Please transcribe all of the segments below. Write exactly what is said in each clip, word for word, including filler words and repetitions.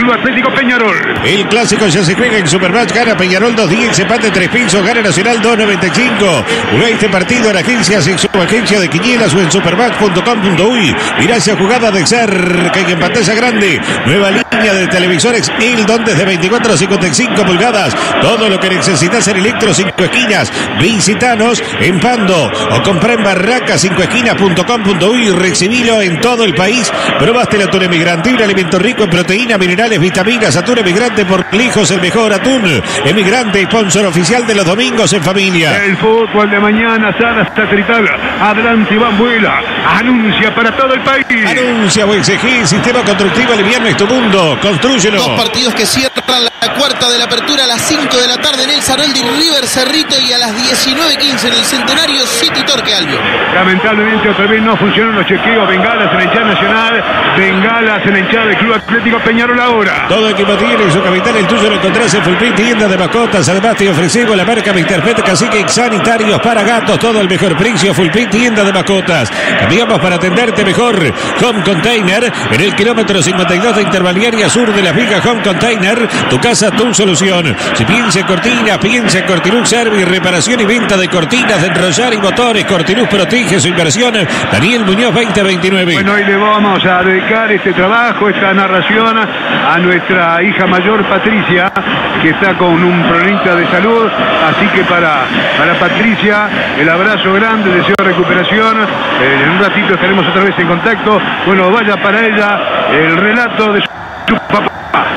Club Atlético Peñarol. El clásico ya se juega en Supermatch. Gana Peñarol dos diez, empate tres pisos, gana Nacional dos noventa y cinco. Juega este partido en agencias, en su agencia de quinielas o en supermatch punto com punto uy. Mirá esa jugada de cerca y en pantalla grande. Nueva línea de televisores Hildon desde veinticuatro a cincuenta y cinco pulgadas. Todo lo que necesitas en Electro cinco Esquinas. Visitanos en Pando o comprá en barraca cinco esquinas punto com punto uy y recibilo en todo el país. Probaste el atún emigrante, un alimento rico en proteína, minerales, vitaminas. Atún emigrante por Lijos, el mejor atún. Emigrante, sponsor oficial de los domingos en familia. El fútbol de mañana, sala satelital. Adelante Iván Vuela. Anuncia para todo el país. Anuncia U S G, sistema constructivo liviano es tu mundo. Constrúyelo. Dos partidos que cierran la cuarta de la apertura a las cinco de la tarde en el Saroldi, River Cerrito, y a las diecinueve quince en el Centenario City Torque Albion. Lamentablemente otra vez no funcionaron los chequeos. Bengalas en la hinchada nacional, bengalas en la hinchada del Club Atlético Peñarol ahora. Todo equipo tiene su capital, el tuyo lo encontrás en Fulpín, tienda de mascotas. Además te ofrecemos la marca mister Pet, Cacique y sanitarios para gatos, todo el mejor precio. Fulpín, tienda de mascotas. Cambiamos para atenderte mejor. Home Container en el kilómetro cincuenta y dos de Interbalnearia Sur de Las Vigas. Home Container, tu casa, tu solución. Si piensa en cortina, piensa en Cortilux Service, reparación y venta de cortinas de enrollar y motores. Cortilux protege su inversión. Daniel Muñoz veinte veintinueve. Bueno, hoy le vamos a dedicar este trabajo, esta narración a nuestra hija mayor Patricia, que está con un problemita de salud. Así que para, para Patricia, el abrazo grande, deseo recuperación. Eh, en un ratito estaremos otra vez en contacto. Bueno, vaya para ella el relato de su, su papá.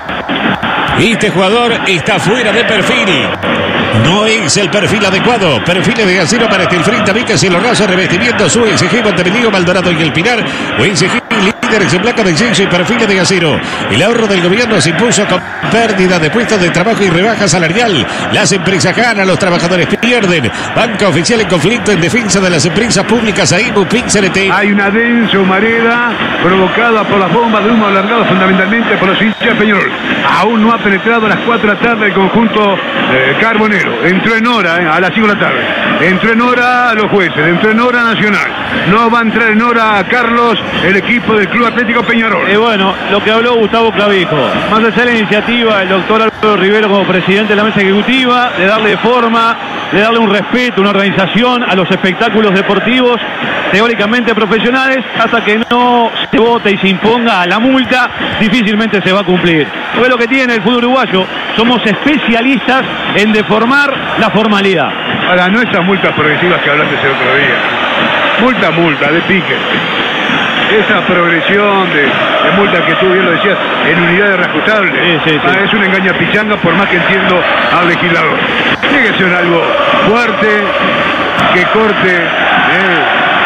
Este jugador está fuera de perfil. No es el perfil adecuado. Perfiles de acero para Estilfrín, Tabicas y los rasos, revestimientos U S G, Montevideo, Maldonado y El Pinar. U S G, líderes en placa de incienso y perfiles de acero. El ahorro del gobierno se impuso con pérdida de puestos de trabajo y rebaja salarial. Las empresas ganan, los trabajadores pierden. Banca oficial en conflicto en defensa de las empresas públicas. A I B U, Pixelete. Hay una densa humareda provocada por las bombas de humo alargadas fundamentalmente por los hinchas de Peñarol. Aún no ha penetrado a las cuatro de la tarde el conjunto eh, carbonero. Entró en hora, eh, a las cinco de la tarde. Entró en hora a los jueces, entró en hora Nacional. No va a entrar en hora a Carlos, el equipo del Club Atlético Peñarol. Y eh, bueno, lo que habló Gustavo Clavijo. Más allá de la iniciativa del doctor Álvaro Rivero como presidente de la mesa ejecutiva, de darle forma, de darle un respeto, una organización a los espectáculos deportivos teóricamente profesionales, hasta que no se vote y se imponga la multa, difícilmente se va a cumplir. Porque lo que tiene el fútbol uruguayo, somos especialistas en deformar la formalidad. Ahora, no esas multas progresivas que hablaste el otro día. Multa, multa, de pique. Esa progresión de, de multas que tú bien lo decías, en unidades reajustables, sí, sí, sí. Ah, es una engaña pichanga, por más que entiendo al legislador. Tiene que ser algo fuerte, que corte eh,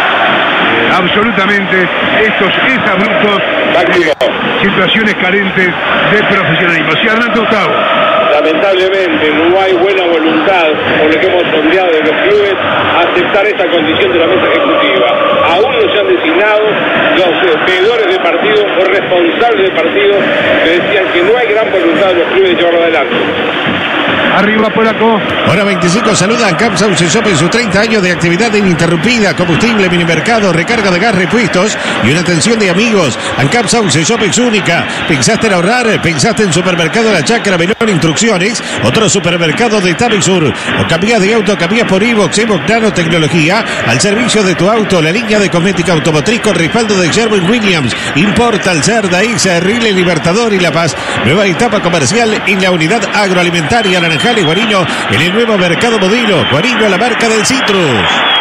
eh, absolutamente estos exabruptos, eh, situaciones carentes de profesionalismo. Sí, adelante, Gustavo. Lamentablemente no hay buena voluntad, por lo que hemos sondeado de los clubes, a aceptar esta condición de la mesa ejecutiva. Aún no se han designado los eh, veedores de partido o responsables de partido que decían que no hay gran voluntad de los clubes de llevarlo adelante. Arriba, Polaco. Hora veinticinco, saluda a Camp Sauce Shop en sus treinta años de actividad ininterrumpida, combustible, minimercado, recarga de gas, repuestos y una atención de amigos. Ancap Sauce Shop es única. ¿Pensaste en ahorrar? ¿Pensaste en Supermercado La Chacra, menor instrucciones? Otro supermercado de Tabisur. O cambias de auto, cambias por Evox, Evox Nanotecnología, al servicio de tu auto, la línea de cosmética automotriz con respaldo de Sherwin Williams. Importa el Cerda, Isa, Rile, Libertador y La Paz. Nueva etapa comercial en la unidad agroalimentaria Naranjal y Guariño, en el nuevo mercado Modelo. Guariño, la marca del citrus.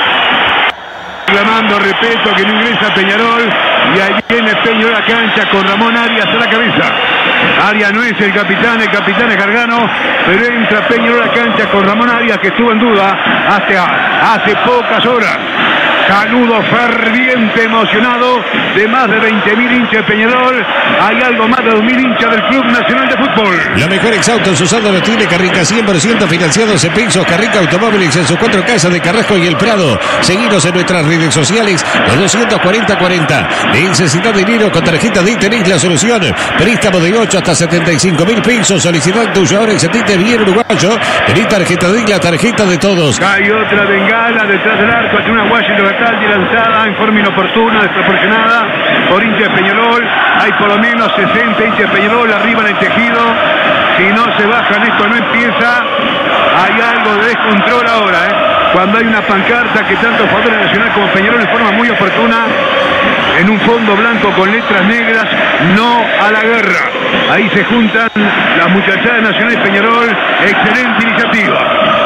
Reclamando respeto, que no ingresa Peñarol, y ahí viene Peñarol a la cancha con Ramón Arias a la cabeza. Arias no es el capitán, el capitán es Gargano, pero entra Peñarol a la cancha con Ramón Arias, que estuvo en duda hace, hace pocas horas. Saludo ferviente, emocionado de más de veinte mil hinchas de Peñarol. Hay algo más de dos mil hinchas del Club Nacional de Fútbol. Los mejores autos usados los tiene Carrica, cien por ciento financiados en pesos. Carrica Automóviles en sus cuatro casas de Carrasco y El Prado. Seguinos en nuestras redes sociales, los doscientos cuarenta cuarenta. Necesitas dinero con tarjeta D I, tenéis la solución. Préstamo de ocho hasta setenta y cinco mil pesos. Solicitad tuyo ahora y sentite bien uruguayo. Tenéis tarjeta D I, la tarjeta de todos. Hay otra bengala detrás del arco, ante una Washington y lanzada en forma inoportuna, desproporcionada por hincha de Peñarol. Hay por lo menos sesenta hinchas de Peñarol arriba en el tejido. Si no se bajan, esto no empieza. Hay algo de descontrol ahora, ¿eh? Cuando hay una pancarta que tanto jugadores Nacional como Peñarol de forma muy oportuna, en un fondo blanco con letras negras, no a la guerra. Ahí se juntan las muchachadas Nacional y Peñarol. Excelente iniciativa.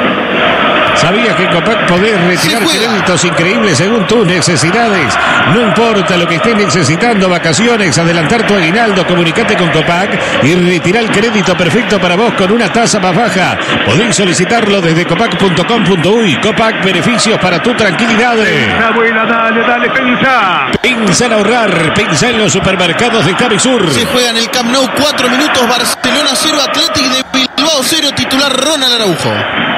¿Sabías que en Copac podés retirar créditos increíbles según tus necesidades? No importa lo que estés necesitando, vacaciones, adelantar tu aguinaldo, comunicate con Copac y retira el crédito perfecto para vos con una tasa más baja. Podés solicitarlo desde copac punto com punto uy. Copac, beneficios para tu tranquilidad. Pensa, abuela, dale, dale, pensa. Pensa en ahorrar, pensa en los supermercados de Cabisur. Se juega en el Camp Nou, cuatro minutos, Barcelona cero, Athletic de Bilbao cero, titular Ronald Araujo.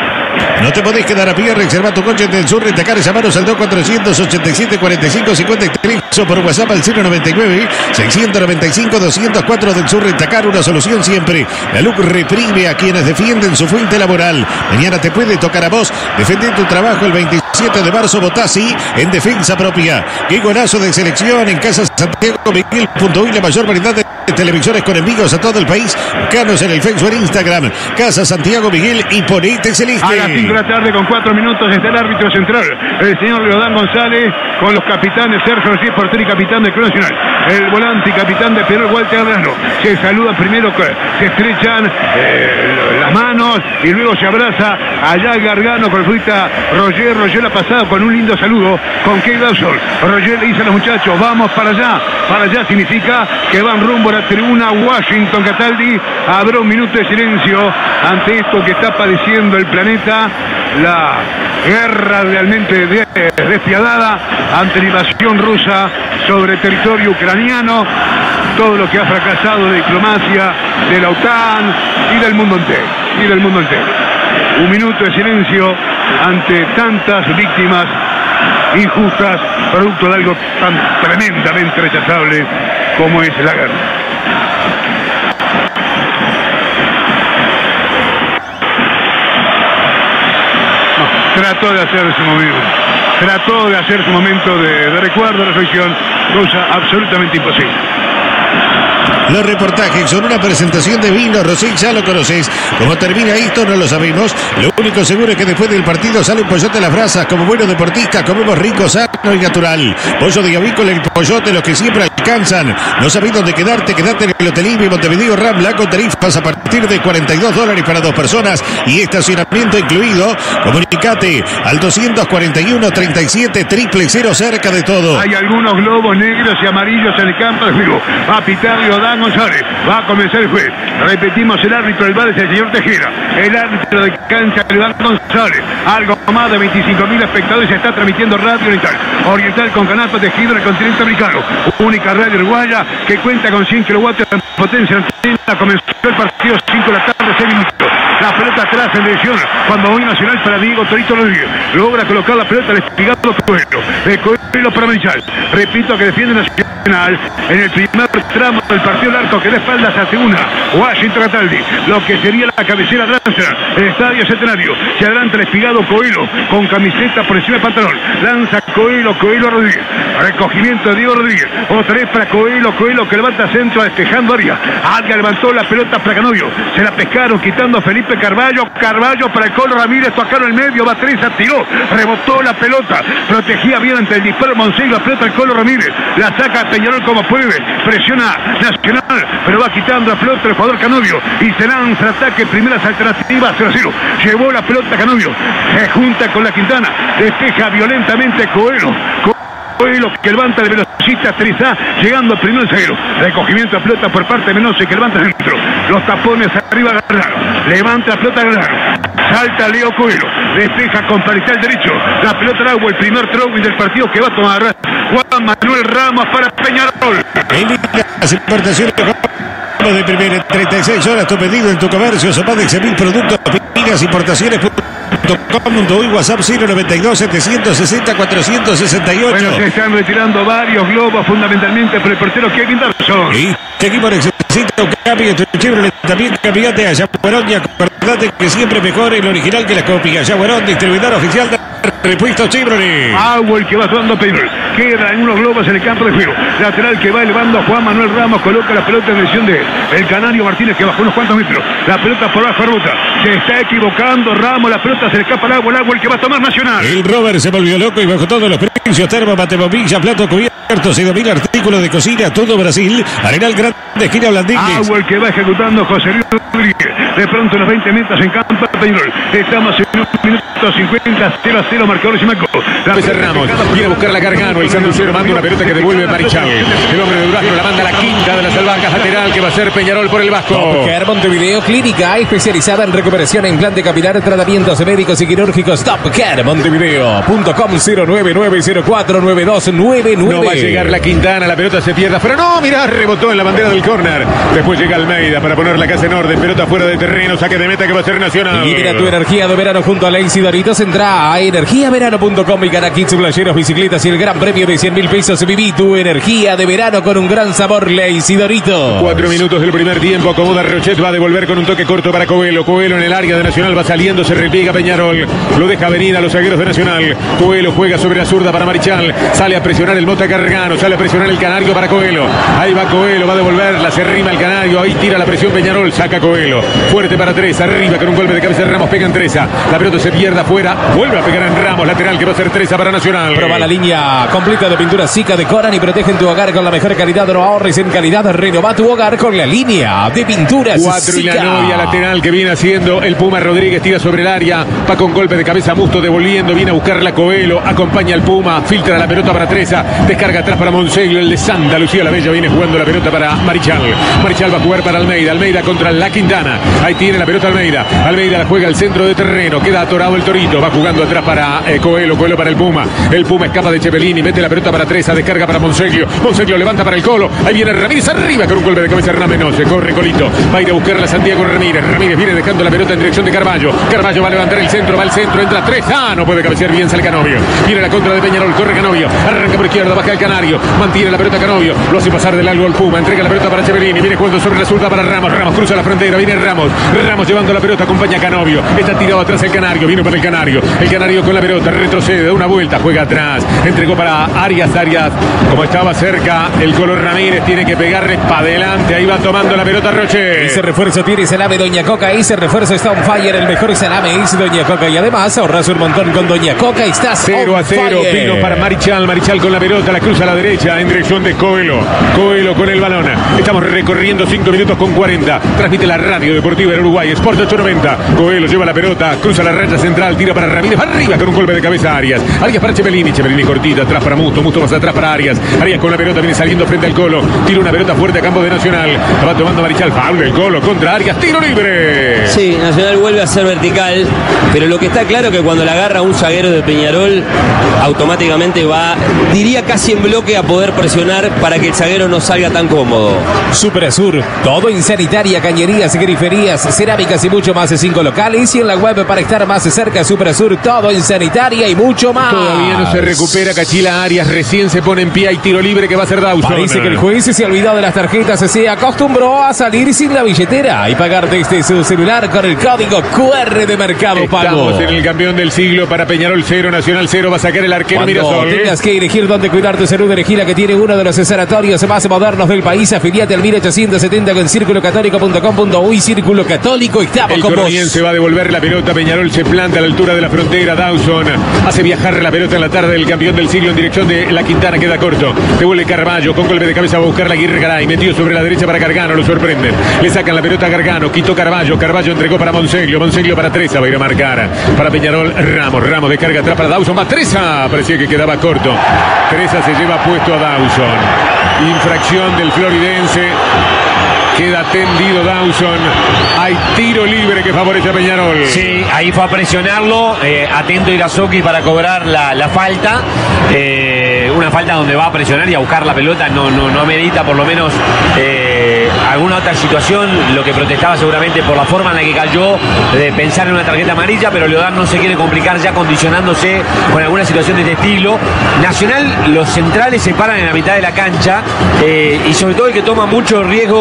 No te podés quedar a pie, reserva tu coche en Del Sur Rentacar, llamanos al dos cuatrocientos ochenta y siete cuarenta y cinco cincuenta y tres o por WhatsApp al cero noventa y nueve seiscientos noventa y cinco doscientos cuatro. Del Sur Rentacar, una solución siempre. La L U C reprime a quienes defienden su fuente laboral. Mañana te puede tocar a vos defender tu trabajo. El veintisiete de marzo votás sí en defensa propia. Qué golazo de selección en Casa Santiago Miguel punto uy, la mayor variedad de televisores con envíos a todo el país. Buscanos en el Facebook, en Instagram, Casa Santiago Miguel, y ponete celeste. A las cinco de la tarde con cuatro minutos está el árbitro central, el señor Leodán González, con los capitanes Sergio García, portero y capitán del Club Nacional. El volante y capitán de Perú, Walter Arano. Se saludan primero, se estrechan eh, las manos y luego se abraza allá el Gargano con el futbolista Roger. Roger ha pasado con un lindo saludo con Key Dawson. Roger le dice a los muchachos, vamos para allá. Para allá significa que van rumbo a la tribuna Washington Cataldi. Habrá un minuto de silencio ante esto que está padeciendo el planeta, la guerra realmente despiadada ante la invasión rusa sobre el territorio ucraniano, todo lo que ha fracasado de diplomacia de la OTAN y del mundo entero, y del mundo entero. Un minuto de silencio ante tantas víctimas injustas, producto de algo tan tremendamente rechazable como es la guerra. No, trató de hacer su momento, trató de hacer su momento de, de recuerdo, de reflexión, cosa absolutamente imposible. Los reportajes son una presentación de Vino Rosé, ya lo conoces. Como termina esto no lo sabemos. Lo único seguro es que después del partido sale un pollote a las brasas. Como buenos deportistas comemos rico, sano y natural. Pollo de Gavícola, el pollote, los que siempre alcanzan. No sabés dónde quedarte, quedate en el Hotel Invi Montevideo Rambla con tarifas a partir de cuarenta y dos dólares para dos personas y estacionamiento incluido. Comunicate al doscientos cuarenta y uno treinta y siete triple cero, cerca de todo. Hay algunos globos negros y amarillos en el campo de juego. Va a pitar Leodán González. Va a comenzar el juez. Repetimos, el árbitro del bar es el señor Tejera. El árbitro de cancha, Leodán González. Algo más de veinticinco mil espectadores. Se está transmitiendo Radio Oriental. Oriental con canasta tejido en el continente americano. Única radio uruguaya que cuenta con cien kilowatts de potencia antena. Comenzó el partido cinco de la tarde, seis minutos. La pelota atrás en dirección cuando voy Nacional para Diego Torito Rodríguez. Logra colocar la pelota al espigado Coelho. De Coelho para Menchal. Repito que defiende Nacional en el primer tramo del partido. El arco que da espaldas a segunda. Washington Cataldi. Lo que sería la cabecera adelante. El estadio Centenario. Se adelanta el espigado Coelho con camiseta por encima del pantalón. Lanza Coelho, Coelho Rodríguez. Recogimiento de Diego Rodríguez. Otra vez para Coelho, Coelho que levanta centro despejando área. Alga levantó la pelota para Canovio. Se la pescaron quitando a Felipe Carballo. Carballo para el Colo Ramírez. Tocaron el medio. Batriza tiró. Rebotó la pelota. Protegía bien ante el disparo Monseño. La pelota al Colo Ramírez. La saca Peñarol como puede. Presiona Nacional. Pero va quitando a flota el jugador Canovio. Y se lanza ataque. Primeras alternativas. cero a cero. Llevó la pelota Canovio. Se junta con la Quintana. Despeja violentamente Coelho. Coelho que levanta de velocista Trizá, llegando primero el zaguero. Recogimiento de pelota por parte de Menose que levanta dentro. Los tapones arriba Gargano. Levanta la pelota Gargano. Salta Leo Coelho. Despeja con paristal derecho. La pelota al agua. El primer throwing del partido que va a tomar Juan Manuel Ramos para Peñarol. En las importaciones de primera en treinta y seis horas. Tu pedido en tu comercio. Son más de cien mil productos. Pilas importaciones. .com.uy, WhatsApp cero noventa y dos setecientos sesenta cuatrocientos sesenta y ocho. Bueno, se están retirando varios globos, fundamentalmente por el portero Kevin Darson. Y seguimos en necesita un cambio, tu Chevrolet también cambiate a Yaguarón y acordate que siempre mejor el original que la copia. Yaguarón, distribuidor oficial de repuestos Chevrolet. Agua el que va dando Peñarol. Queda en unos globos en el campo de juego. Lateral que va elevando a Juan Manuel Ramos. Coloca la pelota en dirección de el Canario Martínez, que bajó unos cuantos metros. La pelota por bajo ruta. Se está equivocando Ramos. La pelota se le escapa al agua. El agua el que va a tomar Nacional. El Robert se volvió loco y bajo todos los precios. Termo, mate, bombilla, plato, cubiertos y dos mil artículos de cocina. Todo Brasil. Arenal Grande, esquina Blandines. Agua el que va ejecutando José Luis Rodríguez. De pronto en los veinte metros en campo de Peñarol. Estamos en un minuto cincuenta. cero a cero marcador Simaco. Ramos viene a buscar la Gargano. El sanduchero manda una pelota que devuelve Marichal. El hombre de Durazno la manda a la quinta de las albahacas, lateral que va a ser Peñarol por el Vasco. Top Care Montevideo, clínica especializada en recuperación e implante capilar, tratamientos médicos y quirúrgicos. Top Care Montevideo punto com cero nueve nueve cero cuatro nueve dos nueve nueve. No va a llegar la Quintana, la pelota se pierde, pero no, mirá, rebotó en la bandera del córner. Después llega Almeida para poner la casa en orden, pelota fuera de terreno, saque de meta que va a ser Nacional. Libera tu energía de verano junto a Lazy Doritos. Entra a energía verano punto com y gana kits, playeros, bicicletas y el gran premio de cien mil pesos. Viví tu energía de verano con un gran sabor Lazy Doritos. Cuatro minutos del primer tiempo, acomoda Rochet, va a devolver con un toque corto para Coelho. Coelho en el área de Nacional va saliendo, se repliega Peñarol, lo deja venir a los zagueros de Nacional. Coelho juega sobre la zurda para Marichal, sale a presionar el Mota Gargano, sale a presionar el Canario para Coelho. Ahí va Coelho, va a devolverla, se rima el Canario, ahí tira la presión Peñarol, saca Coelho. Fuerte para Treza, arriba con un golpe de cabeza de Ramos, pega en Treza. La pelota se pierde afuera, vuelve a pegar en Ramos, lateral que va a ser Treza para Nacional. Proba la línea completa de pinturas Zika, decoran y protegen tu hogar con la mejor calidad. No ahorres en calidad, renova tu hogar con la línea de pinturas Cuatro Zika. Y la novia lateral que viene haciendo el Puma Rodríguez, tira sobre el área, va con golpe de cabeza Musto devolviendo, viene a buscarla Coelho, acompaña al Puma, filtra la pelota para Treza, descarga atrás para Monseglio, el de Santa Lucía la Bella viene jugando la pelota para Marichal. Marichal va a jugar para Almeida, Almeida contra la Quintana, ahí tiene la pelota Almeida, Almeida la juega al centro de terreno, queda atorado el Torito, va jugando atrás para eh, Coelho, Coelho para el Puma, el Puma escapa de Cepelini, mete la pelota para Treza, descarga para Monseglio, Monseglio levanta para el Colo, ahí viene Ramírez arriba con un golpe de cabeza Ramírez, no se corre Colito, va a ir a buscarla a Santiago Ramírez, Ramírez viene dejando la pelota en dirección de Carballo, Carballo va a levantar el centro, va al centro, entra Treza, no puede cabecear bien, sale Canovio, viene la contra de Peñarol, corre Canovio, arranca por izquierda, baja el Canario, mantiene la pelota Canovio, lo hace pasar del largo al Puma, entrega la pelota para Cepelini, viene jugando sobre la zurda para Ramos, Ramos cruza la frontera, viene Ramos, Ramos llevando la pelota, acompaña a Canovio, está tirado atrás el Canario, viene para el Canario, el Canario con la pelota, retrocede, da una vuelta, juega atrás, entregó para Arias, Arias, como estaba cerca, el color Ramírez tiene que pegarle para adelante, ahí va tomando la pelota Roche. Ese refuerzo tiene salame Doña Coca, ese refuerzo está on fire, el mejor salame es Doña Coca y además ahorras un montón con Doña Coca, estás cero a cero, Pino para Marichal, Marichal con la pelota, la cruza a la derecha en dirección de Coelho, Coelho con el balón, estamos recorriendo cinco minutos con cuarenta, transmite la radio deportiva en Uruguay, Sport ocho noventa, Coelho lleva la pelota, cruza la raya central, tira para Ramírez, arriba con un golpe de cabeza Arias, Arias para Cepelini, Cepelini cortita, atrás para Musto, Musto más atrás para Arias, Arias con la pelota viene saliendo frente al Colo, tira una pelota fuerte a campo de Nacional, la va tomando Marichal, foul del Colo contra Arias, tiro libre. Sí, Nacional vuelve a ser vertical, pero lo que está claro es que cuando la agarra un zaguero de Peñarol, automáticamente va, diría casi en bloque, a poder presionar para que el zaguero no salga tan cómodo. Super Azur, todo en sanitaria, cañerías, griferías, cerámicas y mucho más, de cinco locales y en la web para estar más cerca. Super Azur, todo en sanitaria y mucho más. Todavía no se recupera Cachila Arias, recién se pone en pie, hay tiro libre que va a ser Dawson. Parece que el juez se ha olvidado de las tarjetas, se acostumbró a salir sin la billetera y pagar desde su celular con el código Q R de Mercado Pago. Estamos en el campeón del siglo para Peñarol cero, Nacional cero, va a sacar el arquero Cuando Mirasol. tengas que elegir dónde cuidar tu salud, elegí la que tiene uno de los sanatorios más modernos del país. Afiliate al mil ochocientos setenta con círculo católico punto com punto uy. Círculo Católico, estamos el con vos. Se va a devolver la pelota, Peñarol se planta a la altura de la frontera, Dawson hace viajar la pelota en la tarde del campeón del siglo en dirección de la Quintana, queda corto, devuelve Carballo, con golpe de cabeza va a buscar la Aguirre Garay, metido sobre la derecha para Gargano, lo sorprenden, le sacan la pelota a Gargano, quitó Carballo, Carballo entregó para Monseglio, Monseglio para Treza, va a ir a marcar, para Peñarol, Ramos, Ramos descarga atrás para Dawson, va Treza, parecía que quedaba corto, Treza se lleva puesto a Dawson, infracción del floridense. Queda tendido Dawson. Hay tiro libre que favorece a Peñarol. Sí, ahí fue a presionarlo. Eh, atento Irazoki para cobrar la, la falta. Eh, una falta donde va a presionar y a buscar la pelota. No, no, no amerita por lo menos eh, alguna otra situación. Lo que protestaba seguramente por la forma en la que cayó, de pensar en una tarjeta amarilla, pero Leodán no se quiere complicar ya condicionándose con alguna situación de este estilo. Nacional, los centrales se paran en la mitad de la cancha eh, y sobre todo el que toma mucho riesgo con la pelota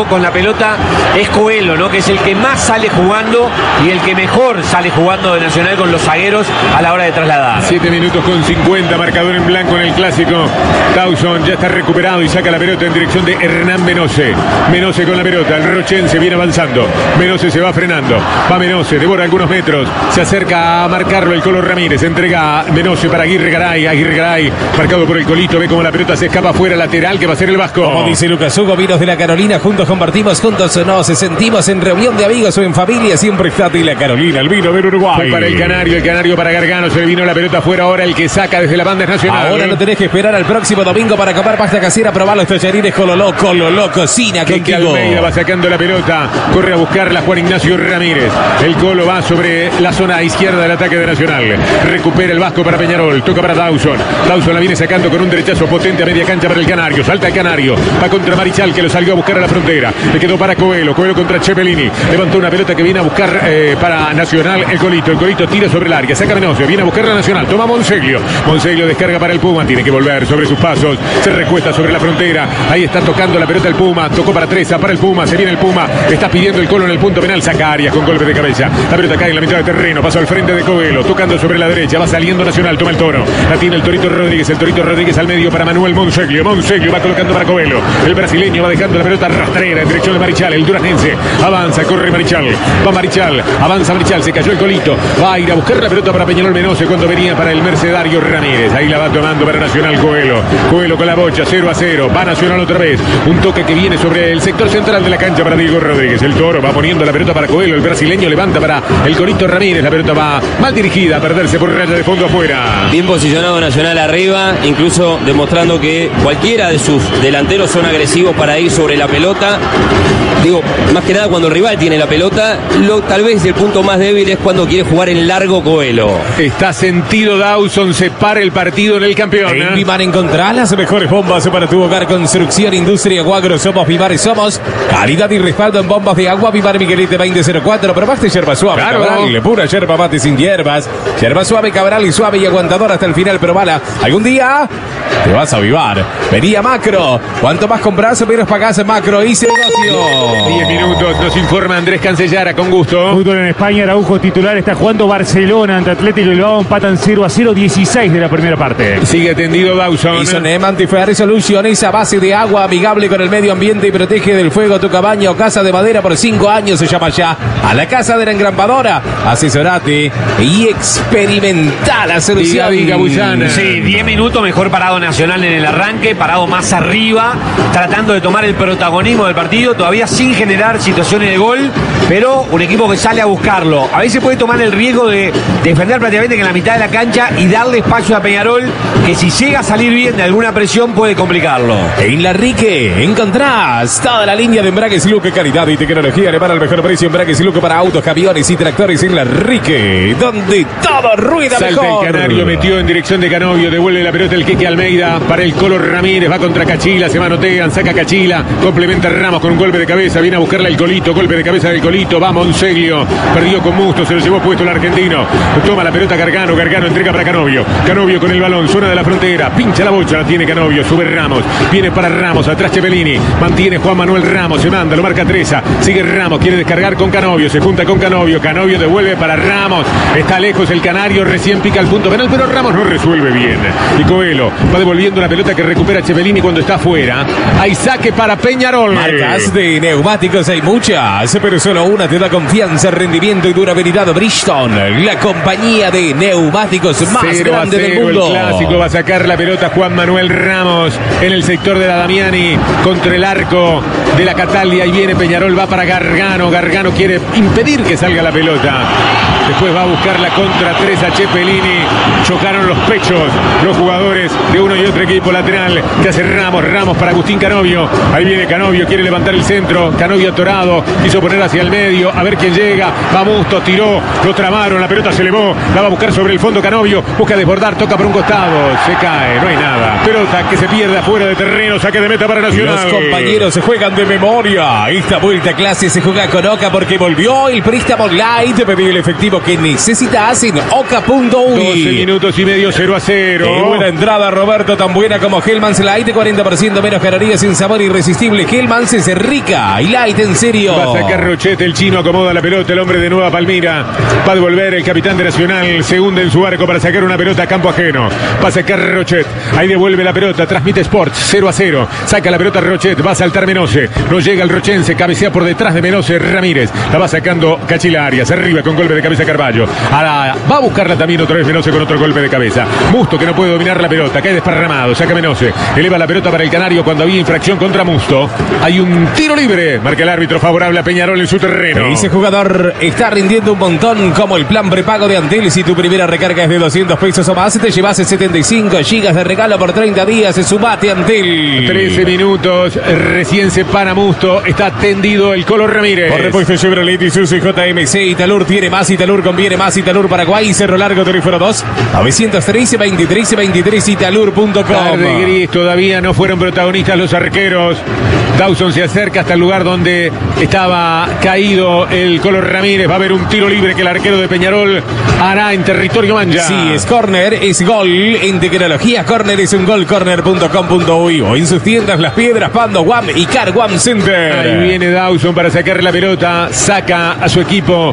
pelota es Coelho, ¿no? Que es el que más sale jugando y el que mejor sale jugando de Nacional con los zagueros a la hora de trasladar. siete minutos con cincuenta, marcador en blanco en el clásico. Dawson ya está recuperado y saca la pelota en dirección de Hernán Menose. Menose con la pelota, el rochense viene avanzando. Menose se va frenando, va Menose, devora algunos metros, se acerca a marcarlo el Colo Ramírez, entrega a Menose para Aguirre Garay. Aguirre Garay, marcado por el Colito, ve como la pelota se escapa fuera, lateral, que va a ser el Vasco. Como dice Lucas Hugo, vinos de la Carolina, juntos compartimos, juntos nos sentimos en reunión de amigos o en familia, siempre está la Carolina, el vino del Uruguay. Fue para el Canario, el Canario para Gargano, se le vino la pelota fuera, ahora el que saca desde la banda es Nacional. Ahora no tenés que esperar al próximo domingo para comer pasta casera, probar los tallarines Cololó, Cololó, cocina Keke contigo. Almeida va sacando la pelota, corre a buscarla Juan Ignacio Ramírez. El Colo va sobre la zona izquierda del ataque de Nacional. Recupera el Vasco para Peñarol, toca para Dawson. Dawson la viene sacando con un derechazo potente a media cancha para el Canario. Salta el Canario, va contra Marichal, que lo salió a buscar a la frontera. Le quedó para Coelho, Coelho contra Cepelini. Levantó una pelota que viene a buscar eh, para Nacional el Colito. El Colito tira sobre el área, saca Menose, viene a buscar la Nacional. Toma Monseglio. Monseglio descarga para el Puma, tiene que volver sobre sus pasos. Se recuesta sobre la frontera. Ahí está tocando la pelota el Puma. Tocó para Treza, para el Puma. Se viene el Puma. Está pidiendo el Colo en el punto penal. Saca Arias con golpe de cabeza. La pelota cae en la mitad de terreno. Pasó al frente de Coelho. Tocando sobre la derecha. Va saliendo Nacional. Toma el Toro. La tiene el Torito Rodríguez. El Torito Rodríguez al medio para Manuel Monseglio. Monseglio va colocando para Coelho. El brasileño va dejando la pelota rastrera en dirección de Marichal. El duranense avanza. Corre Marichal. Va Marichal. Avanza Marichal. Se cayó el Colito. Va a ir a buscar la pelota para Peñarol Menose cuando venía para el Mercedario Ramírez. Ahí la va tomando para Nacional Coelho. Coelho con la bocha. cero a cero. Va Nacional otra vez. Un toque que viene sobre el sector central de la cancha para Diego Rodríguez. El Toro va poniendo la pelota para Coelho. El brasileño levanta para el Corito Ramírez. La pelota va mal dirigida a perderse por raya de fondo afuera. Bien posicionado Nacional arriba, incluso demostrando que cualquiera de sus delanteros son agresivos para ir sobre la pelota. Digo, más que nada cuando el rival tiene la pelota, lo, tal vez el punto más débil es cuando quiere jugar en largo Coelho. Está sentido Dawson, se para el partido en el campeón. En Vivar encontrás las mejores bombas para tu hogar, construcción, industria, Guagro, somos Vivar y somos calidad y respaldo en bombas de agua. Vivar Miguelete veinte cero cuatro, probaste yerba suave, claro. Cabral, pura yerba mate sin hierbas, yerba suave, Cabral y suave y aguantadora hasta el final, probala. Algún día te vas a avivar. Venía Macro, cuanto más compras, menos pagás en Macro, hice negocio. diez minutos, nos informa Andrés Cancellara, con gusto. Fútbol en España, Araujo titular, está jugando Barcelona ante Atlético Bilbao, empatan cero a cero, dieciséis de la primera parte. Sigue tendido Dawson. Isonem Antifer Solutions a base de agua, amigable con el medio ambiente y protege del fuego tu cabaña o casa de madera por cinco años. Se llama ya a la casa de la engrampadora. Asesorate y experimentá la solución. Diga, diga, sí, diez minutos mejor parado Nacional en el arranque, parado más arriba, tratando de tomar el protagonismo del partido, todavía sin generar situaciones de gol, pero un equipo que sale a buscarlo. A veces puede tomar el riesgo de defender prácticamente en la mitad de la cancha y darle espacio a Peñarol, que si llega a salir bien de alguna presión puede complicarlo. En La Rique encontrás toda la línea de embragues Luque, calidad y tecnología para el mejor precio. Embragues Luque para autos, camiones y tractores en La Rique, donde todo rueda Salta mejor. El Canario, metió en dirección de Canovio, devuelve la pelota el Keke Almeida para el Colo Ramírez, va contra Cachila, se manotean, saca Cachila, complementa Ramos con un golpe de cabeza, viene a buscarla el Colito, golpe de cabeza del Colito, va Monseglio, perdió con Musto, se lo llevó puesto el argentino, toma la pelota Gargano, Gargano entrega para Canovio, Canovio con el balón, zona de la frontera, pincha la bocha, la tiene Canovio, sube Ramos, viene para Ramos, atrás Cepelini, mantiene Juan Manuel Ramos, se manda, lo marca Treza, sigue Ramos, quiere descargar con Canovio, se junta con Canovio, Canovio devuelve para Ramos, está lejos el Canario, recién pica el punto penal, pero Ramos no resuelve bien, y Coelho va devolviendo la pelota que recupera Cepelini cuando está afuera, hay saque para Peñarol. Marcas de neumáticos hay muchas, pero solo una te da confianza, rendimiento y durabilidad. Bridgestone, la compañía de neumáticos más cero grande a cero, del mundo. El clásico va a sacar la pelota Juan Manuel Ramos en el sector de la Damiani contra el arco de la Catalia y viene Peñarol, va para Gargano, Gargano quiere impedir que salga la pelota. Después va a buscar la contra tres a Cepelini. Chocaron los pechos los jugadores de uno y otro equipo lateral. Que hace Ramos, Ramos para Agustín Canovio. Ahí viene Canovio, quiere levantar el centro. Canovio atorado, quiso poner hacia el medio. A ver quién llega. Va Musto, tiró, lo tramaron, la pelota se elevó. La va a buscar sobre el fondo Canovio. Busca desbordar, toca por un costado. Se cae, no hay nada. Pelota que se pierde afuera de terreno. Saque de meta para Nacional. Los compañeros se juegan de memoria. Esta vuelta a clase se juega con Oca porque volvió el préstamo Light. Pedí el efectivo único que necesitas en Oca punto uy. doce minutos y medio, cero a cero. Qué buena entrada, Roberto, tan buena como Hellmann's Light, cuarenta por ciento menos calorías, sin sabor irresistible. Hellmann's es rica y light, en serio. Va a sacar Rochet, el chino acomoda la pelota, el hombre de Nueva Palmira. Va a devolver el capitán de Nacional, se hunde en su arco para sacar una pelota a campo ajeno. Va a sacar Rochet, ahí devuelve la pelota, transmite Sports, cero a cero. Saca la pelota Rochet, va a saltar Menose. No llega el rochense, cabecea por detrás de Menose Ramírez. La va sacando Cachila Arias, arriba con golpe de cabeza Carballo. Ahora va a buscarla también otra vez Menose con otro golpe de cabeza. Musto que no puede dominar la pelota, cae desparramado, saca Menose. Eleva la pelota para el Canario cuando había infracción contra Musto. Hay un tiro libre, marca el árbitro favorable a Peñarol en su terreno. Ese jugador está rindiendo un montón, como el plan prepago de Antel. Si tu primera recarga es de doscientos pesos o más, te llevas setenta y cinco gigas de regalo por treinta días. Sumate Antel. trece minutos, recién se para Musto, está tendido el Colo Ramírez. Por repuesto Chevrolet Isuzu J M C. Italur tiene más, Italur conviene más. Italur Paraguay, Cerro Largo, teléfono dos novecientos trece, veintitrés, veintitrés, italur punto com. Tarde gris, todavía no fueron protagonistas los arqueros. Dawson se acerca hasta el lugar donde estaba caído el Colo Ramírez. Va a haber un tiro libre que el arquero de Peñarol hará en territorio mancha. Sí, es córner, es gol. En tecnología, córner es un gol. Córner punto com punto uy o en sus tiendas Las Piedras, Pando, Guam y Car Guam Center. Ahí viene Dawson para sacar la pelota. Saca a su equipo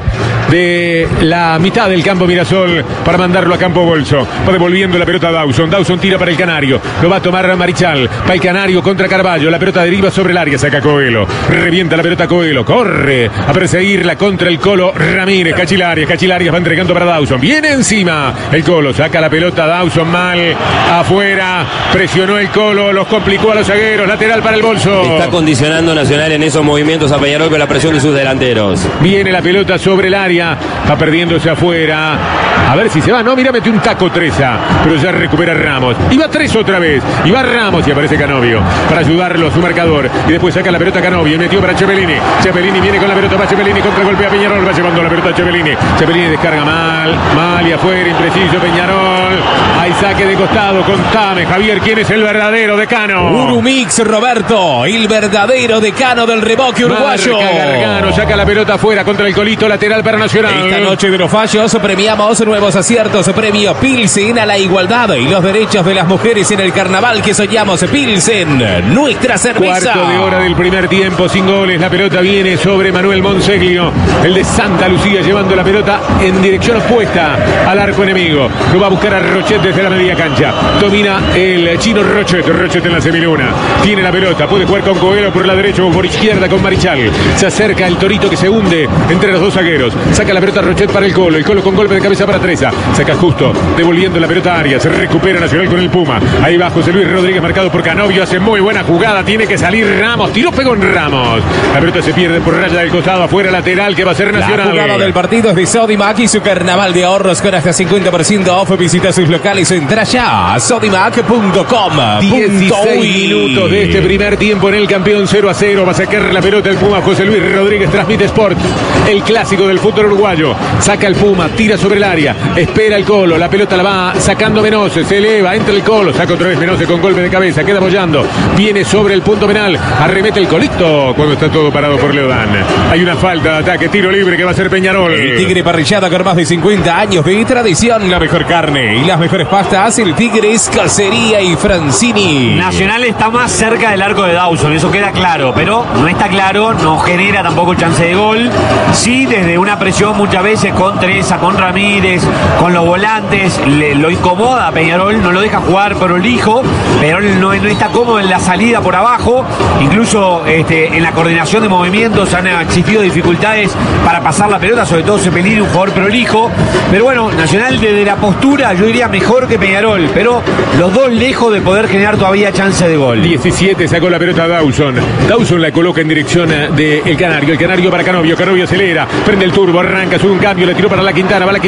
de la mitad del campo Mirasol para mandarlo a campo Bolso. Va devolviendo la pelota a Dawson. Dawson tira para el Canario. Lo va a tomar Marichal. Va el Canario contra Carballo. La pelota deriva sobre el área. Saca Coelho. Revienta la pelota Coelho. Corre a perseguirla contra el Colo Ramírez. Cachilarias. Cachilarias va entregando para Dawson. Viene encima el Colo. Saca la pelota Dawson mal. Afuera. Presionó el Colo. Los complicó a los zagueros. Lateral para el Bolso. Está condicionando Nacional en esos movimientos a Peñarol con la presión de sus delanteros. Viene la pelota sobre el área. Va perdiéndose afuera. A ver si se va. No, mira, mete un taco Treza. Pero ya recupera Ramos. Y va tres otra vez. Y va Ramos y aparece Canovio para ayudarlo a su marcador. Y después saca la pelota Canovio. Y metió para Cepelini. Cepelini viene con la pelota. Va Cepelini contra golpe a Peñarol. Va llevando la pelota a Cepelini. Cepelini descarga mal. Mal y afuera. Impreciso Peñarol. Hay saque de costado con Tame. Javier, ¿quién es el verdadero decano? Urumix, Roberto. El verdadero decano del reboque uruguayo. Marca Gargano. Saca la pelota afuera contra el Colito. Lateral para Nacional. Esta noche de los fallos premiamos nuevos aciertos. Premio Pilsen a la igualdad y los derechos de las mujeres en el carnaval que soñamos. Pilsen, nuestra cerveza. Cuarto de hora del primer tiempo, sin goles. La pelota viene sobre Manuel Monseglio, el de Santa Lucía, llevando la pelota en dirección opuesta al arco enemigo. Lo va a buscar a Rochet desde la media cancha. Domina el chino Rochet. Rochet en la semiluna. Tiene la pelota. Puede jugar con Coelho por la derecha o por izquierda con Marichal. Se acerca el Torito que se hunde entre los dos zagueros. Saca la pelota Rochet para el Colo. El Colo con golpe de cabeza para Treza. Saca justo, devolviendo la pelota a Arias. Se recupera Nacional con el Puma. Ahí va José Luis Rodríguez, marcado por Canovio. Hace muy buena jugada. Tiene que salir Ramos. Tiró, pegó en Ramos. La pelota se pierde por raya del costado. Afuera lateral que va a ser Nacional. La jugada del partido es de Sodimac y su carnaval de ahorros con hasta cincuenta por ciento off. Visita sus locales o entra ya a sodimac punto com. dieciséis minutos de este primer tiempo en el campeón. Cero a cero. Va a sacar la pelota el Puma. José Luis Rodríguez transmite Sport. El clásico del fútbol uruguayo. Saca el Puma. Tira sobre el área. Espera el Colo. La pelota la va sacando Menose. Se eleva. Entra el Colo. Saca otra vez Menose con golpe de cabeza. Queda apoyando. Viene sobre el punto penal. Arremete el Colito cuando está todo parado por Leodán. Hay una falta de ataque. Tiro libre que va a ser Peñarol. El Tigre parrillada con más de cincuenta años de tradición. La mejor carne y las mejores pastas. El Tigre es Cacería y Francini. Nacional está más cerca del arco de Dawson. Eso queda claro. Pero no está claro. No genera tampoco chance de gol. Sí, desde una presión muchas veces con Treza, con Ramírez, con los volantes. Le, lo incomoda a Peñarol. No lo deja jugar prolijo. Peñarol no, no está cómodo en la salida por abajo. Incluso este, en la coordinación de movimientos han existido dificultades para pasar la pelota, sobre todo Cepelini, un jugador prolijo. Pero bueno, Nacional desde la postura yo diría mejor que Peñarol, pero los dos lejos de poder generar todavía chance de gol. diecisiete sacó la pelota Dawson. Dawson la coloca en dirección del Canario. El Canario para Canovio. Canovio acelera, prende el turbo, arranca, sube un cambio, le tiró para la Quintana. Va la Quintana contra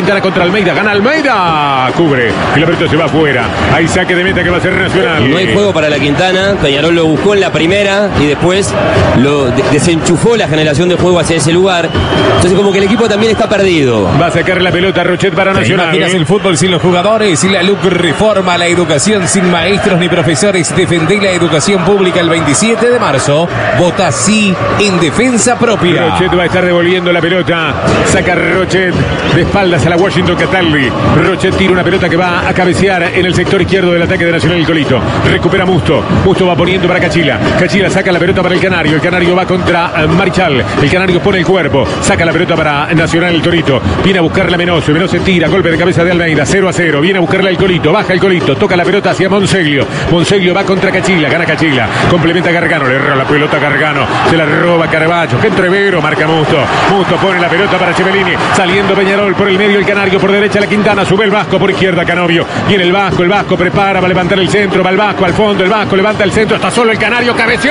Almeida, gana Almeida, cubre y la pelota se va afuera. Hay saque de meta que va a ser Nacional. No hay juego para la Quintana. Peñarol lo buscó en la primera y después lo de desenchufó la generación de juego hacia ese lugar. Entonces como que el equipo también está perdido. Va a sacar la pelota Rochet para Nacional. ¿Te imaginas el fútbol sin los jugadores? Y la L U C reforma la educación sin maestros ni profesores. Defendé la educación pública el veintisiete de marzo. Vota sí en defensa propia. Rochet va a estar devolviendo la pelota. Saca Rochet de espaldas a la Washington Cataldi. Rochet tira una pelota que va a cabecear en el sector izquierdo del ataque de Nacional el Colito. Recupera Musto. Musto va poniendo para Cachila. Cachila saca la pelota para el Canario. El Canario va contra Marichal. El Canario pone el cuerpo. Saca la pelota para Nacional el Torito. Viene a buscarla Menose. Menose tira. Golpe de cabeza de Almeida. cero a cero. Viene a buscarla el Colito. Baja el Colito. Toca la pelota hacia Monseglio. Monseglio va contra Cachila. Gana Cachila. Complementa Gargano. Le erra la pelota a Gargano. Se la roba Caravaggio. Que entrevero. Marca Musto. Musto pone la pelota para Cepelini. Saliendo Peñarol por el medio. El Canario por derecha. La Quintana. Sube el Vasco por izquierda. Canovio. Viene el Vasco. El Vasco prepara. Va a levantar el centro. Va el Vasco al fondo. El Vasco levanta el centro. Está solo el Canario. Cabeció.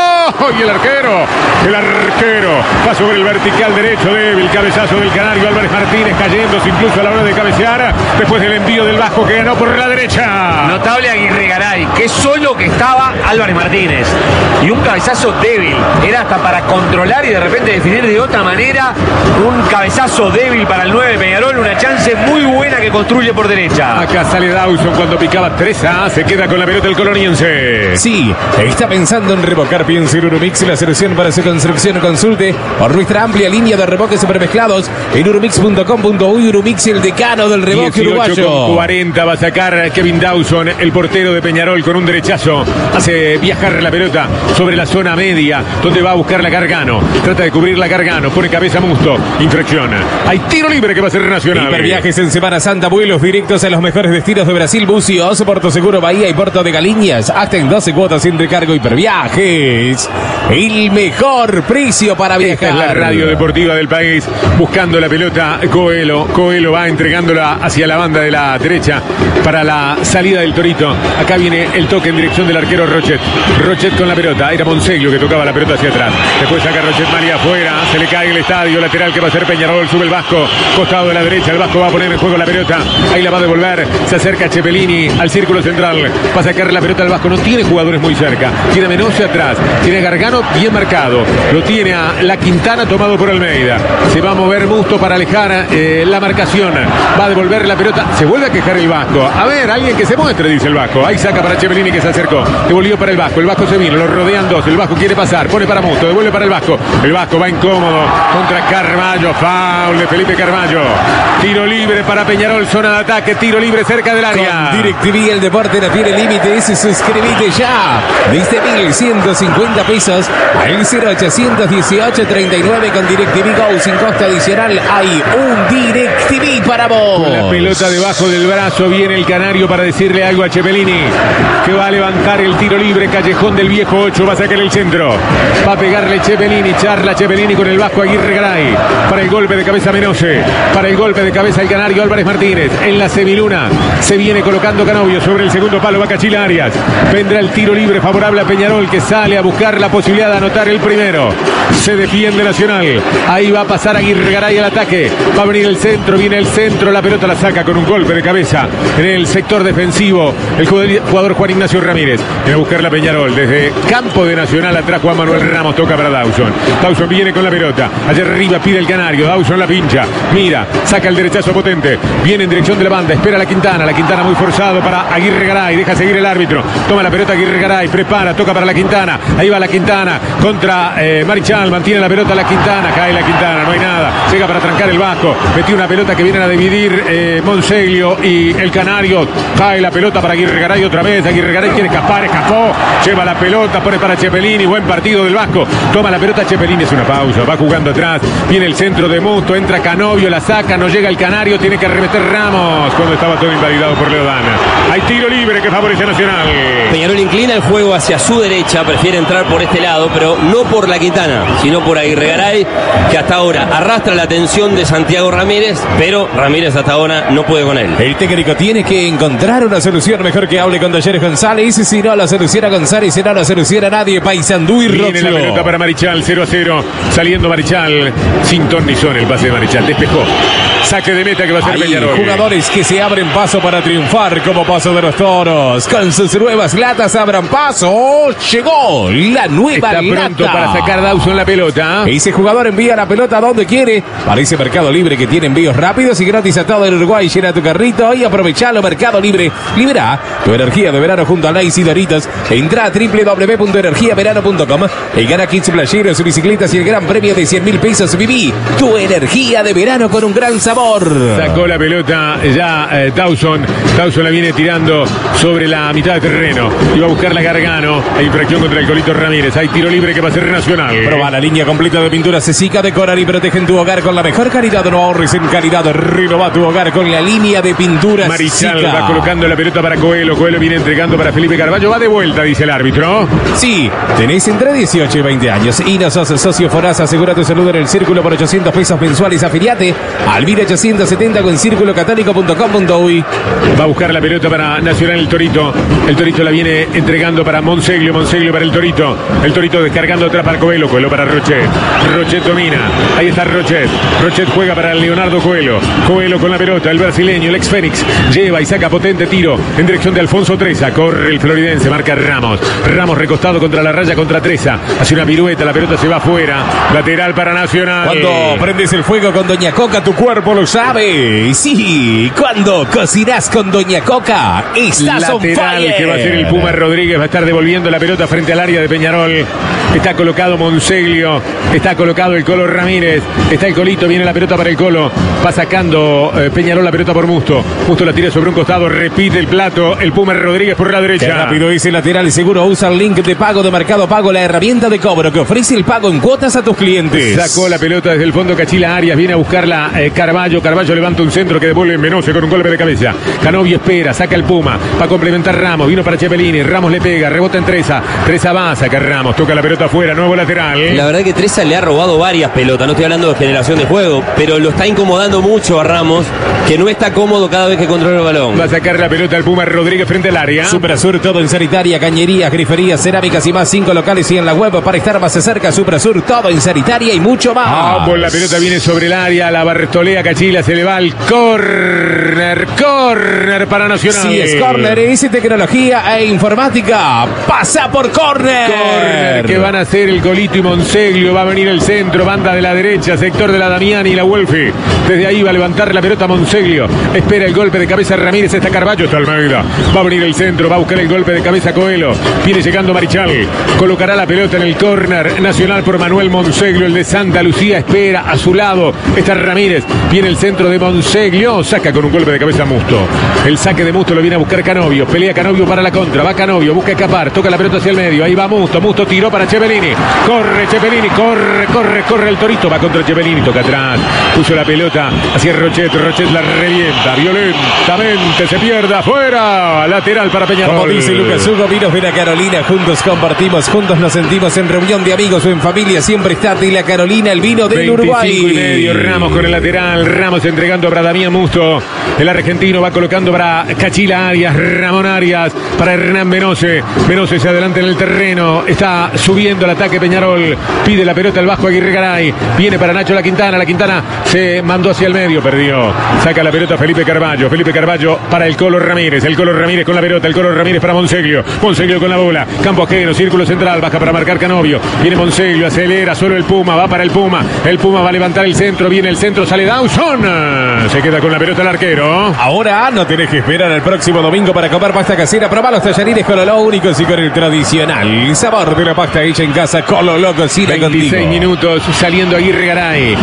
Y el arquero. El arquero. Va sobre el vertical derecho. Débil. Cabezazo del Canario. Álvarez Martínez cayéndose incluso a la hora de cabecear. Después del envío del Vasco que ganó por la derecha. Notable Aguirre Garay. Qué solo que estaba Álvarez Martínez. Y un cabezazo débil. Era hasta para controlar y de repente definir de otra manera. Un cabezazo débil para el nueve de Peñarol. Una chance muy buena que construye por derecha. Acá sale Dawson cuando picaba tres a. Se queda con la pelota el coloniense. Sí, está pensando en revocar. Piensa en Urumix, la solución para su construcción. Consulte por nuestra amplia línea de revoques supermezclados en urumix punto com punto uy. Urumix, el decano del revoque uruguayo. Con cuarenta va a sacar Kevin Dawson, el portero de Peñarol, con un derechazo. Hace viajar la pelota sobre la zona media, donde va a buscar la Gargano. Trata de cubrir la Gargano, pone cabeza Musto. Infracción. Hay tiro libre que va a ser Nacional. Hiperviajes en Semana Santa, vuelos directos a los mejores destinos de Brasil, Bucios, Porto Seguro, Bahía y Puerto de Galiñas. Hasta en doce cuotas sin recargo. Hiperviajes. El mejor precio para viajar. Esta es la radio deportiva del país. Buscando la pelota Coelho. Coelho va entregándola hacia la banda de la derecha para la salida del Torito. Acá viene el toque en dirección del arquero Rochet. Rochet con la pelota. Era Monseglio que tocaba la pelota hacia atrás. Después saca Rochet María afuera. Se le cae el estadio lateral que va a ser Peñarol. Sube el Vasco. Costado de la derecha. El Vasco va a poner en juego la pelota. Ahí la va a devolver. Se acerca Cepelini al círculo central. Va a sacar la pelota al Vasco. No tiene jugadores muy cerca. Tiene a Menose atrás. Tiene a Gargano bien marcado. Lo tiene a la Quintana tomado por Almeida. Se va a mover Musto para alejar eh, la marcación. Va a devolver la pelota. Se vuelve a quejar el Vasco. A ver, alguien que se muestre, dice el Vasco. Ahí saca para Cepelini que se acercó. Devolvió para el Vasco. El Vasco se vino. Lo rodean dos. El Vasco quiere pasar. Pone para Musto. Devuelve para el Vasco. El Vasco va incómodo contra Carvalho. Foul de Felipe Carvalho. Tiro libre para Peñarol. Zona de ataque. Tiro libre cerca del área. Con DirecTV el deporte no tiene límites. Suscríbete ya. Diste mil ciento cincuenta pesos al cero ochocientos dieciocho treinta y nueve con DirecTV Go sin costo adicional. Hay un DirecTV para vos. Con la pelota debajo del brazo viene el Canario para decirle algo a Cepelini, que va a levantar el tiro libre. Callejón del viejo ocho. Va a sacar el centro. Va a pegarle Cepelini. Charla Cepelini con el Vasco Aguirre Garay. Para el golpe de cabeza Menose. Para el golpe de cabeza el Canario Álvarez Martínez. En la semiluna se viene colocando Canovio sobre el segundo palo. Va Cachila Arias. Vendrá el tiro libre favorable a Peñarol, que sale a buscar la posibilidad de anotar el primero. Se defiende Nacional. Ahí va a pasar Aguirre Garay al ataque. Va a venir el centro. Viene el centro. La pelota la saca con un golpe de cabeza en el sector defensivo el jugador Juan Ignacio Ramírez. Viene a buscar la Peñarol. Desde campo de Nacional atrás Juan Manuel Ramos. Toca para Dawson. Dawson viene con la pelota. Allá arriba pide el Canario. Dawson la pincha. Mira. Saca el derechazo potente. Viene en dirección de la banda. Espera la Quintana. La Quintana muy forzado para Aguirre Garay. Deja seguir el árbitro. Toma la pelota Aguirre Garay. Prepara. Toca para la Quintana. Ahí va la Quintana contra eh, Marichal. Mantiene la pelota la Quintana. Cae la Quintana. No hay nada. Llega para trancar el Vasco. Metió una pelota que vienen a dividir eh, Monseglio y el Canario. Cae la pelota para Aguirre Garay otra vez. Aguirre Garay quiere escapar. Escapó. Lleva la pelota. Pone para Cepelini. Buen partido del Vasco. Toma la pelota Cepelini. Es una pausa. Va jugando atrás. Viene el centro de Musto. Entra Canovio. La saca. No llega el Canario. Tiene que arremeter Ramos cuando estaba todo invalidado por Leodana. Hay tiro libre que favorece a Nacional. Peñarol inclina el juego hacia su derecha. Prefiere entrar por este lado, pero no por la Quintana, sino por Aguirre Garay, que hasta ahora arrastra la atención de Santiago Ramírez, pero Ramírez hasta ahora no puede con él. El técnico tiene que encontrar una solución. Mejor que hable con Talleres González. Si no la soluciona González, si no la soluciona nadie. Paysandú y Roxio. Viene la pelota para Marichal, cero a cero. Saliendo Marichal, sin ton ni son el pase de Marichal. Despejó. Saque de meta que va a ser Hay Peñarol. jugadores que se abren paso para triunfar como Paso de los Toros. Con sus nuevas latas abran paso. Llegó la nueva Está lata. pronto para sacar Dawson la pelota. Ese jugador envía la pelota donde quiere. Parece Mercado Libre que tiene envíos rápidos y gratis a todo el Uruguay. Llena tu carrito y aprovechalo. Mercado Libre. Libera tu energía de verano junto a Lays y Doritos. Entra a doble u doble u doble u punto energía verano punto com y gana kits playeros, bicicletas y el gran premio de cien mil pesos. Viví tu energía de verano con un gran sabor. Sacó la pelota ya eh, Dawson. Dawson la viene tirando sobre la mitad de terreno. Iba a buscar la Gargano. Hay infracción contra el Colito Ramírez. Hay tiro libre que va a ser Nacional. Proba la línea completa de pinturas Cesica. Decoran y protegen tu hogar con la mejor calidad. No ahorres en calidad. Renova tu hogar con la línea de pinturas Marichal Cesica. va colocando la pelota para Coelho. Coelho viene entregando para Felipe Carballo. Va de vuelta, dice el árbitro. Sí, tenés entre dieciocho y veinte años y no sos socio Fonasa. Asegura tu salud en el Círculo por ochocientos pesos mensuales. Afiliate al mil ochocientos setenta con círculo católico punto com punto uy. Va a buscar la pelota para Nacional el Torito. El Torito la viene entregando para Monseglio. Monseglio para el Torito. El Torito descargando atrás para Coelho. Coelho para Rochet. Rochet domina. Ahí está Rochet. Rochet juega para Leonardo Coelho. Coelho con la pelota. El brasileño, el ex Fénix. Lleva y saca potente tiro en dirección de Alfonso Treza. Corre el floridense. Marca Ramos. Ramos recostado contra la raya contra Treza. Hace una pirueta. La pelota se va afuera. Lateral para Nacional. Cuando prendes el fuego con Doña Coca, tu cuerpo lo sabe. Sí, cuando cocinás con Doña Coca, estás on lateral fire. que va a ser el Puma Rodríguez. Va a estar devolviendo la pelota frente al área de Peñarol. Está colocado Monseglio. Está colocado el Colo Ramírez. Está el Colito. Viene la pelota para el Colo. Va sacando eh, Peñarol la pelota por Musto. Musto la tira sobre un costado. Repite el plato. El Puma Rodríguez por la derecha. Qué rápido ese lateral seguro. Usa el link de pago de Mercado Pago, la herramienta de cobro que ofrece el pago en cuotas a tus clientes. Sacó la pelota desde el fondo Cachila Arias. Viene a buscarla eh, Carballo. Carballo levanta un centro que devuelve Menose con un golpe de cabeza. Canovio espera. Saca el Puma. Va a complementar Ramos. Vino para Cepelini. Ramos le pega. Rebota en Treza. Treza va. Saca Ramos. Toca la pelota afuera. Nuevo lateral. La verdad que Treza le ha robado varias pelotas. No estoy hablando de generación de juego, pero lo está incomodando mucho a Ramos, que no está cómodo cada vez que controla el balón. Va a sacar la pelota al Puma Rodríguez frente al área. Suprasur, todo en sanitaria, cañerías, griferías, cerámicas y más. Cinco locales y en la web para estar más cerca. Suprasur, todo en sanitaria y mucho más. Vamos, la pelota viene sobre el área. La Bartolea Cachila se le va al córner. Córner para Nacional. Si es córner, es tecnología e informática. Pasa por córner. Córner que van a hacer el Colito y Monseglio. Va a venir el centro, banda de la derecha, sector de la Damiani y la Wolfi. Desde ahí va a levantar la pelota Monseglio. Espera el golpe de cabeza Ramírez. Está Carballo, está Almeida. Va a venir el centro, va a buscar el golpe de cabeza Coelho. Viene llegando Marichal. Colocará la pelota en el córner. Nacional por Manuel Monseglio, el de Santa Lucía. Espera a su lado. Está Ramírez. Viene el centro de Monseglio. Saca con un golpe de cabeza Musto. El saque de Musto lo viene a buscar Canovio. Pelea Canovio para la contra. Va Canovio, busca escapar. Toca la pelota hacia el medio. Ahí va Musto. Musto tiró para Cepelini. Corre Cepelini. Corre, corre, corre el Torito. Va contra Cepelini. Toca atrás. Puso la pelota hacia Rochet. Rochet la revienta. Violentamente se pierde afuera. Lateral para Peñarol. Como dice Lucas Hugo, vinos de la Carolina. Juntos compartimos, juntos nos sentimos en reunión de amigos o en familia. Siempre está de la Carolina, el vino del Uruguay. veinticinco y medio. Ramos con el lateral. Ramos entregando para Damián Musto. El argentino va colocando para Cachila Arias. Ramón Arias para Hernán Menose. Menose se adelanta en el terreno. Está subiendo el ataque Peñarol. Pide la pelota al Vasco Aguirre Garay. Viene para Nacho La Quintana. La Quintana se mandó hacia el medio. Perdió. Saca la pelota Felipe Carballo. Felipe Carballo para el Colo Ramírez. El Colo Ramírez con la pelota. El Colo Ramírez para Monseglio. Monseglio con la bola. Campo ajeno. Círculo central. Baja para marcar Canovio. Viene Monseglio. Acelera solo el Puma. Va para el Puma. El Puma va a levantar el centro. Viene el centro. Sale Dawson. Se queda con la pelota el arquero. Ahora no tenés que esperar al próximo domingo para comer pasta casera. Probá los tallarines Cololó, únicos y con el tradicional sabor de la pasta hecha en casa. Cololó cocina veintiséis contigo. minutos saliendo Aguirre Garay.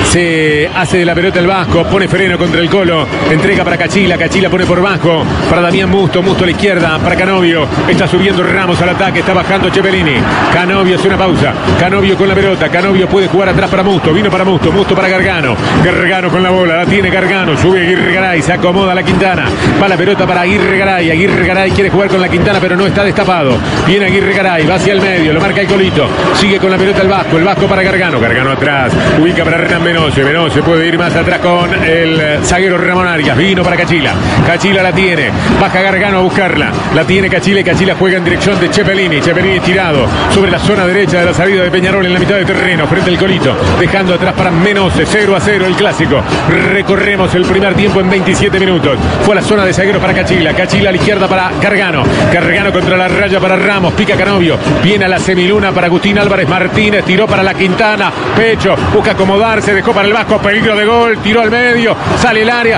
Se hace de la pelota el Vasco. Pone freno contra el Colo. Entrega para Cachila. Cachila pone por Vasco. Para Damián Musto. Musto a la izquierda. Para Canovio. Está subiendo Ramos al ataque. Está bajando Cepelini. Canovio hace una pausa. Canovio con la pelota. Canovio puede jugar atrás para Musto. Vino para Musto. Musto para Gargano. Gargano con la bola. La tiene Gargano. Sube Aguirre Garay. Se acomoda la Quintana. Va la pelota para Aguirre Garay. Aguirre Garay quiere jugar con la Quintana, pero no está destapado. Viene Aguirre Garay. Va hacia el medio. Lo marca el Colito. Sigue con la pelota el Vasco. El Vasco para Gargano. Gargano atrás. Ubica para Hernán Menose. Menose, Menose puede ir más atrás con el zaguero Ramón Arias. Vino para Cachila. Cachila la tiene. Baja Gargano a buscarla. La tiene Cachila y Cachila juega en dirección de Cepelini. Cepelini tirado sobre la zona derecha de la salida de Peñarol en la mitad de terreno, frente al Colito. Dejando atrás para Menose. cero a cero el clásico. Recorremos el primer tiempo en veintisiete minutos. Fue a la zona de zagueros para Cachila. Cachila a la izquierda para Gargano. Gargano contra la raya para Ramos. Pica Canovio. Viene a la semiluna para Agustín Álvarez Martínez. Tiró para la Quintana. Pecho. Busca acomodarse. Dejó para el Vasco. Peligro de gol. Tiró al medio. Sale el área.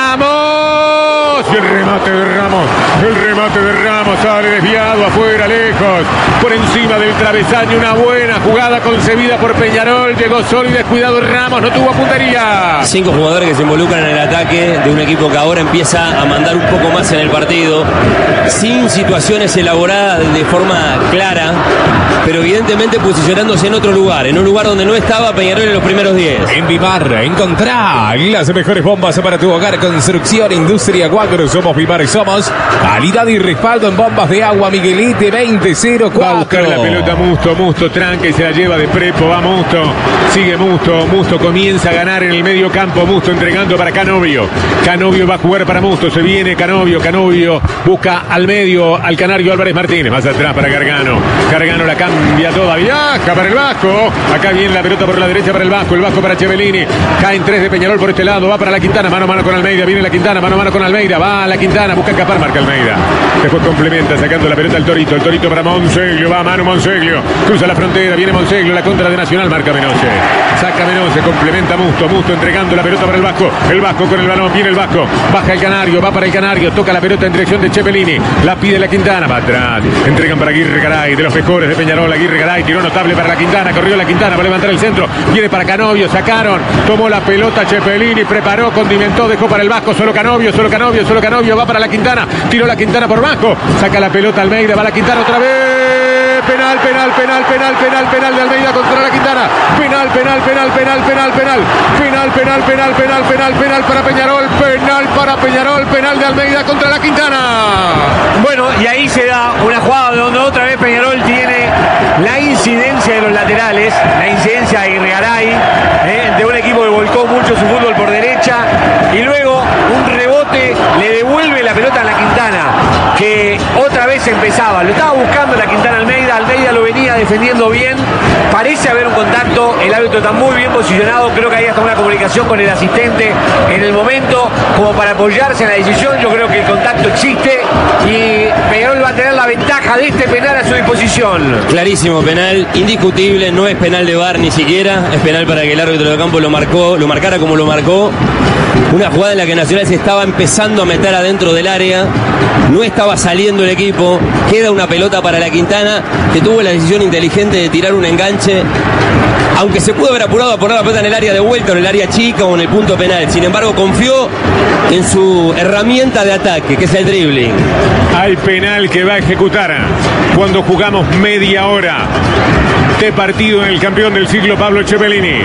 Ramos. Y el remate de Ramos. El remate de Ramos. Sale desviado afuera, lejos. Por encima del travesaño. Una buena jugada concebida por Peñarol. Llegó solo y descuidado Ramos. No tuvo puntería. Cinco jugadores que se involucran en el ataque de un equipo que ahora empieza a mandar un poco más en el partido. Sin situaciones elaboradas de forma clara, pero evidentemente posicionándose en otro lugar, en un lugar donde no estaba Peñarol en los primeros diez. En Vimar, encontrar las mejores bombas para tu hogar, construcción, industria, Guagro. Somos Vimar, somos calidad y respaldo en bombas de agua. Miguelite veinte cero cuatro. Va a buscar la pelota Musto, Musto tranca y se la lleva de prepo. Va Musto, sigue Musto, Musto comienza a ganar en el medio campo. Musto entregando para Canovio. Canovio va a jugar para Musto, se viene Canovio, Canovio busca al medio al canario Álvarez Martínez. Más atrás para Gargano. Gargano la cambia toda, viaja para el Vasco. Acá viene la pelota por la derecha para el Vasco. El Vasco para Cepelini. Caen tres de Peñarol por este lado. Va para la Quintana. Mano a mano con Almeida. Viene la Quintana. Mano a mano con Almeida. Va a la Quintana. Busca escapar. Marca Almeida. Después complementa sacando la pelota al Torito. El Torito para Monseglio. Va a mano Monseglio. Cruza la frontera. Viene Monseglio. La contra de Nacional. Marca Menose. Saca Menose. Complementa Musto. Musto entregando la pelota para el Vasco. El Vasco con el balón. Viene el Vasco. Baja el Canario. Va para el Canario. Toca la pelota en dirección de Cepelini. La pide la Quintana. Va atrás. Entregan para Aguirre Garay. De los mejores de Peñarol. Aguirre Garay. Tiró notable para la Quintana. Corrió la Quintana. Va a levantar el centro. Viene para Canovio. Sacaron. Tomó la pelota Cepelini. Preparó. Condimentó. Dejó para el Vasco. Solo Canovio. Solo Canovio. Solo Canovio. Va para la Quintana. Tiró la Quintana por bajo. Saca la pelota Almeida. Va la Quintana otra vez. Penal, penal, penal, penal, penal, penal de Almeida contra la Quintana. Penal, penal, penal, penal, penal, penal. Penal, penal, penal, penal, penal, penal para Peñarol. Penal para Peñarol. Penal de Almeida contra la Quintana. Bueno, y ahí se da una jugada donde otra vez Peñarol tiene la incidencia de los laterales, la incidencia de Irregaray, eh, de un equipo que volcó mucho su fútbol por derecha, y luego un rebote le devuelve la pelota a la Quintana, que otra vez empezaba, lo estaba buscando la Quintana Almeida, Almeida lo venía defendiendo bien, parece haber un contacto, el árbitro está muy bien posicionado, creo que hay hasta una comunicación con el asistente en el momento, como para apoyarse en la decisión. Yo creo que el contacto existe y Peñarol va a tener la ventaja de este penal a su disposición. Clarísimo penal, indiscutible, no es penal de V A R ni siquiera, es penal para que el árbitro de campo lo marcó, lo marcara como lo marcó. Una jugada en la que Nacional se estaba empezando a meter adentro del área, no estaba saliendo el equipo, queda una pelota para la Quintana, que tuvo la decisión inteligente de tirar un enganche, aunque se pudo haber apurado a poner la pelota en el área de vuelta, o en el área chica o en el punto penal. Sin embargo, confió en su herramienta de ataque, que es el dribbling. Hay penal que va a ejecutar cuando jugamos media hora de partido en el campeón del siglo, Pablo Cepelini.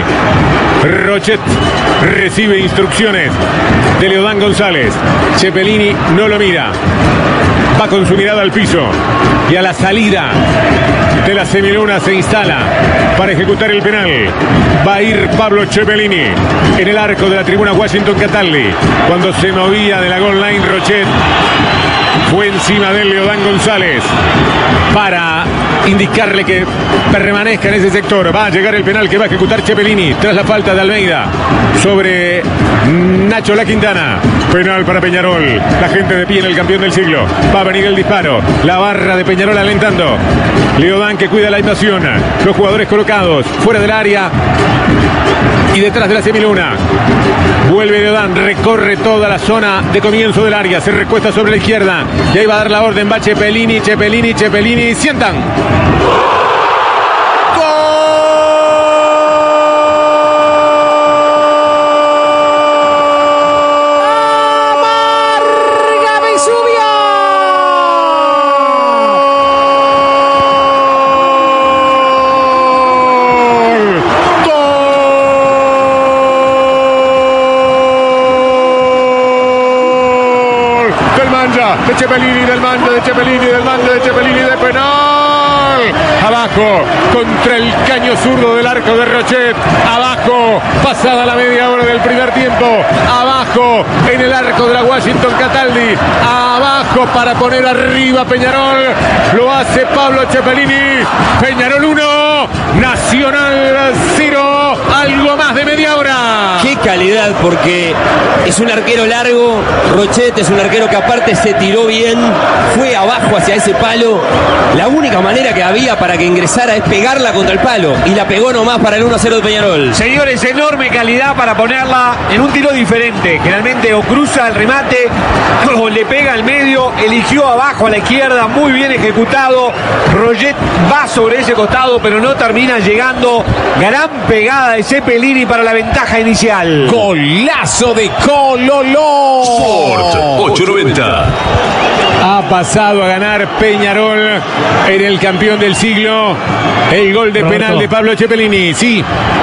Rochet recibe instrucciones de Leodán González. Cepelini no lo mira. Va con su mirada al piso y a la salida de la semiluna se instala para ejecutar el penal. Va a ir Pablo Cepelini en el arco de la tribuna Washington Cataldi. Cuando se movía de la goal line, Rochet fue encima de Leodán González para indicarle que permanezca en ese sector. Va a llegar el penal que va a ejecutar Cepelini tras la falta de Almeida sobre Nacho La Quintana. Penal para Peñarol. La gente de pie en el campeón del siglo. Va a venir el disparo. La barra de Peñarol alentando. Leodán que cuida la invasión. Los jugadores colocados fuera del área y detrás de la semiluna. Vuelve Leodán, recorre toda la zona de comienzo del área, se recuesta sobre la izquierda y ahí va a dar la orden, va Cepelini, Cepelini, Cepelini, sientan. De Cepelini, del mando de Cepelini, del mando de Cepelini, de penal. Abajo, contra el caño zurdo del arco de Rochet. Abajo, pasada la media hora del primer tiempo. Abajo, en el arco de la Washington Cataldi. Abajo para poner arriba Peñarol. Lo hace Pablo Cepelini. Peñarol uno, Nacional cero. Algo más de media hora. Qué calidad, porque es un arquero largo. Rochet es un arquero que aparte se tiró bien. Fue abajo hacia ese palo. La única manera que había para que ingresara es pegarla contra el palo. Y la pegó nomás para el uno a cero de Peñarol. Señores, enorme calidad para ponerla en un tiro diferente. Generalmente o cruza el remate o le pega al medio. Eligió abajo a la izquierda. Muy bien ejecutado. Rochet va sobre ese costado, pero no termina llegando. Gran pegada de Cepelini para la ventaja inicial. Golazo de Cololó. Sport ochocientos noventa. Ha pasado a ganar Peñarol en el campeón del siglo. El gol de Roberto. penal de Pablo Cepelini. Sí.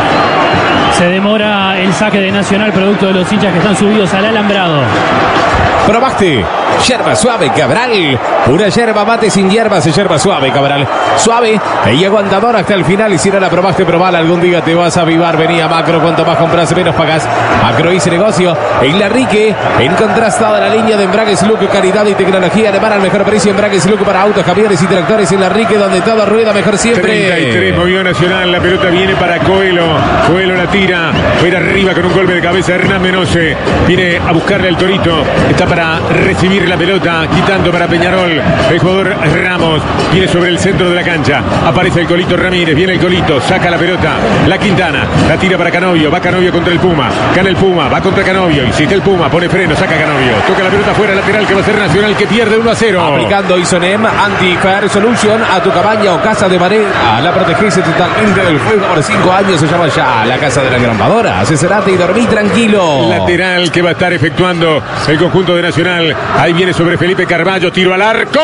Se demora el saque de Nacional, producto de los hinchas que están subidos al alambrado. Probaste yerba suave Cabral. Una yerba mate sin hierbas, yerba suave Cabral. Suave y aguantador hasta el final. Y si no la probaste, probala. Algún día te vas a avivar. Venía Macro. Cuanto más compras, menos pagas. Macro hice negocio en La Rique. Encontrás toda la línea de embragues, look, calidad y tecnología alemana al mejor precio. Embragues, look para autos, camiones y tractores en La Rique, donde todo rueda mejor siempre. treinta y tres movió Nacional. La pelota viene para Coelho. Coelho la tira. Era arriba con un golpe de cabeza. Hernán Menose viene a buscarle al Torito. Está para recibir la pelota. Quitando para Peñarol. El jugador Ramos viene sobre el centro de la cancha. Aparece el Colito Ramírez. Viene el Colito. Saca la pelota. La Quintana. La tira para Canovio. Va Canovio contra el Puma. Gana el Puma. Va contra Canovio. Insiste el Puma. Pone freno. Saca Canovio. Toca la pelota fuera lateral que va a ser Nacional, que pierde uno a cero. Aplicando Isonem Anti-Fire Solution a tu cabaña o casa de madera. La protegese totalmente del fuego por cinco años. Se llama ya la casa de la engrambadora. Asesorate y dormí tranquilo. Lateral que va a estar efectuando el conjunto de Nacional. Ahí viene sobre Felipe Carballo. Tiro al arco.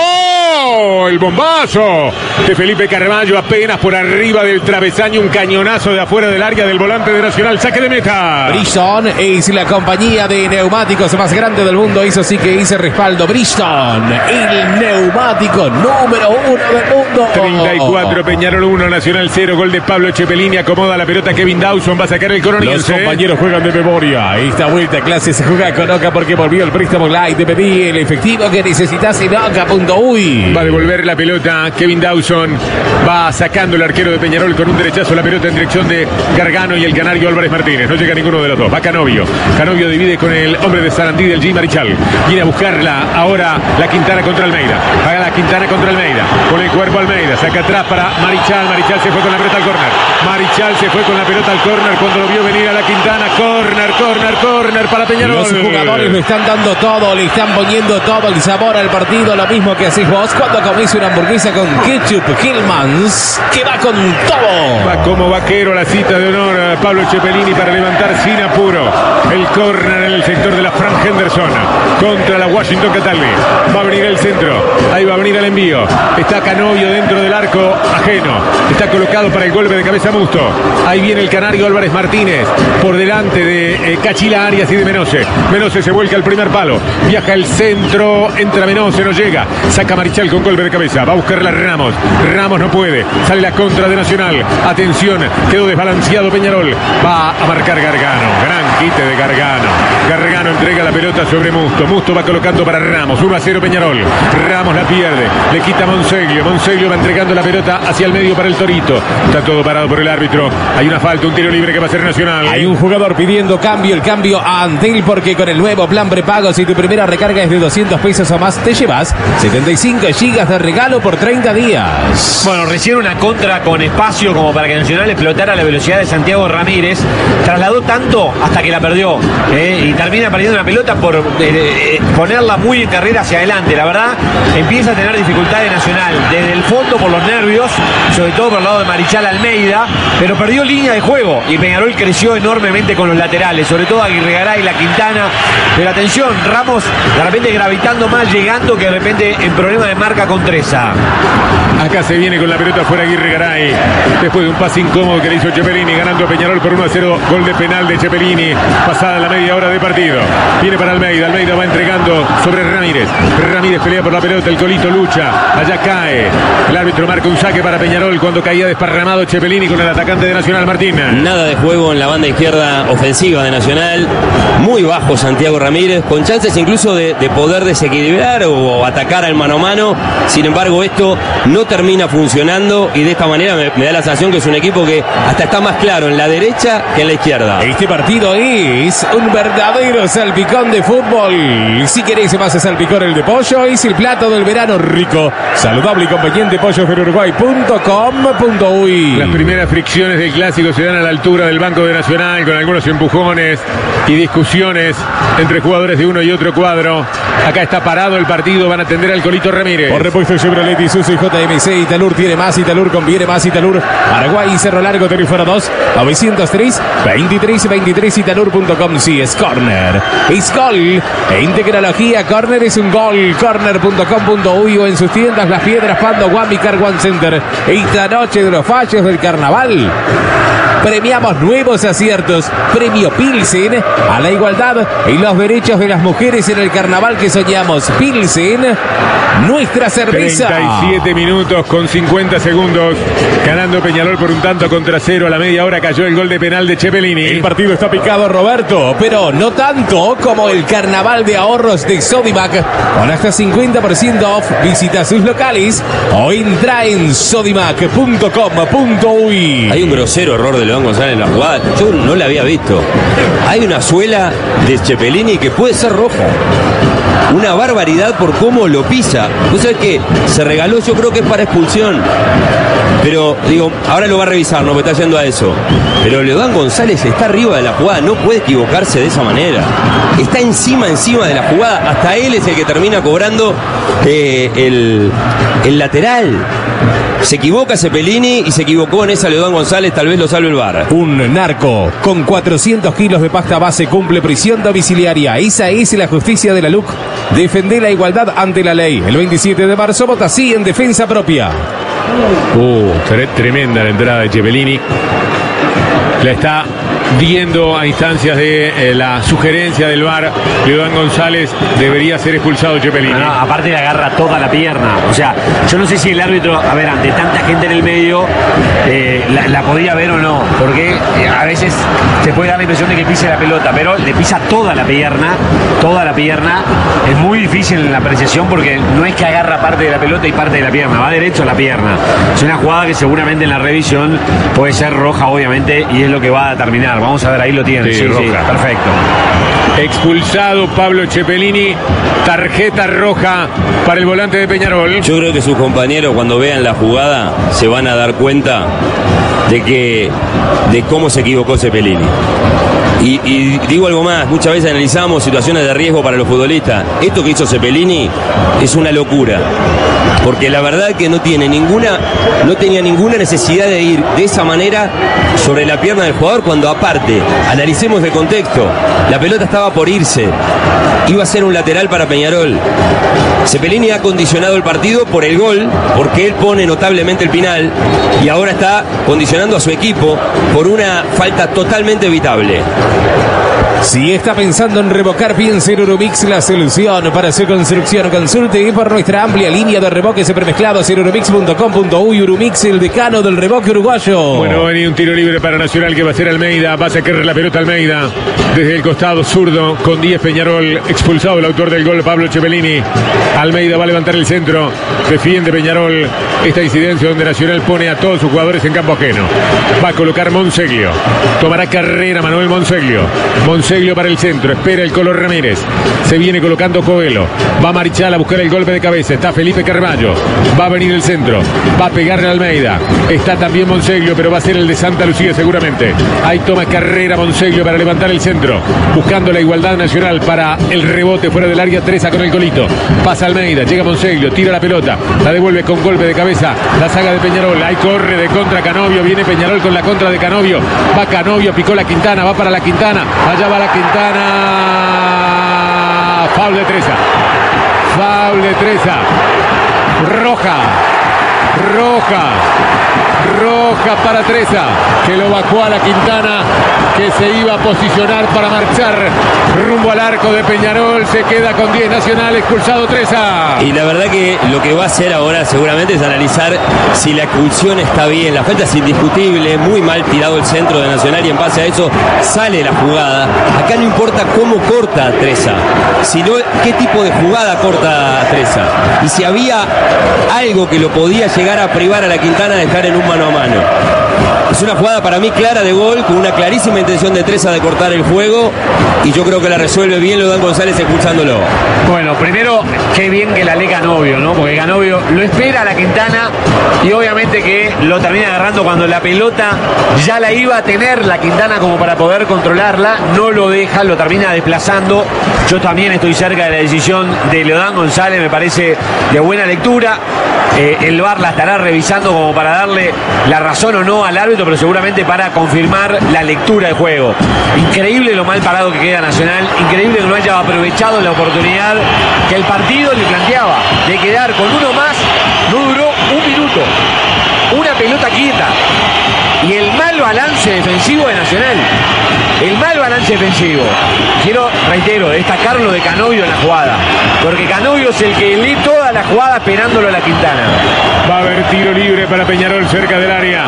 El bombazo de Felipe Carballo apenas por arriba del travesaño. Un cañonazo de afuera del área del volante de Nacional. Saque de meta. Bridgestone es la compañía de neumáticos más grande del mundo. Eso sí que hice respaldo. Bridgestone, el neumático número uno del mundo. treinta y cuatro, Peñarol uno, Nacional cero. Gol de Pablo Cepelini. Acomoda la pelota Kevin Dawson. Va a sacar el Los coroniense. compañeros juegan de memoria. Esta vuelta a clase se juega con Oca porque volvió el préstamo Light. Te pedí el efectivo que necesitas en Oca punto uy. Va a devolver la pelota Kevin Dawson. Va sacando el arquero de Peñarol con un derechazo la pelota en dirección de Gargano y el canario Álvarez Martínez. No llega ninguno de los dos. Va Canovio. Canovio divide con el hombre de Sarandí del G. Marichal. Viene a buscarla ahora la Quintana contra Almeida. Paga la Quintana contra Almeida. Con el cuerpo Almeida. Saca atrás para Marichal. Marichal se fue con la pelota al córner. Marichal se fue con la pelota al córner cuando lo vio venir a la Quintana. Córner, córner, córner para Peñarol. Los jugadores lo están dando todo, le están poniendo todo el sabor al partido, lo mismo que hacéis vos cuando comés una hamburguesa con ketchup Hillmans, que va con todo. Va como vaquero la cita de honor a Pablo Cepelini para levantar sin apuro el córner en el sector de la Frank Henderson contra la Washington Cataldi. Va a venir el centro, ahí va a venir el envío. Está Canovio dentro del arco ajeno, está colocado para el golpe de cabeza Musto. Ahí viene el canario Álvarez Martínez por delante de eh, Cachila Arias y de Menose. Menose se vuelca al primer palo, viaja el centro, entra Menose, no llega, saca Marichal con golpe de cabeza, va a buscarla Ramos. Ramos no puede, sale la contra de Nacional. Atención, quedó desbalanceado Peñarol. Va a marcar Gargano, gran quite de Gargano. Gargano entrega la pelota sobre Musto. Musto va colocando para Ramos, uno a cero Peñarol. Ramos la pierde, le quita Monseglio. Monseglio va entregando la pelota hacia el medio para el Torito. Está todo parado por el árbitro. Hay una falta, un tiro libre que va a ser Nacional. Hay un jugador pidiendo cambio, el cambio a Antel, porque con el nuevo plan prepago, si tu primera recarga es de doscientos pesos o más, te llevas setenta y cinco gigas de regalo por treinta días. Bueno, recién una contra con espacio como para que Nacional explotara la velocidad de Santiago Ramírez. Trasladó tanto hasta que la perdió. ¿eh? Y termina perdiendo una pelota por eh, eh, ponerla muy en carrera hacia adelante. La verdad, empieza a tener dificultades Nacional. Desde el fondo por los nervios, sobre todo por el lado de Marichal Almeida. Pero perdió línea de juego. Y Peñarol creció enormemente con los laterales. Sobre todo Aguirre Garay y la Quintana. Pero atención, Ramos de repente gravitando más, llegando que de repente en problema de marca con Treza. Acá se viene con la pelota fuera Aguirre Garay. Después de un pase incómodo que le hizo Cepelini, ganando a Peñarol por uno a cero. Gol de penal de Cepelini. pasada la media hora de partido. Viene para Almeida, Almeida va entregando sobre Ramírez. Ramírez pelea por la pelota, el Colito lucha, allá cae. El árbitro marca un saque para Peñarol cuando caía desparramado Cepelini con el atacante de Nacional, Martín. Nada de juego en la banda izquierda ofensiva de Nacional. Muy bajo Santiago Ramírez, con chances incluso de, de poder desequilibrar o atacar al mano a mano. Sin embargo, esto no termina funcionando y de esta manera me, me da la sensación que es un equipo que hasta está más claro en la derecha que en la izquierda. Este partido es un verdadero salpicón de fútbol. Si queréis más salpicón el de pollo, es el plato del verano rico, saludable y conveniente. pollo fer uruguay punto com punto uy. Las primeras fricciones del clásico se dan a la altura del banco de Nacional, con algunos empujones y discusiones entre jugadores de uno y otro cuadro. Acá está parado el partido, van a atender al Colito Ramírez. Por repuesto Chevrolet Isuzu y J M C. Italur tiene más, Italur conviene más, Italur Paraguay, Cerro Largo, Terrifuero dos, novecientos tres, veintitrés veintitrés, italur punto com. Si es corner, es gol. En tecnología, corner es un gol. corner punto com punto uy o en sus tiendas Las Piedras, Pando, Guami, Car One Center. Esta noche de los fallos del carnaval premiamos nuevos aciertos. Premio Pilsen a la igualdad y los derechos de las mujeres en el carnaval que soñamos. Pilsen, nuestra cerveza. treinta y siete minutos con cincuenta segundos. Ganando Peñarol por un tanto contra cero. A la media hora cayó el gol de penal de Cepelini. El partido está picado, Roberto, pero no tanto como el carnaval de ahorros de Sodimac. Con hasta cincuenta por ciento off, visita sus locales o entra en sodimac punto com punto uy. Hay un grosero error de León González en la jugada. Yo no la había visto. Hay una suela de Cepelini que puede ser roja. Una barbaridad por cómo lo pisa. Vos sabés que se regaló, yo creo que es para expulsión. Pero, digo, ahora lo va a revisar, no me está yendo a eso. Pero Leodán González está arriba de la jugada, no puede equivocarse de esa manera. Está encima, encima de la jugada. Hasta él es el que termina cobrando eh, el, el lateral. Se equivoca Cepelini y se equivocó en esa Leodán González, tal vez lo salve el V A R. Un narco con cuatrocientos kilos de pasta base cumple prisión domiciliaria. Esa es la justicia de la L U C. Defende la igualdad ante la ley. El veintisiete de marzo vota sí en defensa propia. Uh, tremenda la entrada de Cepelini. La está viendo a instancias de eh, la sugerencia del V A R. Leodán González debería ser expulsado Cepelini. No, no, aparte le agarra toda la pierna. O sea, yo no sé si el árbitro, a ver, ante tanta gente en el medio, eh, la, la podía ver o no. Porque eh, a veces se puede dar la impresión de que pise la pelota, pero le pisa toda la pierna, toda la pierna. Es muy difícil en la apreciación porque no es que agarra parte de la pelota y parte de la pierna, va derecho a la pierna. Es una jugada que seguramente en la revisión puede ser roja, obviamente, y es lo que va a determinar. Vamos a ver, ahí lo tiene. Sí, Sí, roja. sí, perfecto. Expulsado Pablo Cepelini, tarjeta roja para el volante de Peñarol. Yo creo que sus compañeros cuando vean la jugada se van a dar cuenta de que de cómo se equivocó Cepelini. Y, y digo algo más, muchas veces analizamos situaciones de riesgo para los futbolistas. Esto que hizo Cepelini es una locura. Porque la verdad que no tiene ninguna, no tenía ninguna necesidad de ir de esa manera sobre la pierna del jugador cuando aparte, analicemos el contexto, la pelota estaba por irse, iba a ser un lateral para Peñarol. Cepelini ha condicionado el partido por el gol, porque él pone notablemente el penal y ahora está condicionando a su equipo por una falta totalmente evitable. Si está pensando en revocar, piense en Urumix, la solución para su construcción. Consulte por nuestra amplia línea de revoques premezclados en urumix punto com punto uy. Urumix, el decano del revoque uruguayo. Bueno, va a venir un tiro libre para Nacional que va a ser Almeida. Va a sacar la pelota Almeida desde el costado zurdo con diez Peñarol. Expulsado el autor del gol, Pablo Cepelini. Almeida va a levantar el centro. Defiende Peñarol esta incidencia donde Nacional pone a todos sus jugadores en campo ajeno. Va a colocar Monseglio. Tomará carrera Manuel Monseglio. Monseglio para el centro, espera el Color Ramírez, se viene colocando Coelho, va Marichal a buscar el golpe de cabeza, está Felipe Carballo, va a venir el centro, va a pegarle a Almeida, está también Monseglio, pero va a ser el de Santa Lucía seguramente. Ahí toma carrera Monseglio para levantar el centro, buscando la igualdad nacional para el rebote fuera del área. Treza con el Colito, pasa Almeida, llega Monseglio, tira la pelota, la devuelve con golpe de cabeza la saga de Peñarol. Ahí corre de contra Canovio, viene Peñarol con la contra de Canovio, va Canovio, picó la Quintana, va para la Quintana, allá va la Quintana, foul de Treza, foul de Treza, roja, Roja. Roja para Treza, que lo bajó a la Quintana, que se iba a posicionar para marchar rumbo al arco de Peñarol. Se queda con diez Nacional, expulsado Treza. Y la verdad que lo que va a hacer ahora seguramente es analizar si la expulsión está bien. La falta es indiscutible, muy mal tirado el centro de Nacional y en base a eso sale la jugada. Acá no importa cómo corta Treza, sino qué tipo de jugada corta Treza. Y si había algo que lo podía llegar a privar a la Quintana de estar en un mano a mano. Es una jugada para mí clara de gol, con una clarísima intención de Treza de cortar el juego, y yo creo que la resuelve bien Leodán González expulsándolo. Bueno, primero, qué bien que la lee Canovio, ¿no? Porque Canovio lo espera a la Quintana y obviamente que lo termina agarrando cuando la pelota ya la iba a tener la Quintana como para poder controlarla, no lo deja, lo termina desplazando. Yo también estoy cerca de la decisión de Leodán González, me parece de buena lectura. Eh, el V A R la estará revisando como para darle la razón o no al árbitro, pero seguramente para confirmar la lectura del juego. Increíble lo mal parado que queda Nacional, increíble que no haya aprovechado la oportunidad que el partido le planteaba de quedar con uno más. No duró un minuto, una pelota quieta y el mal balance defensivo de Nacional. El mal balance defensivo. Quiero, reitero, destacarlo de Canovio en la jugada, porque Canovio es el que lee toda la jugada esperándolo a la Quintana. Va a haber tiro libre para Peñarol cerca del área.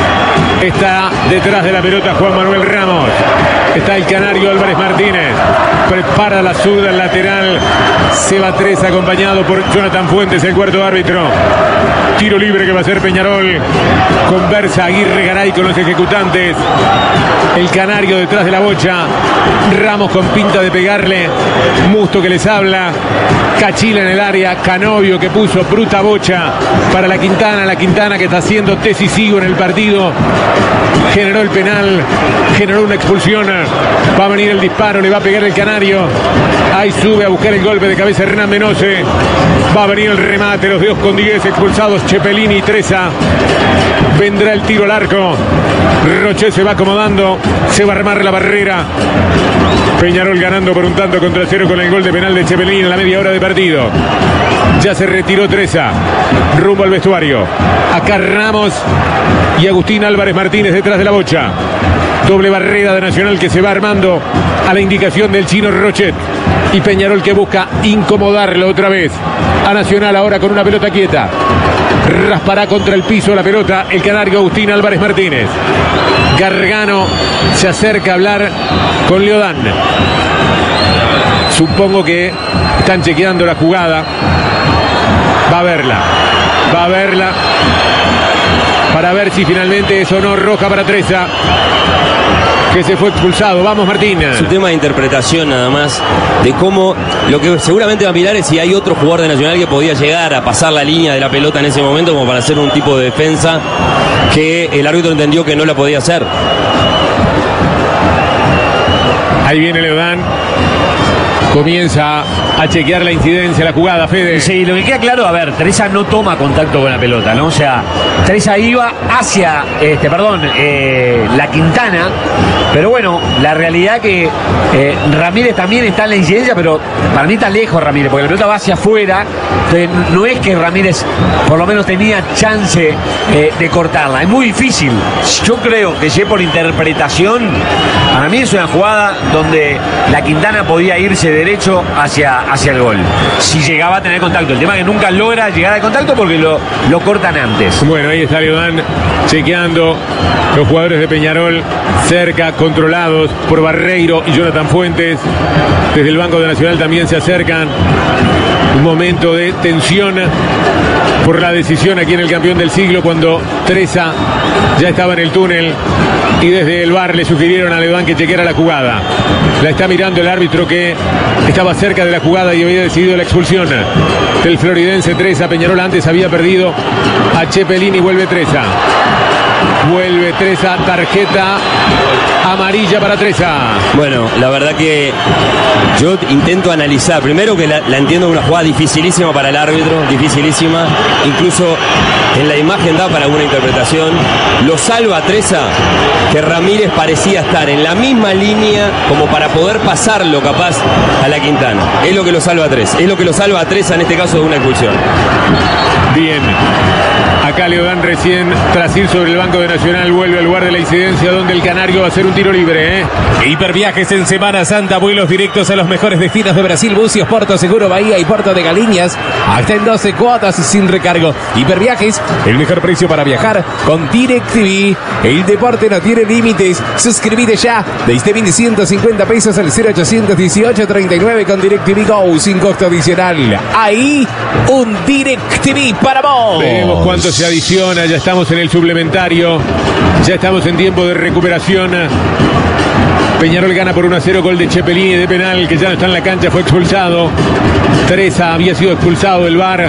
Está detrás de la pelota Juan Manuel Ramos. Está el canario Álvarez Martínez. Prepara la zurda al lateral. Seba Treza acompañado por Jonathan Fuentes, el cuarto árbitro. Tiro libre que va a hacer Peñarol. Conversa Aguirre Garay con los ejecutantes. El canario detrás de la bocha. Ramos con pinta de pegarle. Musto que les habla. Cachila en el área. Canovio que puso bruta bocha para la Quintana. La Quintana que está siendo decisivo en el partido. Generó el penal. Generó una expulsión. Va a venir el disparo. Le va a pegar el canario. Ahí sube a buscar el golpe de cabeza Hernán Menose. Va a venir el remate. Los dedos con diez expulsados. Chepelini y Treza. Vendrá el tiro al arco. Rochet se va acomodando. Se va a armar la barrera. Peñarol ganando por un tanto contra cero con el gol de penal de Chepelini en la media hora de partido. Ya se retiró Treza. Rumbo al vestuario. Acá Ramos y Agustín Álvarez Martínez detrás de la bocha. Doble barrera de Nacional que se va armando a la indicación del chino Rochet. Y Peñarol que busca incomodarlo otra vez a Nacional ahora con una pelota quieta. Raspará contra el piso la pelota el canario Agustín Álvarez Martínez. Gargano se acerca a hablar con Leodán. Supongo que están chequeando la jugada. Va a verla. Va a verla. Para ver si finalmente es o no roja para Treza, que se fue expulsado. Vamos, Martín. Es un tema de interpretación nada más, de cómo, lo que seguramente va a mirar es si hay otro jugador de Nacional que podía llegar a pasar la línea de la pelota en ese momento como para hacer un tipo de defensa que el árbitro entendió que no la podía hacer. Ahí viene Leodán. Comienza a chequear la incidencia, la jugada, Fede. Sí, lo que queda claro, a ver, Treza no toma contacto con la pelota, ¿no? O sea, Treza iba hacia, este, perdón, eh, la Quintana, pero bueno, la realidad que eh, Ramírez también está en la incidencia, pero para mí está lejos Ramírez, porque la pelota va hacia afuera, entonces no es que Ramírez por lo menos tenía chance eh, de cortarla, es muy difícil. Yo creo que si es por interpretación, para mí es una jugada donde la Quintana podía irse de derecho hacia, hacia el gol, si llegaba a tener contacto. El tema es que nunca logra llegar al contacto porque lo, lo cortan antes. Bueno, ahí está Leodán chequeando los jugadores de Peñarol cerca, controlados por Barreiro y Jonathan Fuentes. Desde el Banco de Nacional también se acercan. Un momento de tensión por la decisión aquí en el campeón del siglo, cuando Treza ya estaba en el túnel y desde el V A R le sugirieron a Leodán que chequeara la jugada. La está mirando el árbitro que estaba cerca de la jugada y había decidido la expulsión del floridense Treza. Peñarol antes había perdido a Chepelini. Vuelve Treza. Vuelve Treza, tarjeta amarilla para Treza. Bueno, la verdad que yo intento analizar. Primero que la, la entiendo, una jugada dificilísima para el árbitro, dificilísima. Incluso en la imagen da para alguna interpretación. Lo salva a Treza, que Ramírez parecía estar en la misma línea como para poder pasarlo capaz a la Quintana. Es lo que lo salva a Treza, es lo que lo salva a Treza en este caso de una expulsión. Bien. Acá Leodán recién, tras ir sobre el banco de Nacional, vuelve al lugar de la incidencia donde el Canario va a hacer un tiro libre. ¿eh? Hiperviajes en Semana Santa, vuelos directos a los mejores destinos de Brasil, Bucios, Porto Seguro, Bahía y Puerto de Galiñas, hasta en doce cuotas sin recargo. Hiperviajes, el mejor precio para viajar con DirecTV. El deporte no tiene límites. Suscríbete ya desde mil ciento cincuenta pesos al cero ochocientos dieciocho treinta y nueve con DirecTV Go sin costo adicional. Ahí, un DirecTV para vos. Veremos cuánto se adiciona. Ya estamos en el suplementario. Ya estamos en tiempo de recuperación. Peñarol gana por uno a cero, gol de Chepelini de penal, que ya no está en la cancha, fue expulsado. Treza había sido expulsado del V A R.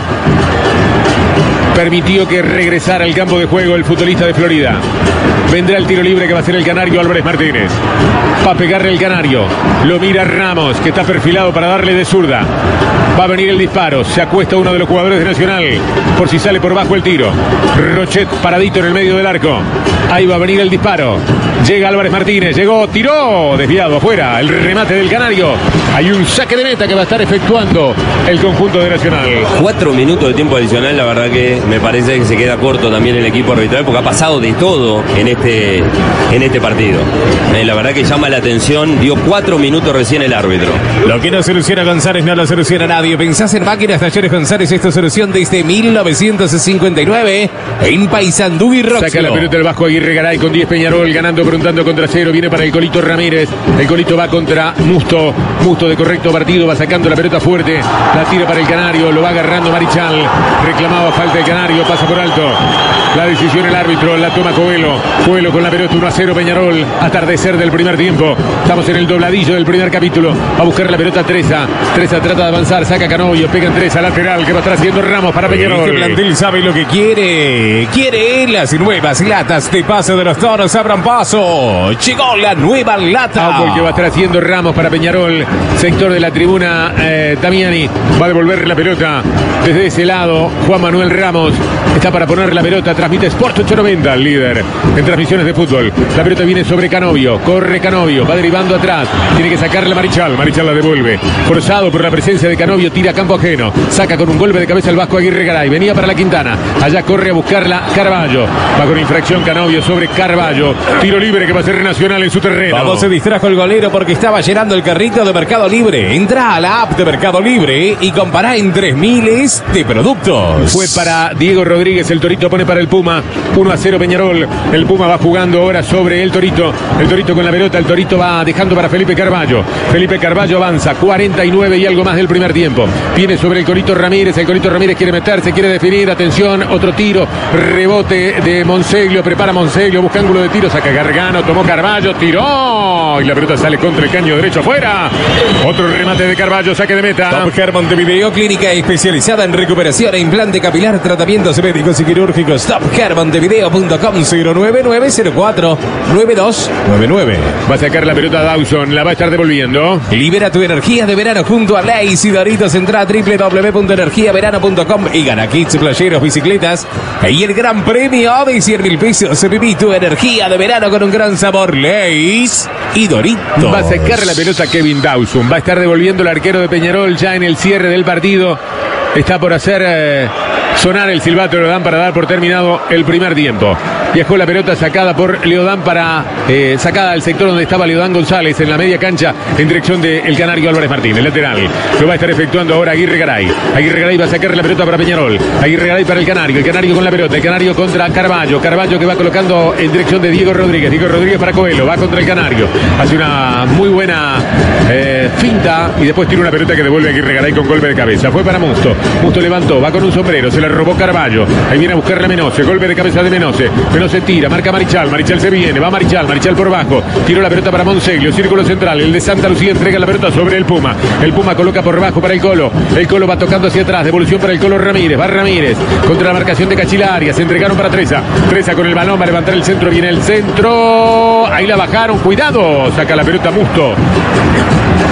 Permitió que regresara al campo de juego el futbolista de Florida. Vendrá el tiro libre que va a ser el Canario Álvarez Martínez. Va a pegarle el Canario. Lo mira Ramos, que está perfilado para darle de zurda. Va a venir el disparo. Se acuesta uno de los jugadores de Nacional por si sale por bajo el tiro. Rochet paradito en el medio del arco. Ahí va a venir el disparo. Llega Álvarez Martínez. Llegó, tiró. Desviado afuera. El remate del Canario. Hay un saque de meta que va a estar efectuando el conjunto de Nacional. Cuatro minutos de tiempo adicional. La verdad que me parece que se queda corto también el equipo arbitral porque ha pasado de todo en este, en este partido. Eh, la verdad que llama la atención. Dio cuatro minutos recién el árbitro. Lo que no soluciona González no lo soluciona nadie. Pensás en máquinas Talleres González. Esta solución desde mil novecientos cincuenta y nueve en Paysandú y Roxio. Saca la pelota el Vasco Aguirre Garay con diez Peñarol ganando por un tanto contra cero. Viene para el Colito Ramírez. El Colito va contra Musto. Musto de correcto partido. Va sacando la pelota fuerte. La tira para el Canario. Lo va agarrando Marichal. Reclamaba falta el Canario. Pasa por alto. La decisión el árbitro. La toma Coelho. Coelho con la pelota uno a cero Peñarol. Atardecer del primer tiempo. Estamos en el dobladillo del primer capítulo. Va a buscar la pelota Treza. Treza trata de avanzar. Saca Canovio. Pega en Treza. Lateral que va a estar haciendo Ramos para Peñarol. Este plantel sabe lo que quiere. Quiere las nuevas latas de Paso de los Toros. Abran paso. Llegó la nueva lata. Ah, porque va a estar haciendo Ramos para Peñarol. Sector de la tribuna eh, Damiani. Va a devolver la pelota desde ese lado. Juan Manuel Ramos está para poner la pelota. Transmite Sport ochocientos noventa, el líder en transmisiones de fútbol. La pelota viene sobre Canovio. Corre Canovio. Va derivando atrás. Tiene que sacarle Marichal. Marichal la devuelve. Forzado por la presencia de Canovio. Tira a campo ajeno. Saca con un golpe de cabeza el Vasco Aguirre Garay. Venía para la Quintana. Allá corre a buscarla Carballo. Va con infracción Canovio sobre Carballo. Tiro libre que va a ser Nacional en su terreno. Vamos, se distrajo el golero porque estaba llenando el carrito de Mercado Libre. Entra a la app de Mercado Libre y compará entre miles de productos. Fue para Diego Rodríguez. El Torito pone para el Puma. uno a cero Peñarol. El Puma va jugando ahora sobre el Torito. El Torito con la pelota. El Torito va dejando para Felipe Carballo. Felipe Carballo avanza. cuarenta y nueve y algo más del primer tiempo. Viene sobre el Colito Ramírez. El Colito Ramírez quiere meterse, quiere definir. Atención, otro tiro. Rebote de Monseglio. Prepara Monseglio. Busca ángulo de tiro. Saca Gargano. Tomó Carballo. Tiró. Y la pelota sale contra el caño derecho afuera. Otro remate de Carballo. Saque de meta. Top Hair Montevideo, clínica especializada en recuperación e implante capilar, tratamientos médicos y quirúrgicos. Top Hair Montevideo punto com cero nueve nueve cero cuatro nueve dos nueve nueve. Va a sacar la pelota Dawson. La va a estar devolviendo. Libera tu energía de verano junto a Leis y Doritos. Entra a doble u doble u doble u punto energía verano punto com y gana kits, playeros, bicicletas y el gran premio de cien mil pesos. Viví tu energía de verano con un gran sabor. Leis y Doritos. Va a sacar la pelota Kevin Dawson. Va a estar devolviendo el arquero de Peñarol ya en el cierre del partido. Está por hacer eh, sonar el silbato de Leodán para dar por terminado el primer tiempo. Viajó la pelota sacada por Leodán para eh, sacada al sector donde estaba Leodán González en la media cancha en dirección del Canario Álvarez Martínez, lateral. Lo va a estar efectuando ahora Aguirre Garay. Aguirre Garay va a sacar la pelota para Peñarol. Aguirre Garay para el Canario. El Canario con la pelota. El Canario contra Carballo. Carballo que va colocando en dirección de Diego Rodríguez. Diego Rodríguez para Coelho. Va contra el Canario. Hace una muy buena eh, finta y después tira una pelota que devuelve a Aguirre Garay con golpe de cabeza. Fue para Musto. Musto levantó. Va con un sombrero. Se la robó Carballo. Ahí viene a buscarle a Menose. Golpe de cabeza de Menose. Menose tira. Marca Marichal. Marichal se viene. Va Marichal. Marichal por bajo. Tiró la pelota para Monseglio. Círculo central. El de Santa Lucía entrega la pelota sobre el Puma. El Puma coloca por bajo para el Colo. El Colo va tocando hacia atrás. Devolución para el Colo Ramírez. Va Ramírez. Contra la marcación de Cachilaria. Se entregaron para Treza. Treza con el balón. Va a levantar el centro. Viene el centro. Ahí la bajaron. Cuidado. Saca la pelota Musto.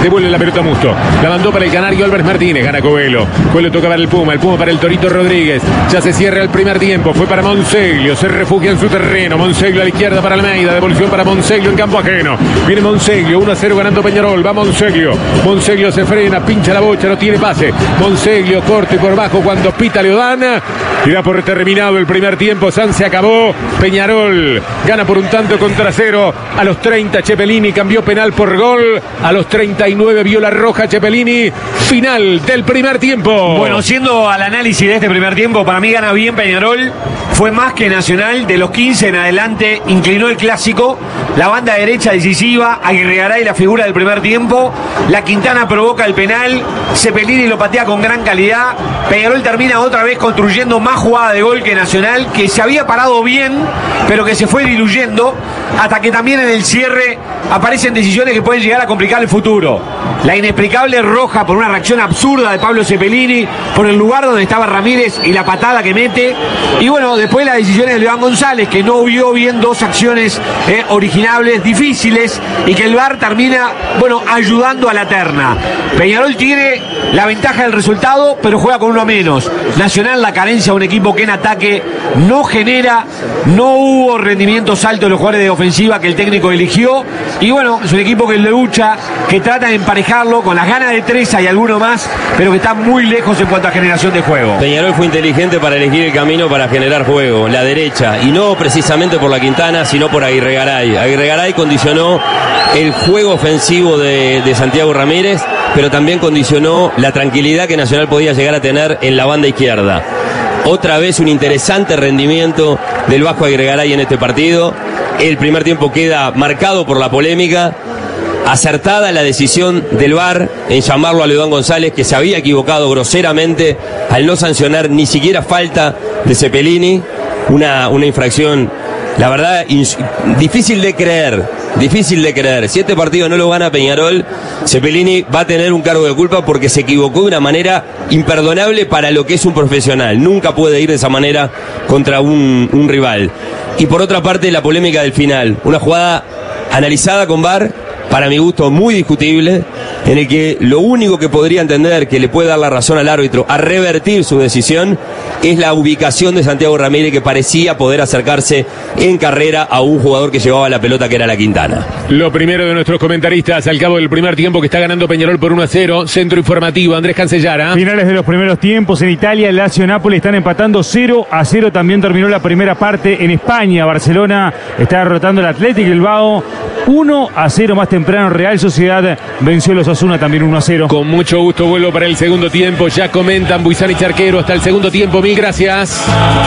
devuelve la pelota a Musto. La mandó para el canario Álvarez Martínez. Gana Coelho. Coelho toca para el Puma. El Puma para el Torito Rodríguez. Ya se cierra el primer tiempo. Fue para Monseglio. Se refugia en su terreno. Monseglio a la izquierda para Almeida. Devolución para Monseglio en campo ajeno. Viene Monseglio. uno a cero ganando Peñarol. Va Monseglio. Monseglio se frena. Pincha la bocha. No tiene pase. Monseglio corte por bajo cuando pita Leodana. Y da por terminado el primer tiempo. San se acabó. Peñarol gana por un tanto contra cero. A los treinta Cepelini cambió penal por gol. A los treinta y nueve vio la roja Cepelini. Final del primer tiempo. Bueno, siendo al análisis de este primer tiempo, para mí gana bien Peñarol. Fue más que Nacional. De los quince en adelante inclinó el clásico. La banda derecha decisiva. Aguirregaray la figura del primer tiempo. La Quintana provoca el penal. Cepelini lo patea con gran calidad. Peñarol termina otra vez construyendo más jugada de gol que Nacional, que se había parado bien, pero que se fue diluyendo, hasta que también en el cierre aparecen decisiones que pueden llegar a complicar el futuro. La inexplicable roja por una reacción absurda de Pablo Cepelini, por el lugar donde estaba Ramírez y la patada que mete. Y bueno, después las decisiones de León González, que no vio bien dos acciones eh, originables, difíciles, y que el V A R termina, bueno, ayudando a la terna. Peñarol tiene la ventaja del resultado, pero juega con uno menos. Nacional, la carencia de un equipo que en ataque no genera, no hubo rendimientos altos de los jugadores de ofensiva que el técnico eligió. Y bueno, es un equipo que lucha, que trata de emparejarlo con las ganas de Treza y alguno más, pero que está muy lejos en cuanto a generación de juego. Peñarol fue inteligente para elegir el camino para generar juego, la derecha, y no precisamente por la Quintana, sino por Aguirregaray. Aguirregaray condicionó el juego ofensivo de, de Santiago Ramírez, pero también condicionó la tranquilidad que Nacional podía llegar a tener en la banda izquierda. Otra vez un interesante rendimiento del Vasco Aguirregaray en este partido. El primer tiempo queda marcado por la polémica. Acertada la decisión del V A R en llamarlo a Leodán González, que se había equivocado groseramente al no sancionar ni siquiera falta de Cepelini. Una, una infracción, la verdad, difícil de creer. Difícil de creer. Si este partido no lo gana Peñarol, Cepelini va a tener un cargo de culpa porque se equivocó de una manera imperdonable para lo que es un profesional. Nunca puede ir de esa manera contra un, un rival. Y por otra parte, la polémica del final. Una jugada analizada con V A R, para mi gusto muy discutible, en el que lo único que podría entender que le puede dar la razón al árbitro a revertir su decisión es la ubicación de Santiago Ramírez, que parecía poder acercarse en carrera a un jugador que llevaba la pelota, que era la Quintana. Lo primero de nuestros comentaristas al cabo del primer tiempo, que está ganando Peñarol por uno a cero. Centro informativo, Andrés Cancellara. Finales de los primeros tiempos en Italia, el Lazio y Nápoles están empatando cero a cero. También terminó la primera parte en España. Barcelona está derrotando al Athletic Bilbao uno a cero. Más temprano, Real Sociedad venció a los Osasuna también uno a cero. Con mucho gusto vuelvo para el segundo tiempo. Ya comentan Buizán y Charquero hasta el segundo tiempo. Mil gracias.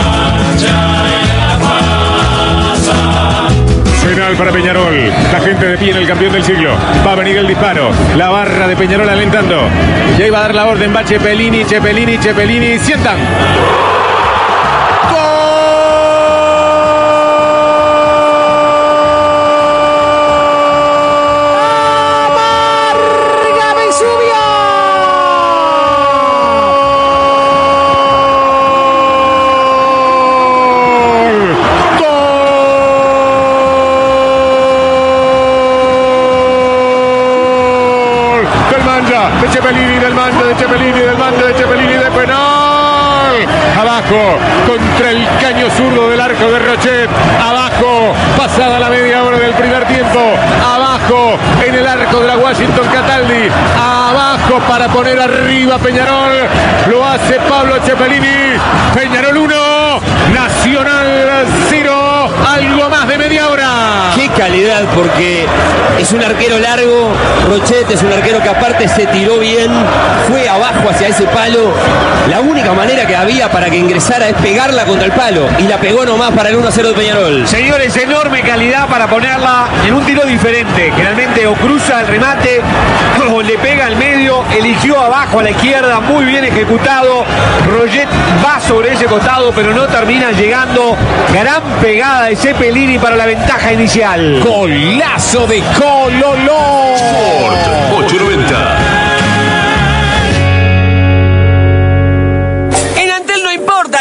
Penal para Peñarol. La gente de pie en el campeón del siglo. Va a venir el disparo. La barra de Peñarol alentando. Y ahí va a dar la orden. Va Cepelini, Cepelini, Cepelini. Sientan. Contra el caño zurdo del arco de Rochet. Abajo, pasada la media hora del primer tiempo. Abajo, en el arco de la Washington Cataldi. Abajo para poner arriba Peñarol. Lo hace Pablo Cepelini. Peñarol uno, Nacional cero. Algo más de media hora. Qué calidad, porque es un arquero largo. Rochet es un arquero que aparte se tiró bien. Fue abajo hacia ese palo. La única manera que había para que ingresara es pegarla contra el palo. Y la pegó nomás para el uno a cero de Peñarol. Señores, enorme calidad para ponerla en un tiro diferente. Generalmente o cruza el remate o le pega al medio. Eligió abajo a la izquierda. Muy bien ejecutado. Rochet va sobre ese costado, pero no termina llegando. Gran pegada de Cepelini para la ventaja inicial. Golazo de Cololó. Sport ochocientos noventa. En Antel no importa que cero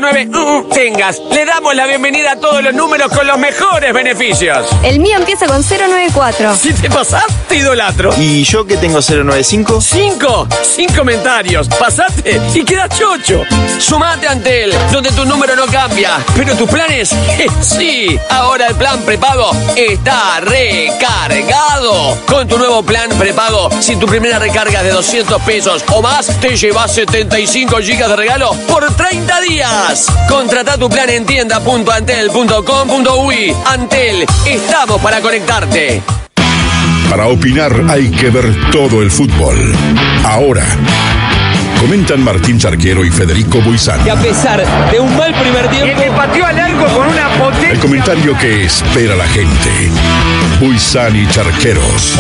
nueve tengas. Le damos la bienvenida a todos los números con los mejores beneficios. El mío empieza con cero nueve cuatro. Si te pasás, te idolatro. ¿Y yo que tengo cero nueve cinco? Cinco, sin comentarios. Pasate y queda chocho. Sumate a Antel, donde tu número no cambia, pero tus planes, eh, sí. Ahora el plan prepago está recargado. Con tu nuevo plan prepago, si tu primera recarga es de doscientos pesos o más, te llevas setenta y cinco gigas de regalo por treinta días. Contrata tu plan en tienda punto antel punto com punto uy. Antel, estamos para conectarte. Para opinar hay que ver todo el fútbol. Ahora, comentan Martín Charquero y Federico Buizán. Y a pesar de un mal primer tiempo, el que pateó al arco con una potencia. El comentario que espera la gente. Buizán y Charqueros.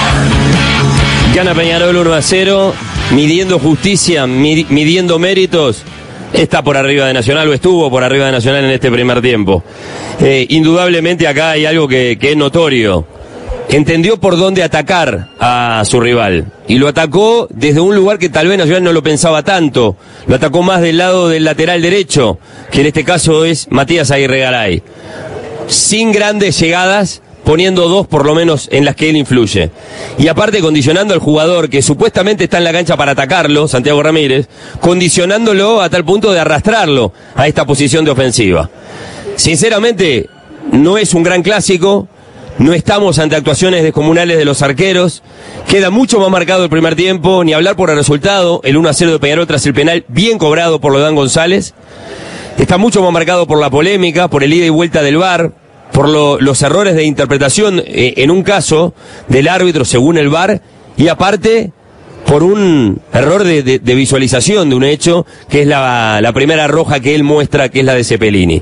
Gana Peñarol uno a cero, midiendo justicia, midiendo méritos. Está por arriba de Nacional, o estuvo por arriba de Nacional en este primer tiempo. Eh, indudablemente acá hay algo que, que es notorio. Entendió por dónde atacar a su rival. Y lo atacó desde un lugar que tal vez Nacional no lo pensaba tanto. Lo atacó más del lado del lateral derecho, que en este caso es Matías Aguirregaray. Sin grandes llegadas, poniendo dos por lo menos en las que él influye. Y aparte condicionando al jugador que supuestamente está en la cancha para atacarlo, Santiago Ramírez, condicionándolo a tal punto de arrastrarlo a esta posición de ofensiva. Sinceramente, no es un gran clásico. No estamos ante actuaciones descomunales de los arqueros. Queda mucho más marcado el primer tiempo, ni hablar por el resultado, el uno a cero de Peñarol tras el penal bien cobrado por Lodán González. Está mucho más marcado por la polémica, por el ida y vuelta del V A R, por lo, los errores de interpretación eh, en un caso del árbitro según el V A R, y aparte por un error de, de, de visualización de un hecho, que es la, la primera roja que él muestra, que es la de Cepelini.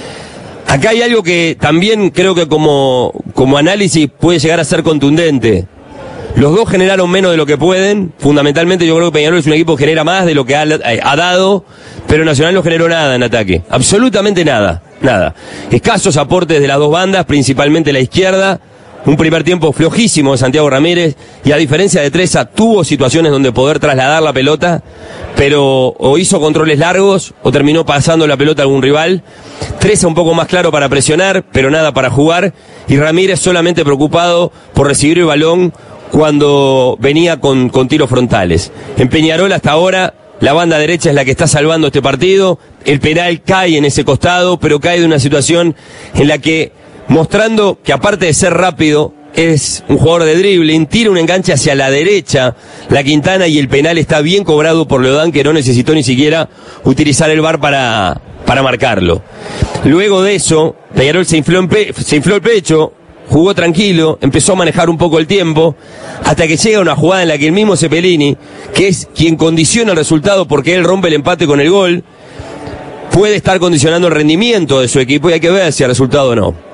Acá hay algo que también creo que como, como análisis puede llegar a ser contundente. Los dos generaron menos de lo que pueden. Fundamentalmente yo creo que Peñarol es un equipo que genera más de lo que ha, ha dado, pero Nacional no generó nada en ataque. Absolutamente nada, nada. Escasos aportes de las dos bandas, principalmente la izquierda. Un primer tiempo flojísimo de Santiago Ramírez, y a diferencia de Treza, tuvo situaciones donde poder trasladar la pelota, pero o hizo controles largos o terminó pasando la pelota a algún rival. Treza un poco más claro para presionar, pero nada para jugar, y Ramírez solamente preocupado por recibir el balón cuando venía con, con tiros frontales. En Peñarol hasta ahora la banda derecha es la que está salvando este partido. El penal cae en ese costado, pero cae de una situación en la que, mostrando que aparte de ser rápido, es un jugador de dribbling, tira un enganche hacia la derecha, la Quintana, y el penal está bien cobrado por Lodán, que no necesitó ni siquiera utilizar el V A R para, para marcarlo. Luego de eso, Peñarol se infló, en pe se infló el pecho, jugó tranquilo, empezó a manejar un poco el tiempo, hasta que llega una jugada en la que el mismo Cepelini, que es quien condiciona el resultado porque él rompe el empate con el gol, puede estar condicionando el rendimiento de su equipo, y hay que ver si el resultado o no.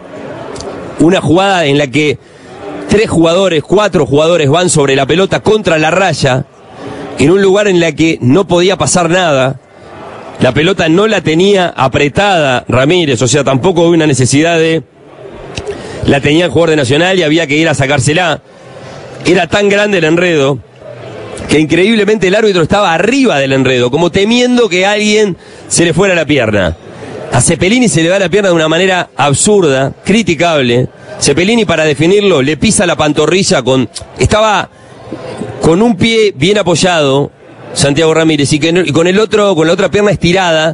Una jugada en la que tres jugadores, cuatro jugadores van sobre la pelota contra la raya, en un lugar en la que no podía pasar nada. La pelota no la tenía apretada Ramírez, o sea, tampoco hubo una necesidad de... La tenía el jugador de Nacional y había que ir a sacársela. Era tan grande el enredo que increíblemente el árbitro estaba arriba del enredo, como temiendo que alguien se le fuera la pierna. A Cepelini se le da la pierna de una manera absurda, criticable. Cepelini, para definirlo, le pisa la pantorrilla con... Estaba con un pie bien apoyado, Santiago Ramírez, y, que, y con el otro, con la otra pierna estirada,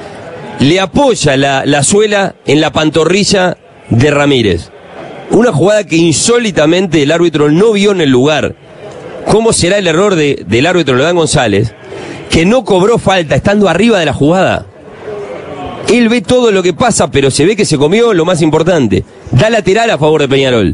le apoya la, la suela en la pantorrilla de Ramírez. Una jugada que insólitamente el árbitro no vio en el lugar. ¿Cómo será el error de, del árbitro Lodán González, que no cobró falta estando arriba de la jugada? Él ve todo lo que pasa, pero se ve que se comió lo más importante. Da lateral a favor de Peñarol.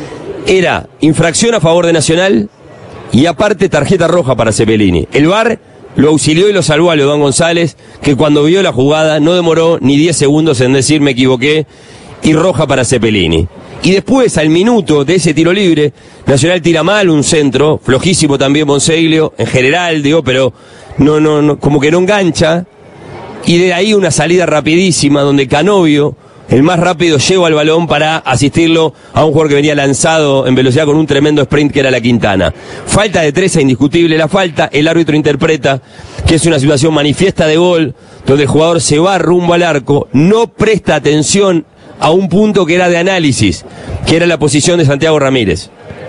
Era infracción a favor de Nacional y aparte tarjeta roja para Cepelini. El V A R lo auxilió y lo salvó a Lodán González, que cuando vio la jugada no demoró ni diez segundos en decir me equivoqué, y roja para Cepelini. Y después, al minuto de ese tiro libre, Nacional tira mal un centro, flojísimo también Monseglio, en general, digo, pero no, no, no, como que no engancha. Y de ahí una salida rapidísima donde Canovio el más rápido lleva el balón para asistirlo a un jugador que venía lanzado en velocidad con un tremendo sprint que era la Quintana. Falta de Treza, indiscutible la falta, el árbitro interpreta que es una situación manifiesta de gol, donde el jugador se va rumbo al arco, no presta atención a un punto que era de análisis, que era la posición de Santiago Ramírez.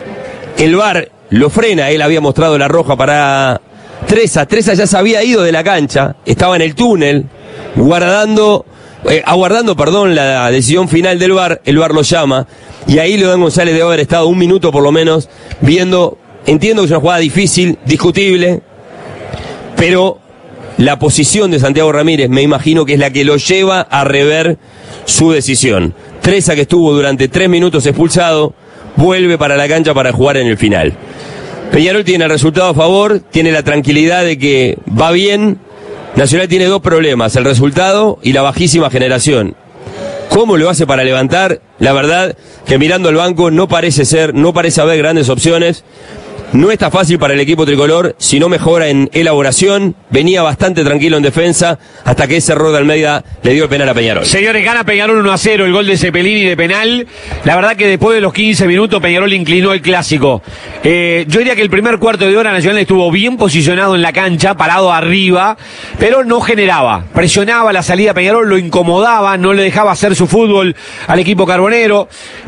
El V A R lo frena, él había mostrado la roja para Treza, Treza ya se había ido de la cancha, estaba en el túnel, guardando... Eh, aguardando, perdón, la decisión final del V A R, el V A R lo llama, y ahí Leodán González debe haber estado un minuto por lo menos viendo, entiendo que es una jugada difícil, discutible, pero la posición de Santiago Ramírez me imagino que es la que lo lleva a rever su decisión. Treza, que estuvo durante tres minutos expulsado, vuelve para la cancha para jugar en el final. Peñarol tiene el resultado a favor, tiene la tranquilidad de que va bien. Nacional tiene dos problemas, el resultado y la bajísima generación. ¿Cómo lo hace para levantar? La verdad que mirando el banco no parece ser, no parece haber grandes opciones. No está fácil para el equipo tricolor si no mejora en elaboración. Venía bastante tranquilo en defensa hasta que ese error de Almeida le dio el penal a Peñarol. Señores, gana Peñarol uno a cero, el gol de Cepelini de penal. La verdad que después de los quince minutos Peñarol inclinó el clásico. Eh, yo diría que el primer cuarto de hora Nacional estuvo bien posicionado en la cancha, parado arriba, pero no generaba. Presionaba la salida a Peñarol, lo incomodaba, no le dejaba hacer su fútbol al equipo carbonero.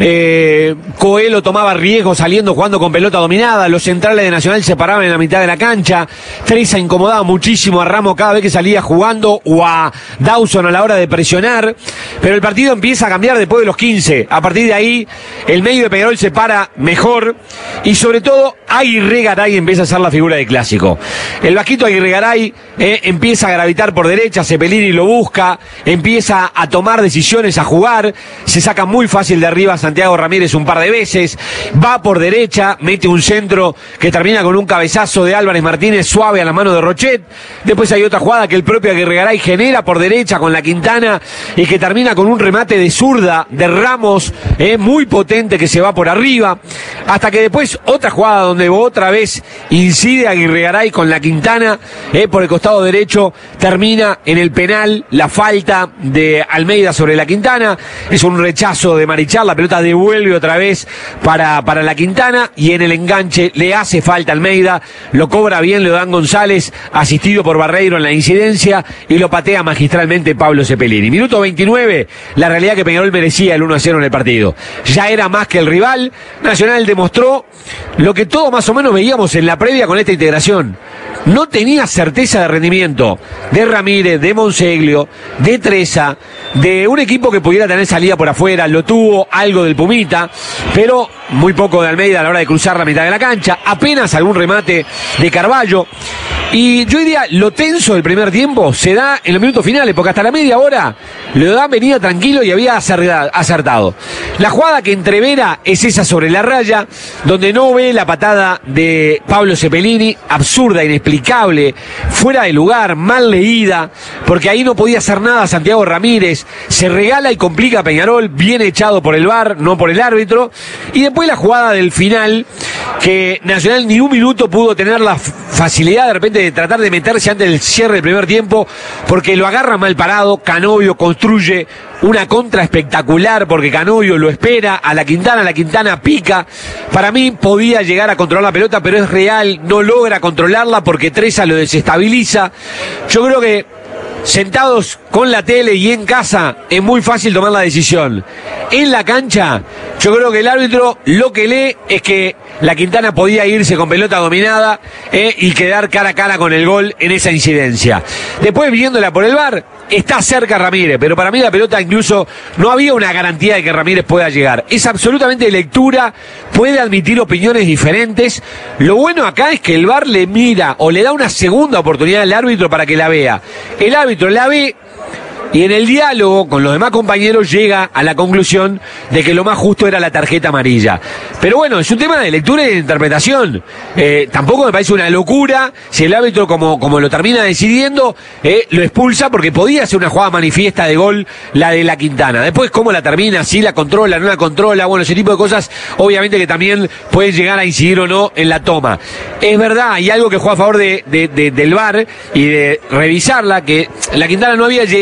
Eh, Coelho tomaba riesgo saliendo, jugando con pelota dominada. Los centrales de Nacional se paraban en la mitad de la cancha. Treza incomodaba muchísimo a Ramos cada vez que salía jugando, o a Dawson a la hora de presionar, pero el partido empieza a cambiar después de los quince. A partir de ahí el medio de Peñarol se para mejor, y sobre todo Aguirre Garay empieza a ser la figura del clásico. El vasquito Aguirre Garay eh, empieza a gravitar por derecha, Cepelini lo busca, empieza a tomar decisiones, a jugar, se saca muy fácil de arriba a Santiago Ramírez un par de veces, va por derecha, mete un centro que termina con un cabezazo de Álvarez Martínez suave a la mano de Rochet. Después hay otra jugada que el propio Aguirre Garay genera por derecha con la Quintana y que termina con un remate de zurda de Ramos, eh, muy potente, que se va por arriba, hasta que después otra jugada donde otra vez incide Aguirre Garay con la Quintana, eh, por el costado derecho, termina en el penal, la falta de Almeida sobre la Quintana, es un rechazo de Marichal, la pelota devuelve otra vez para, para la Quintana, y en el enganche le hace falta Almeida, lo cobra bien Leodán González, asistido por Barreiro en la incidencia, y lo patea magistralmente Pablo Cepelini. Minuto veintinueve, la realidad que Peñarol merecía el uno a cero en el partido. Ya era más que el rival. Nacional demostró lo que todos más o menos veíamos en la previa con esta integración. No tenía certeza de rendimiento de Ramírez, de Monseglio, de Treza, de un equipo que pudiera tener salida por afuera. Lo tuvo algo del Pumita, pero muy poco de Almeida a la hora de cruzar la mitad de la cancha. Apenas algún remate de Carballo. Y yo diría, lo tenso del primer tiempo se da en los minutos finales, porque hasta la media hora Leodán venía tranquilo y había acertado. La jugada que entrevera es esa sobre la raya, donde no ve la patada de Pablo Cepelini, absurda, inexplicable, fuera de lugar, mal leída, porque ahí no podía hacer nada Santiago Ramírez. Se regala y complica a Peñarol, bien echado por el V A R, no por el árbitro. Y después la jugada del final, que Nacional ni un minuto pudo tener la facilidad de repente de tratar de meterse antes del cierre del primer tiempo, porque lo agarra mal parado. Canovio construye una contra espectacular, porque Canovio lo espera a la Quintana, la Quintana pica. Para mí podía llegar a controlar la pelota, pero es real, no logra controlarla porque Treza lo desestabiliza. Yo creo que sentados con la tele y en casa es muy fácil tomar la decisión. En la cancha, yo creo que el árbitro lo que lee es que la Quintana podía irse con pelota dominada eh, y quedar cara a cara con el gol en esa incidencia. Después, viéndola por el V A R, está cerca Ramírez, pero para mí la pelota incluso no había una garantía de que Ramírez pueda llegar. Es absolutamente de lectura, puede admitir opiniones diferentes. Lo bueno acá es que el V A R le mira o le da una segunda oportunidad al árbitro para que la vea. El árbitro la ve y en el diálogo con los demás compañeros llega a la conclusión de que lo más justo era la tarjeta amarilla. Pero bueno, es un tema de lectura y de interpretación. Eh, tampoco me parece una locura si el árbitro, como, como lo termina decidiendo, eh, lo expulsa, porque podía ser una jugada manifiesta de gol la de la Quintana. Después cómo la termina, si la controla, no la controla, bueno, ese tipo de cosas obviamente que también pueden llegar a incidir o no en la toma. Es verdad, hay algo que juega a favor de, de, de, del V A R y de revisarla, que la Quintana no había llegado a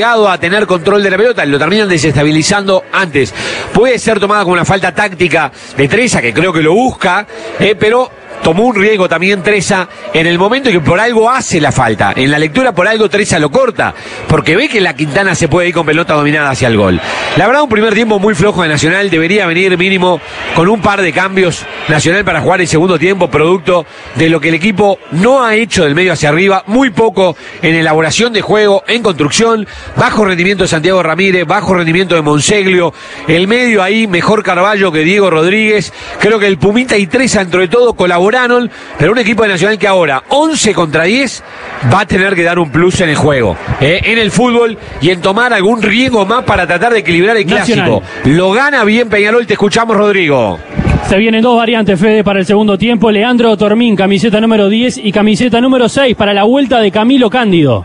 tener control de la pelota, lo terminan desestabilizando antes. Puede ser tomada como una falta táctica de Treza, que creo que lo busca, eh, pero tomó un riesgo también Treza en el momento en que por algo hace la falta. En la lectura por algo Treza lo corta, porque ve que la Quintana se puede ir con pelota dominada hacia el gol. La verdad, un primer tiempo muy flojo de Nacional. Debería venir mínimo con un par de cambios Nacional para jugar el segundo tiempo, producto de lo que el equipo no ha hecho del medio hacia arriba. Muy poco en elaboración de juego, en construcción. Bajo rendimiento de Santiago Ramírez, bajo rendimiento de Monseglio. El medio ahí, mejor Carballo que Diego Rodríguez. Creo que el Pumita y Treza, dentro de todo, colaboraron. Pero un equipo de Nacional que ahora, once contra diez, va a tener que dar un plus en el juego, eh, en el fútbol, y en tomar algún riesgo más para tratar de equilibrar el Nacional. clásico. Lo gana bien Peñarol. Te escuchamos, Rodrigo. Se vienen dos variantes, Fede, para el segundo tiempo. Leandro Tormín, camiseta número diez, y camiseta número seis para la vuelta de Camilo Cándido.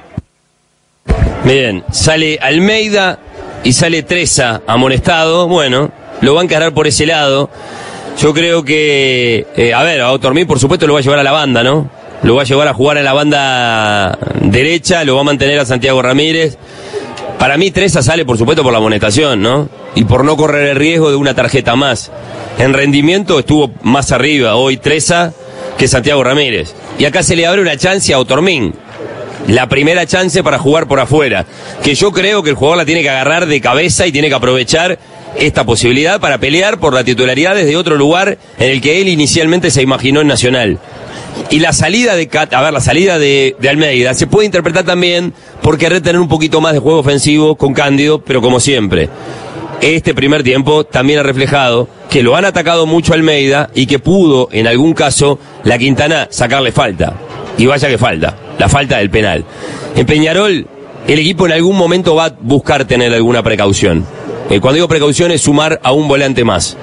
Bien, sale Almeida y sale Treza amonestado. Bueno, lo va a encarar por ese lado. Yo creo que, eh, a ver, a Otormín por supuesto lo va a llevar a la banda, ¿no? Lo va a llevar a jugar en la banda derecha, lo va a mantener a Santiago Ramírez. Para mí Treza sale por supuesto por la amonestación, ¿no? Y por no correr el riesgo de una tarjeta más. En rendimiento estuvo más arriba hoy Treza que Santiago Ramírez. Y acá se le abre una chance a Otormín. La primera chance para jugar por afuera, que yo creo que el jugador la tiene que agarrar de cabeza y tiene que aprovechar esta posibilidad para pelear por la titularidad desde otro lugar en el que él inicialmente se imaginó en Nacional. Y la salida de Cat, a ver, la salida de, de Almeida se puede interpretar también por querer tener un poquito más de juego ofensivo con Cándido, pero como siempre, este primer tiempo también ha reflejado que lo han atacado mucho a Almeida y que pudo, en algún caso, la Quintana sacarle falta. Y vaya que falta, la falta del penal. En Peñarol, el equipo en algún momento va a buscar tener alguna precaución. Eh, cuando digo precaución es sumar a un volante más.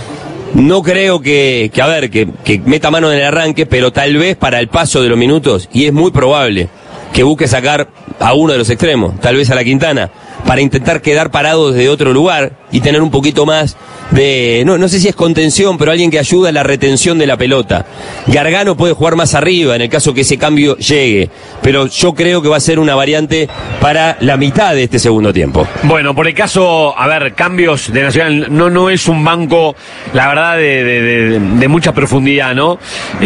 No creo que, que a ver, que, que meta mano en el arranque, pero tal vez para el paso de los minutos, y es muy probable que busque sacar a uno de los extremos, tal vez a la Quintana, para intentar quedar parado desde otro lugar y tener un poquito más de, no, no sé si es contención, pero alguien que ayuda a la retención de la pelota. Gargano puede jugar más arriba en el caso que ese cambio llegue, pero yo creo que va a ser una variante para la mitad de este segundo tiempo. Bueno, por el caso, a ver, cambios de Nacional, no, no es un banco, la verdad, de, de, de, de mucha profundidad, ¿no?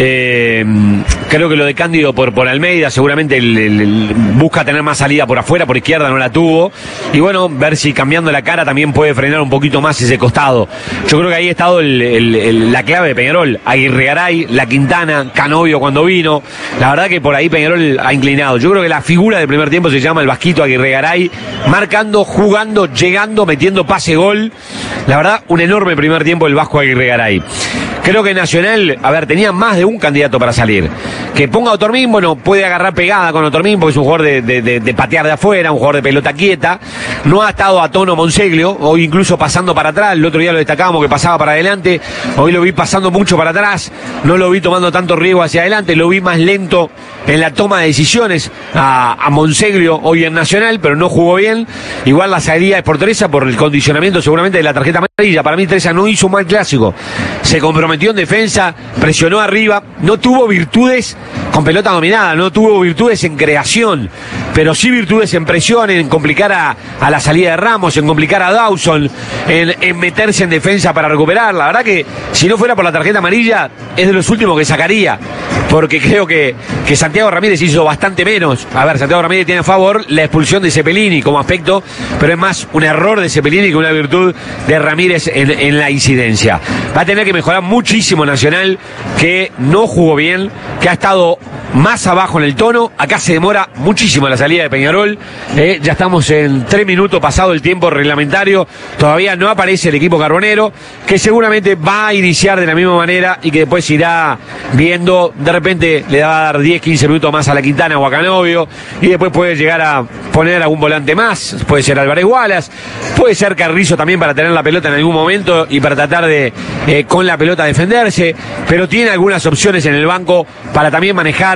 Eh, creo que lo de Cándido por, por Almeida, seguramente el, el, el busca tener más salida por afuera, por izquierda no la tuvo, y bueno, ver si cambiando la cara también puede frenar un poquito más ese costado. Yo creo que ahí ha estado el, el, el, la clave de Peñarol. Aguirregaray, la Quintana, Canovio cuando vino. La verdad que por ahí Peñarol ha inclinado. Yo creo que la figura del primer tiempo se llama el Vasquito Aguirregaray, marcando, jugando, llegando, metiendo pase gol. La verdad, un enorme primer tiempo el Vasco Aguirregaray. Creo que Nacional, a ver, tenía más de un candidato para salir. Que ponga a Otormín, bueno, puede agarrar pegada con Otormín porque es un jugador de, de, de, de patear de afuera, un jugador de pelota quieta. No ha estado a tono Monseglio, hoy incluso pasando para atrás. El otro día lo destacábamos que pasaba para adelante. Hoy lo vi pasando mucho para atrás. No lo vi tomando tanto riesgo hacia adelante. Lo vi más lento en la toma de decisiones a, a Monseglio hoy en Nacional, pero no jugó bien. Igual la salida es por Treza por el condicionamiento seguramente de la tarjeta amarilla. Para mí Treza no hizo un mal clásico. Se comprometió en defensa, presionó arriba, no tuvo virtudes con pelota dominada, no tuvo virtudes en creación, pero sí virtudes en presión, en complicar a, a la salida de Ramos, en complicar a Dawson, en, en meterse en defensa para recuperar. La verdad que si no fuera por la tarjeta amarilla es de los últimos que sacaría, porque creo que, que Santiago Ramírez hizo bastante menos. A ver, Santiago Ramírez tiene a favor la expulsión de Cepelini como aspecto, pero es más un error de Cepelini que una virtud de Ramírez en, en la incidencia. Va a tener que mejorar muchísimo Nacional, que no jugó bien, que ha estado más abajo en el tono. Acá se demora muchísimo la salida de Peñarol. Eh, ya estamos en tres minutos pasado el tiempo reglamentario. Todavía no aparece el equipo carbonero, que seguramente va a iniciar de la misma manera y que después irá viendo. De repente le va a dar diez, quince minutos más a la Quintana o a Canovio, y después puede llegar a poner algún volante más. Puede ser Álvarez Wallace, puede ser Carrizo también para tener la pelota en algún momento y para tratar de, eh, con la pelota defenderse. Pero tiene algunas opciones en el banco para también manejar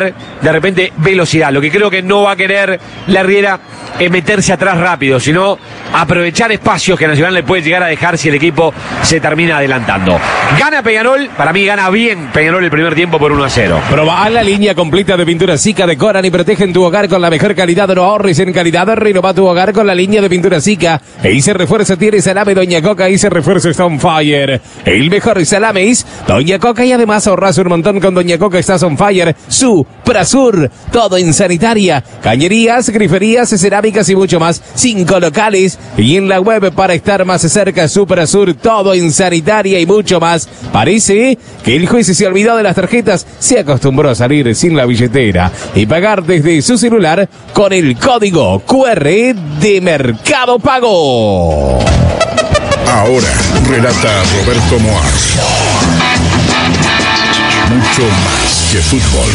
ganar de repente velocidad. Lo que creo que no va a querer la Riera es meterse atrás rápido, sino aprovechar espacios que Nacional le puede llegar a dejar si el equipo se termina adelantando. Gana Peñarol, para mí gana bien Peñarol el primer tiempo por uno a cero. Proba la línea completa de pintura Sica, decoran y protegen tu hogar con la mejor calidad. No ahorres en calidad, renova tu hogar con la línea de pintura Sica. E hice refuerzo, tiene salame Doña Coca, hice refuerzo está on fire. El mejor salame es Doña Coca y además ahorras un montón con Doña Coca, estás on fire. Suprasur, todo en sanitaria, cañerías, griferías, cerámicas y mucho más. Cinco locales y en la web para estar más cerca. Suprasur, todo en sanitaria y mucho más. Parece que el juez se olvidó de las tarjetas, se acostumbró a salir sin la billetera y pagar desde su celular con el código Q R de Mercado Pago. Ahora relata Roberto Moás. Mucho más que fútbol.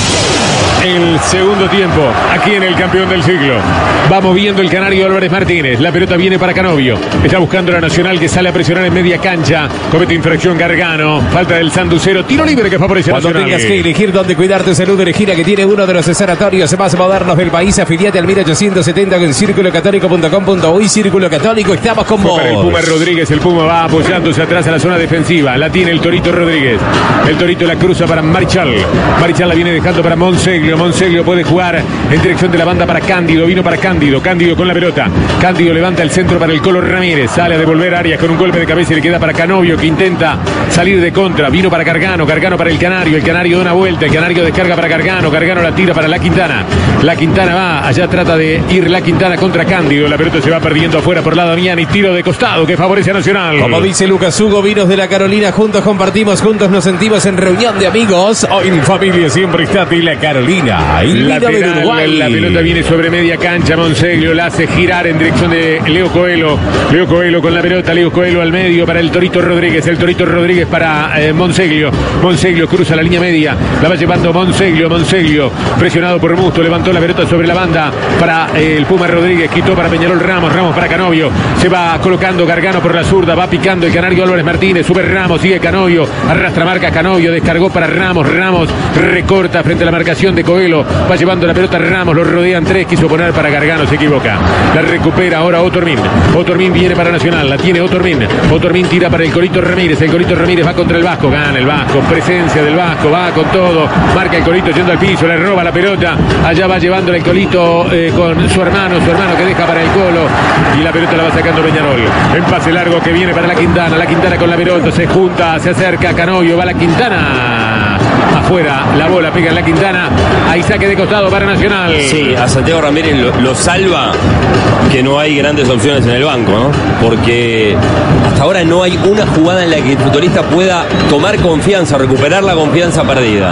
El segundo tiempo, aquí en el campeón del siglo. Va moviendo el canario Álvarez Martínez. La pelota viene para Canovio. Está buscando la Nacional que sale a presionar en media cancha. Comete infracción Gargano. Falta del Sanducero. Tiro libre que favorece a Cuando Nacional. tengas que elegir dónde cuidar tu salud, elegir a que tiene uno de los sanatorios más modernos del país. Afiliate al mil ochocientos setenta en círculo católico punto com punto uy. Círculo Católico, estamos con vos. Para el Puma Rodríguez. El Puma va apoyándose atrás a la zona defensiva. La tiene el Torito Rodríguez. El Torito la cruza para Marichal. Marichal la viene dejando para Monseglio. Monseglio puede jugar en dirección de la banda para Cándido. Vino para Cándido. Cándido con la pelota. Cándido levanta el centro para el Colo Ramírez. Sale a devolver Arias con un golpe de cabeza y le queda para Canovio, que intenta salir de contra. Vino para Gargano. Gargano para el Canario. El Canario da una vuelta. El Canario descarga para Gargano. Gargano la tira para la Quintana. La Quintana va. Allá trata de ir la Quintana contra Cándido. La pelota se va perdiendo afuera por la Damiani. Tiro de costado que favorece a Nacional. Como dice Lucas Hugo, vinos de la Carolina. Juntos compartimos, juntos nos sentimos en reunión de amigos. Hoy en familia siempre está la Carolina. El la, vino de Uruguay. La pelota viene sobre media cancha. Monseglio la hace girar en dirección de Leo Coelho. Leo Coelho con la pelota. Leo Coelho al medio para el Torito Rodríguez. El Torito Rodríguez para eh, Monseglio. Monseglio cruza la línea media. La va llevando Monseglio. Monseglio presionado por Musto. Levantó la pelota sobre la banda para eh, el Puma Rodríguez. Quitó para Peñarol Ramos. Ramos para Canovio. Se va colocando Gargano por la zurda. Va picando el Canario Álvarez Martínez. Sube Ramos. Sigue Canovio. Arrastra marca Canovio. Descargó para Ramos. Ramos recorta frente a la marcación de Coelho. Va llevando la pelota Ramos. Lo rodean tres. Quiso poner para Gargano. Se equivoca. La recupera ahora Otormin. Otormin viene para Nacional. La tiene Otormin. Otormin tira para el Corito Ramírez. El Corito Ramírez va contra el Vasco. Gana el Vasco. Presencia del Vasco. Va con todo. Marca el Corito yendo al piso. Le roba la pelota. Allá va llevándole el Colito eh, con su hermano. Su hermano que deja para el Colo. Y la pelota la va sacando Peñarol. En pase largo que viene para la Quintana. La Quintana con la pelota. Se junta. Se acerca Canovio. Va la Quintana. Afuera. La bola pega en la Quintana. Ahí saque de costado para Nacional. Sí, a Santiago Ramírez lo, lo salva que no hay grandes opciones en el banco, ¿no? Porque hasta ahora no hay una jugada en la que el futbolista pueda tomar confianza, recuperar la confianza perdida.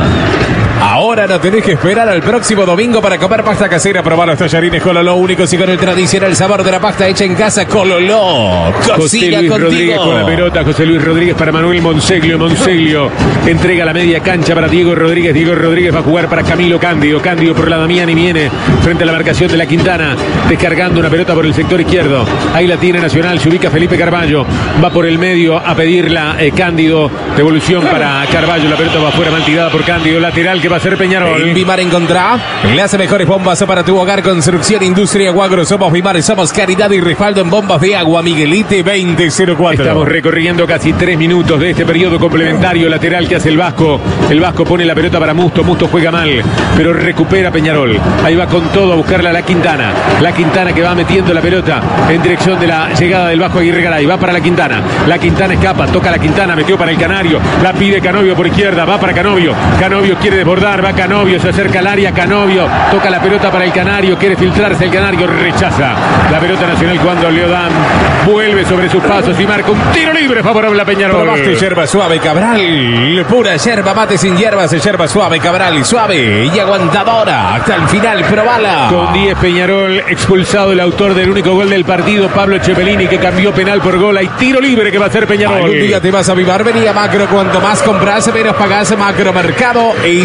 Ahora no tenés que esperar al próximo domingo para comer pasta casera. Probar los tallarines Cololó, únicos y con el tradicional sabor de la pasta hecha en casa. Cololó, José cocina Luis contigo. Rodríguez con la pelota. José Luis Rodríguez para Manuel Monseglio. Monseglio entrega la media cancha para Diego Rodríguez. Diego Rodríguez va a jugar para Camilo Cándido. Cándido por la Damiani viene frente a la marcación de la Quintana. Descargando una pelota por el sector izquierdo. Ahí la tiene Nacional. Se ubica Felipe Carballo. Va por el medio a pedirla eh, Cándido. Devolución para Carballo. La pelota va afuera, mal tirada por Cándido. Lateral que va a ser Peñarol. En Vimar en contra. Le hace mejores bombas para tu hogar. Construcción, industria, Guagro. Somos Vimar. Somos calidad y respaldo en bombas de agua. Miguelite veinte cero cuatro. Estamos recorriendo casi tres minutos de este periodo complementario. Lateral que hace el Vasco. El Vasco pone la pelota para Musto. Musto juega mal, pero recupera Peñarol. Ahí va con todo a buscarla la Quintana. La Quintana que va metiendo la pelota en dirección de la llegada del Vasco Aguirre Garay. Va para la Quintana. La Quintana escapa. Toca la Quintana. Metió para el Canario. La pide Canovio por izquierda. Va para Canovio. Canovio quiere desbordar. Va Canovio. Se acerca al área. Canovio toca la pelota para el Canario. Quiere filtrarse el Canario. Rechaza la pelota Nacional cuando Leodán vuelve sobre sus pasos y marca un tiro libre favorable a Peñarol. Probaste yerba suave Cabral. Pura yerba mate sin hierbas. Yerba suave Cabral. Suave y aguantadora. Hasta el final. Probala. Con diez Peñarol. Expulsado el autor del único gol del partido, Pablo Cepelini, que cambió penal por gol. Hay tiro libre que va a ser Peñarol. Algún día te vas a avivar. Venía Macro. Cuanto más compras, menos pagás. Macro Mercado. E hice negocio.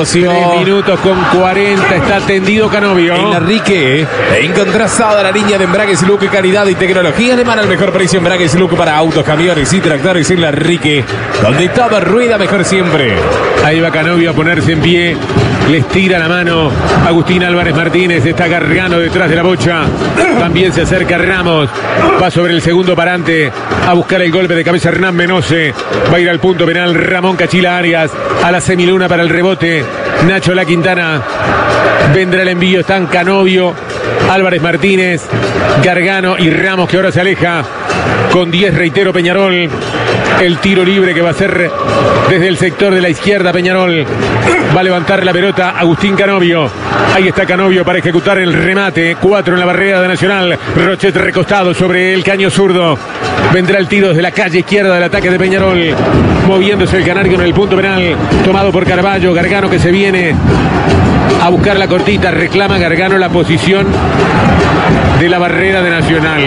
Ambrosio. Tres minutos con cuarenta. Está tendido Canovio. En la Rique, encontrazada la línea de embragues, Luque, calidad y tecnología alemana. El mejor precio embragues, Luque para autos, camiones y tractores en la Rique, donde todo rueda mejor siempre. Ahí va Canovio a ponerse en pie. Les tira la mano Agustín Álvarez Martínez. Está Gargano detrás de la bocha. También se acerca Ramos. Va sobre el segundo parante a buscar el golpe de cabeza Hernán Menose. Va a ir al punto penal Ramón Cachila Arias. A la semiluna para el rebote Nacho La Quintana. Vendrá el envío. Están Canovio, Álvarez Martínez, Gargano y Ramos, que ahora se aleja. Con diez, reitero, Peñarol. El tiro libre que va a ser desde el sector de la izquierda. Peñarol va a levantar la pelota Agustín Canovio. Ahí está Canovio para ejecutar el remate. Cuatro en la barrera de Nacional. Rochet recostado sobre el caño zurdo. Vendrá el tiro desde la calle izquierda del ataque de Peñarol. Moviéndose el canario en el punto penal. Tomado por Carballo. Gargano que se viene a buscar la cortita. Reclama Gargano la posición de la barrera de Nacional.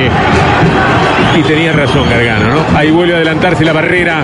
Y tenía razón Gargano, ¿no? Ahí vuelve a adelantarse la barrera.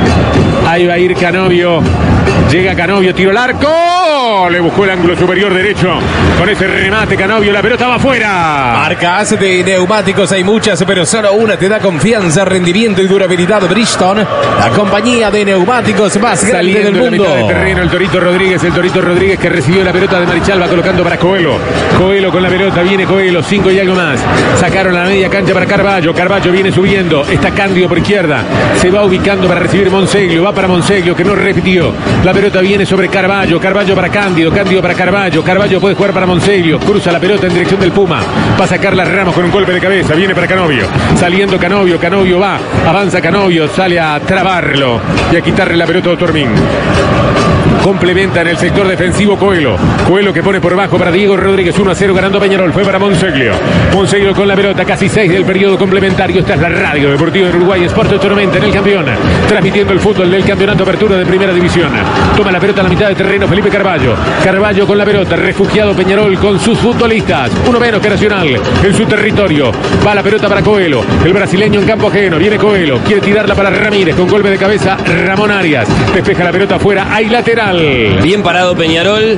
Ahí va a ir Canovio. Llega Canovio, tiro al arco. Le buscó el ángulo superior derecho. Con ese remate Canovio, la pelota va afuera. Marcas de neumáticos hay muchas, pero solo una te da confianza, rendimiento y durabilidad. Bridgestone, la compañía de neumáticos más grande del mundo. En la mitad de terreno, el Torito Rodríguez. El Torito Rodríguez que recibió la pelota de Marichal. Va colocando para Coelho. Coelho con la pelota. Viene Coelho. Cinco y algo más. Sacaron a la media cancha para Carballo. Carballo viene subiendo. Está Cándido por izquierda. Se va ubicando para recibir Monseglio. Va para Monseglio que no repitió. La pelota viene sobre Carballo. Carballo para Cándido. Cándido para Carballo. Carballo puede jugar para Monseglio. Cruza la pelota en dirección del Puma. Va a sacarla Ramos con un golpe de cabeza. Viene para Canovio. Saliendo Canovio. Canovio va. Avanza Canovio. Sale a trabarlo y a quitarle la pelota a Otormín. Complementa en el sector defensivo Coelho. Coelho que pone por bajo para Diego Rodríguez. uno a cero ganando Peñarol. Fue para Monseglio. Monseglio con la pelota. Casi seis del periodo complementario. Esta es la radio deportiva de Uruguay. Sport Tormenta en el campeón. Transmitiendo el fútbol del campeonato apertura de primera división. Toma la pelota a la mitad de terreno Felipe Carballo. Carballo con la pelota. Refugiado Peñarol con sus futbolistas. Uno menos que Nacional en su territorio. Va la pelota para Coelho. El brasileño en campo ajeno. Viene Coelho. Quiere tirarla para Ramírez. Con golpe de cabeza Ramón Arias. Despeja la pelota afuera. Hay lateral. Bien parado Peñarol.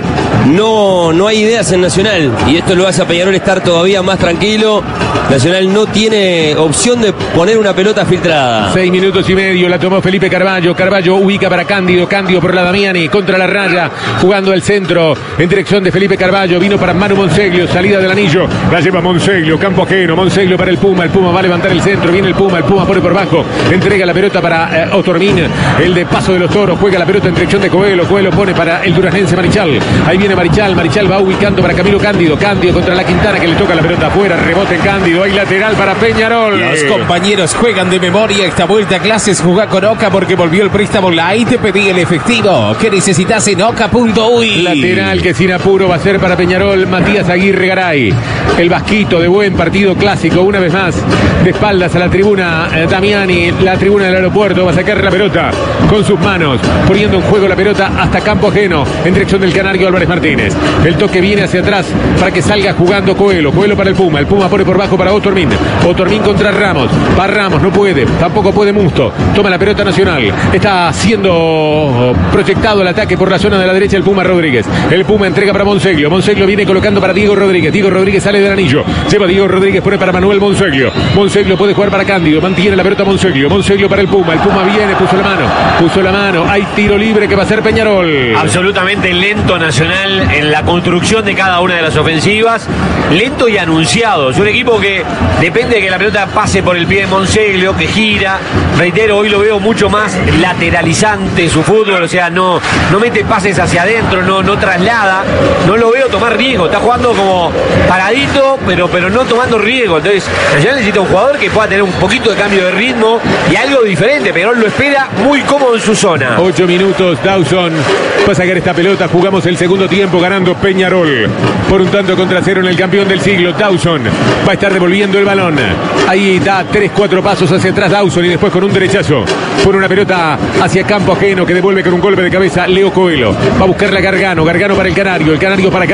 No, no hay ideas en Nacional. Y esto lo hace a Peñarol estar todavía más tranquilo. Nacional no tiene opción de poner una pelota filtrada. Seis minutos y medio. La tomó Felipe Carballo. Carballo ubica para Cándido. Cándido por la Damiani. Contra la raya. Jugando el centro. En dirección de Felipe Carballo. Vino para Manu Monseglio. Salida del anillo. La lleva Monseglio. Campo ajeno. Monseglio para el Puma. El Puma va a levantar el centro. Viene el Puma. El Puma pone por bajo. Entrega la pelota para eh, Otormín. El de Paso de los Toros. Juega la pelota en dirección de Coelho. Coelho pone para el duraznense Marichal. Ahí viene Marichal. Marichal va ubicando para Camilo Cándido. Cándido contra la Quintana que le toca la pelota afuera. Rebote en Cándido. Hay lateral para Peñarol. Los compañeros juegan de memoria esta vuelta a clases. Jugá con Oca porque volvió el préstamo Light. Te pedí el efectivo que necesitas en oca punto uy. Lateral que sin apuro va a ser para Peñarol Matías Aguirre Garay. El vasquito de buen partido clásico. Una vez más de espaldas a la tribuna eh, Damiani. La tribuna del aeropuerto va a sacar la pelota con sus manos. Poniendo en juego la pelota hasta campo ajeno. En dirección del canario Álvarez Martínez. El toque viene hacia atrás para que salga jugando Coelho. Coelho para el Puma. El Puma pone por bajo para Otormín. Otormín contra Ramos. Va Ramos. No puede. Tampoco puede Musto. Toma la pelota Nacional. Está siendo proyectado el ataque por la zona de la derecha el Puma Rodríguez. El Puma entrega para Monseglio. Monseglio viene colocando para Diego Rodríguez. Diego Rodríguez sale del anillo. Lleva Diego Rodríguez. Pone para Manuel Monseglio. Monseglio puede jugar para Cándido. Mantiene la pelota Monseglio. Monseglio para el Puma. El Puma viene. Puso la mano. Puso la mano. Hay tiro libre que va a ser Peñarol. Absolutamente lento Nacional en la construcción de cada una de las ofensivas. Lento y anunciado. Es un equipo que depende de que la pelota pase por el pie de Monseglio, que gira. Reitero, hoy lo veo mucho más lateralizante su fútbol. O sea, no, no mete pases hacia adentro, no, no traslada. No lo veo tomar riesgo. Está jugando como paradito, pero, pero no tomando riesgo. Entonces, Nacional necesita un jugador que pueda tener un poquito de cambio de ritmo y algo diferente. Pero lo espera muy cómodo en su zona. Ocho minutos, Dawson va a sacar esta pelota. Jugamos el segundo tiempo ganando Peñarol por un tanto contra cero en el campeón del siglo. Dawson va a estar devolviendo el balón. Ahí da tres, cuatro pasos hacia atrás Dawson y después con un derechazo pone una pelota hacia campo ajeno que devuelve con un golpe de cabeza Leo Coelho. Va a buscarla Gargano. Gargano para el Canario. El Canario para Carlos.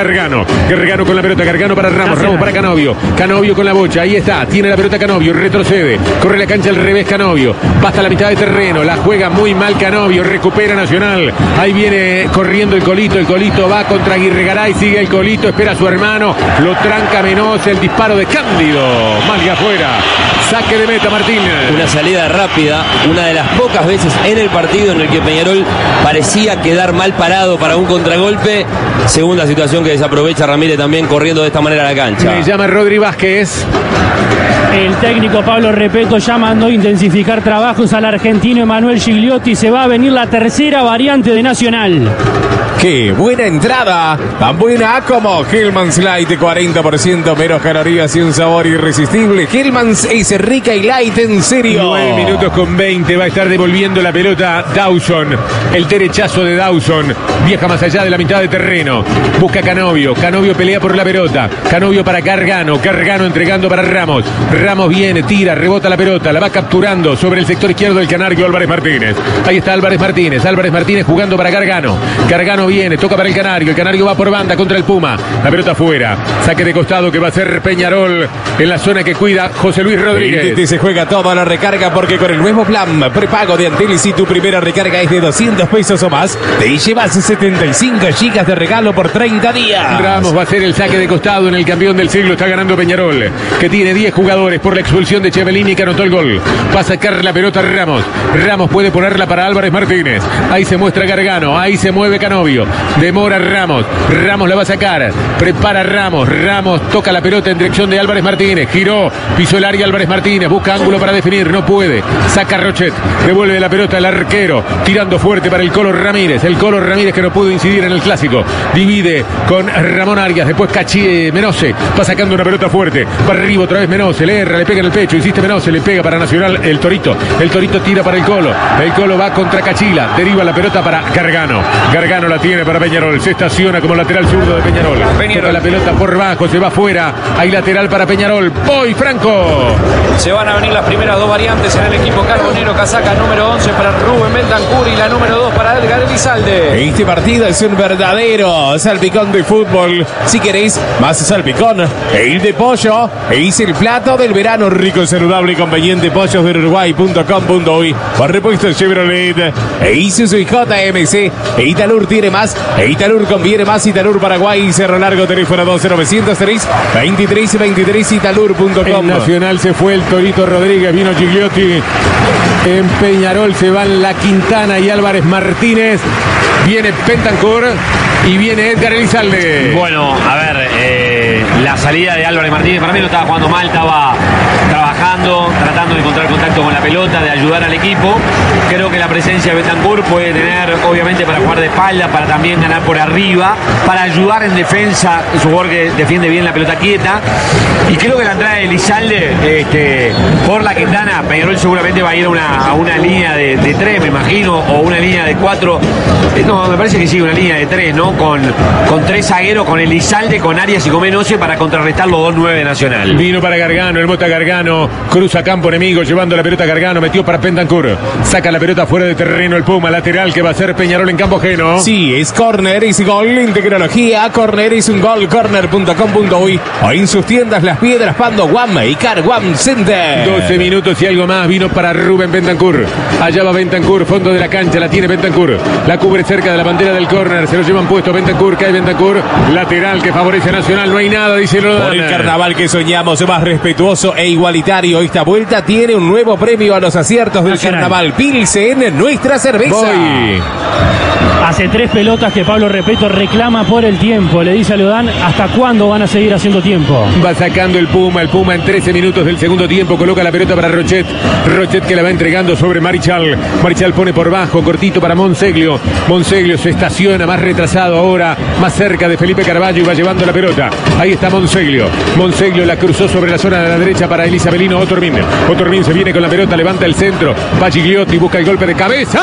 Gargano. Gargano con la pelota, Gargano para Ramos, Ramos para Canovio. Canovio con la bocha, ahí está, tiene la pelota Canovio, retrocede, corre la cancha al revés Canovio, va hasta la mitad de terreno, la juega muy mal Canovio, recupera Nacional. Ahí viene corriendo el Colito, el Colito va contra Aguirre Garay, sigue el Colito, espera a su hermano, lo tranca Menose, el disparo de Cándido, Malga afuera, saque de meta Martín. Una salida rápida, una de las pocas veces en el partido en el que Peñarol parecía quedar mal parado para un contragolpe. Segunda situación que desaprovecha Ramírez también corriendo de esta manera a la cancha. Me llama Rodri Vázquez. El técnico Pablo Repeto ya mandó a intensificar trabajos al argentino Emanuel Gigliotti. Se va a venir la tercera variante de Nacional. ¡Qué buena entrada! Tan buena como Hellmann's Light, cuarenta por ciento menos calorías y un sabor irresistible. Hellmann's es rica y light, en serio. nueve minutos con veinte, va a estar devolviendo la pelota Dawson. El derechazo de Dawson viaja más allá de la mitad de terreno. Busca Canovio, Canovio pelea por la pelota. Canovio para Gargano, Gargano entregando para Ramos. Ramos viene, tira, rebota la pelota, la va capturando sobre el sector izquierdo del canario Álvarez Martínez. Ahí está Álvarez Martínez, Álvarez Martínez jugando para Gargano. Gargano viene, toca para el canario, el canario va por banda contra el Puma. La pelota afuera, saque de costado que va a ser Peñarol en la zona que cuida José Luis Rodríguez. El T T se juega toda la recarga porque con el nuevo plan prepago de Antel, si tu primera recarga es de doscientos pesos o más, te llevas setenta y cinco gigas de regalo por treinta días. Ramos va a hacer el saque de costado en el campeón del siglo, está ganando Peñarol, que tiene diez jugadores por la expulsión de Chevelini que anotó el gol. Va a sacar la pelota Ramos. Ramos puede ponerla para Álvarez Martínez. Ahí se muestra Gargano, ahí se mueve Canovio. Demora Ramos. Ramos la va a sacar. Prepara Ramos. Ramos toca la pelota en dirección de Álvarez Martínez. Giró, pisó el área Álvarez Martínez. Busca ángulo para definir, no puede. Saca Rochet. Devuelve la pelota al arquero. Tirando fuerte para el Colo Ramírez. El Colo Ramírez que no pudo incidir en el clásico. Divide con Ramón Arias. Después Cachi Menose. Va sacando una pelota fuerte. Va arriba otra vez Menose. Le erra, le pega en el pecho. Insiste Menose. Le pega para Nacional el Torito. El Torito tira para el Colo. El Colo va contra Cachila. Deriva la pelota para Gargano. Gargano la tiene para Peñarol. Se estaciona como lateral zurdo de Peñarol. Toca la pelota por bajo. Se va afuera. Hay lateral para Peñarol. Voy Franco. Se van a venir las primeras dos variantes en el equipo carbonero. Casaca número once para Rubén Bentancur y la número dos para Edgar Elizalde. Este partido es un verdadero salpicón de fútbol. Si queréis más salpicón, el de pollo es el plato del verano, rico, saludable y conveniente. Pollos de Uruguay punto com punto uy. Por repuestos Chevrolet e Isuzu y J M C. E Italur tiene más. E Italur conviene más. Italur Paraguay. Cerro Largo, teléfono dos cero cero tres veintitrés veintitrés italur punto com. En Nacional se fue el Torito Rodríguez, vino Gigliotti. En Peñarol se van La Quintana y Álvarez Martínez. Viene Bentancur y viene Edgar Elizalde. Bueno, a ver, eh, la salida de Álvarez Martínez para mí no estaba jugando mal, estaba trabajando, tratando de encontrar contacto con la pelota, de ayudar al equipo. Creo que la presencia de Bentancur puede tener, obviamente, para jugar de espalda, para también ganar por arriba, para ayudar en defensa. Es un jugador que defiende bien la pelota quieta. Y creo que la entrada de Elizalde este, por La Quintana, Peñarol seguramente va a ir a una, a una línea de, de tres, me imagino, o una línea de cuatro. Eh, no, me parece que sí, una línea de tres, ¿no? Con, con tres zagueros, con Elizalde, con Arias y con Menose para contrarrestar los dos nueve de Nacional. Vino para Gargano, el Mota Gargano, cruza campo enemigo, llevando la pelota a Gargano, metió para Bentancur. Saca la pelota fuera de terreno el Puma, lateral que va a ser Peñarol en campo ajeno. Sí, es córner, es gol en tecnología. Córner es un gol, corner punto com punto uy. O en sus tiendas Las Piedras, Pando, Guam y Car Guam Center. doce minutos y algo más, vino para Rubén Bentancur. Allá va Bentancur, fondo de la cancha, la tiene Bentancur. La cubre cerca de la bandera del córner, se lo llevan puesto Bentancur, cae Bentancur. Lateral que favorece a Nacional, no hay nada, dice Lodana. Por el carnaval que soñamos, más respetuoso e igualitario, esta vuelta tiene un nuevo premio a los aciertos del Nacional. Carnaval. Pilsen, nuestra cerveza. Voy. Hace tres pelotas que Pablo Repeto reclama por el tiempo. Le dice a Lodán, ¿hasta cuándo van a seguir haciendo tiempo? Va sacando el Puma, el Puma en trece minutos del segundo tiempo. Coloca la pelota para Rochet. Rochet que la va entregando sobre Marichal. Marichal pone por bajo, cortito para Monseglio. Monseglio se estaciona más retrasado ahora, más cerca de Felipe Carballo y va llevando la pelota. Ahí está está Monseglio. Monseglio la cruzó sobre la zona de la derecha para Elisa Belino. Otormin. Otormin se viene con la pelota, levanta el centro. Va Gigliotti, busca el golpe de cabeza.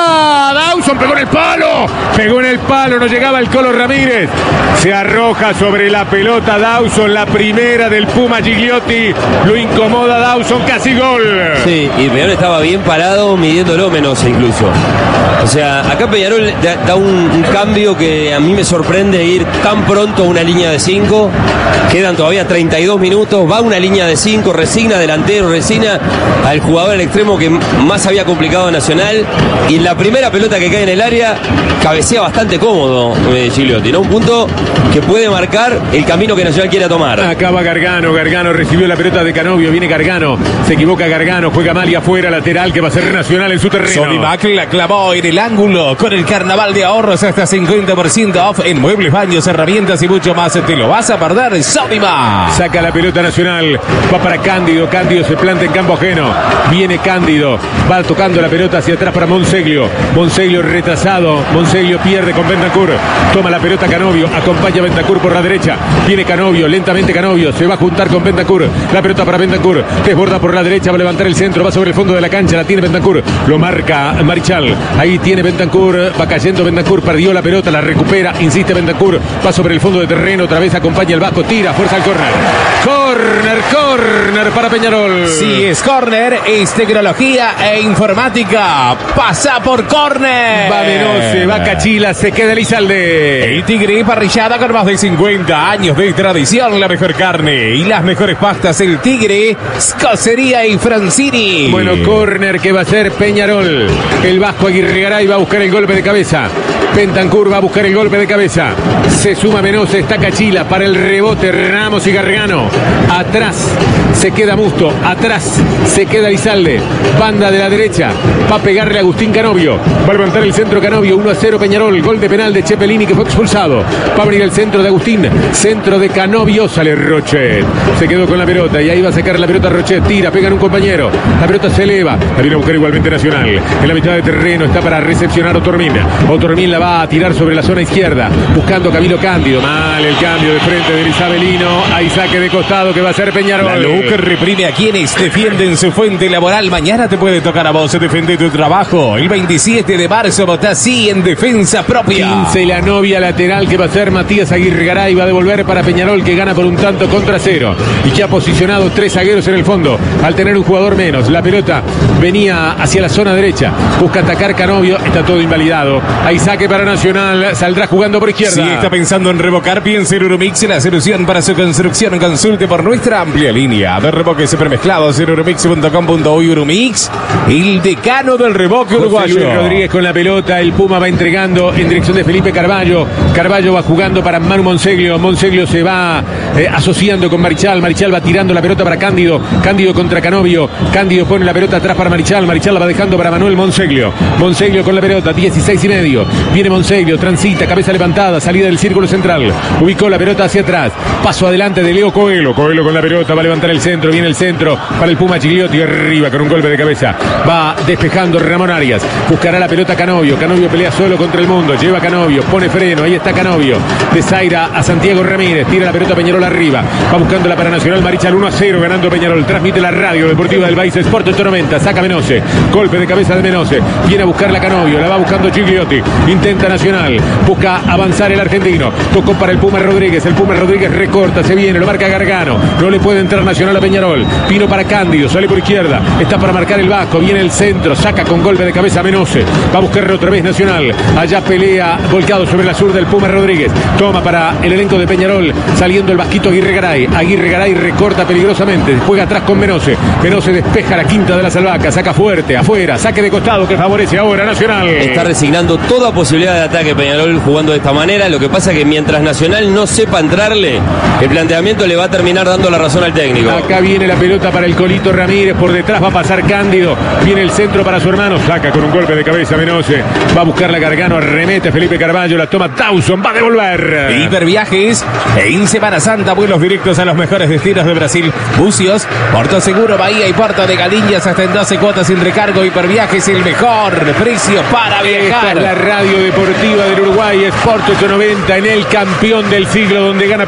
Dawson pegó en el palo. Pegó en el palo, no llegaba el Colo Ramírez. Se arroja sobre la pelota Dawson, la primera del Puma Gigliotti. Lo incomoda Dawson, casi gol. Sí, y Peñarol estaba bien parado, midiéndolo menos incluso. O sea, acá Peñarol da, da un, un cambio que a mí me sorprende ir tan pronto a una línea de cinco. Quedan todavía treinta y dos minutos, va una línea de cinco, resigna delantero, resigna al jugador al extremo que más había complicado a Nacional. Y en la primera pelota que cae en el área, cabecea bastante cómodo eh, Gigliotti, ¿no? Un punto que puede marcar el camino que Nacional quiera tomar. Acá va Gargano, Gargano recibió la pelota de Canovio, viene Gargano, se equivoca Gargano, juega mal y afuera, lateral que va a ser Nacional en su terreno. Sodimac la clavó en el ángulo con el carnaval de ahorros hasta cincuenta por ciento off en muebles, baños, herramientas y mucho más. Te lo vas a perder, Sodimac. Saca la pelota Nacional, va para Cándido, Cándido se planta en campo ajeno, viene Cándido, va tocando la pelota hacia atrás para Monseglio, Monseglio retrasado, Monseglio pierde con Bentancur, toma la pelota Canovio, acompaña a Bentancur por la derecha, viene Canovio, lentamente Canovio, se va a juntar con Bentancur, la pelota para Bentancur, desborda por la derecha, va a levantar el centro, va sobre el fondo de la cancha, la tiene Bentancur, lo marca Marichal, ahí tiene Bentancur, va cayendo Bentancur, perdió la pelota, la recupera, insiste Bentancur, va sobre el fondo de terreno, otra vez acompaña el Vasco, tira, fuerza al córner, córner, córner para Peñarol. Si es córner, es tecnología e informática, pasa por córner. Va Menose, va Cachila, se queda Elizalde. El Tigre parrillada con más de cincuenta años de tradición, la mejor carne y las mejores pastas, el Tigre, Scocería y Francini. Bueno, córner que va a ser Peñarol. El Vasco Aguirre Garay va a buscar el golpe de cabeza. Bentancur va a buscar el golpe de cabeza. Se suma Menose, está Cachila para el rebote, Ramos y Gargano. Atrás se queda Musto, atrás se queda Elizalde. Banda de la derecha, va a pegarle a Agustín Canovio. Va a levantar el centro Canovio, uno a cero Peñarol. Gol de penal de Cepelini que fue expulsado. Va a abrir el centro de Agustín. Centro de Canovio, sale Rochet. Se quedó con la pelota y ahí va a sacar la pelota Rochet. Tira, pega en un compañero. La pelota se eleva. La viene a buscar igualmente Nacional. En la mitad de terreno está para recepcionar Otormin. Otormin la va a tirar sobre la zona izquierda. Buscando a Camilo Cándido. Mal el cambio de frente de Isabelino. Hay saque de costado que va a ser Peñarol. La L U C reprime a quienes defienden su fuente laboral. Mañana te puede tocar a vos defender tu trabajo. El veintisiete de marzo votá sí en defensa propia. quince la novia lateral que va a ser Matías Aguirre Garay. Va a devolver para Peñarol que gana por un tanto contra cero. Y que ha posicionado tres zagueros en el fondo. Al tener un jugador menos. La pelota venía hacia la zona derecha. Busca atacar Canovio. Está todo invalidado. Hay saque para Nacional. Saldrá jugando por izquierda. Si está pensando en revocar, piense en Urumix, la solución para su construcción. Consulte por nuestra amplia línea de revoques premezclados en urumix punto com punto uy. Urumix, el decano del revoque uruguayo. José Luis Rodríguez con la pelota. El Puma va entregando en dirección de Felipe Carballo. Carballo va jugando para Manu Monseglio. Monseglio se va eh, asociando con Marichal. Marichal va tirando la pelota para Cándido. Cándido contra Canovio. Cándido pone la pelota atrás para Marichal. Marichal la va dejando para Manuel Monseglio. Monseglio con la pelota, dieciséis y medio. Viene Monseglio, transita, cabeza levantada, salida del círculo central. Ubicó la pelota hacia atrás. Paso adelante de Leo Coelho. Coelho con la pelota, va a levantar el centro. Viene el centro para el Puma Gigliotti. Arriba con un golpe de cabeza. Va despejando Ramón Arias. Buscará la pelota Canovio. Canovio pelea solo contra el mundo. Lleva Canovio, pone freno. Ahí está Canovio. De Zaira a Santiago Ramírez. Tira la pelota Peñarol arriba. Va buscándola para Nacional. Marichal uno a cero ganando Peñarol. Transmite la radio deportiva del País Sport ocho noventa. Saca Menose. Golpe de cabeza de Menose. Viene a buscarla Canovio. La va buscando Gigliotti. Intenta Nacional. Busca avanzar el argentino. Tocó para el Puma Rodríguez. El Puma Rodríguez recorta. Se viene. Lo marca Gargano. No le puede entrar Nacional a Peñarol. Pino para Cándido. Sale por izquierda. Está para marcar el Vasco. Viene el centro. Saca con golpe de cabeza Menose. Va a buscarle otra vez Nacional. Allá pelea volcado sobre la sur del Puma Rodríguez. Toma para el elenco de Peñarol. Saliendo el Vasquito Aguirre Garay. Aguirre Garay recorta peligrosamente. Juega atrás con Menose. Menose despeja la quinta de las albahacas. Saca fuerte. Afuera. Saque de costado que favorece ahora Nacional. Está resignando toda posibilidad de ataque Peñarol jugando de esta manera. Lo que pasa es que mientras Nacional no sepa entrarle, el planteamiento le va a terminar dando la razón al técnico. Acá viene la pelota para el Colito Ramírez. Por detrás va a pasar Cándido. Viene el centro para su hermano. Saca con un golpe de cabeza Menose. Va a buscar la Gargano. Arremete Felipe Carballo. La toma Dawson. Va a devolver. Hiperviajes en Semana Santa. Vuelos directos a los mejores destinos de Brasil. Bucios, Porto Seguro, Bahía y Puerto de Galiñas. Hasta en doce cuotas sin recargo. Hiperviajes, el mejor precio para viajar. Esta es la radio deportiva del Uruguay. Sport ocho noventa en el campeón del siglo donde gana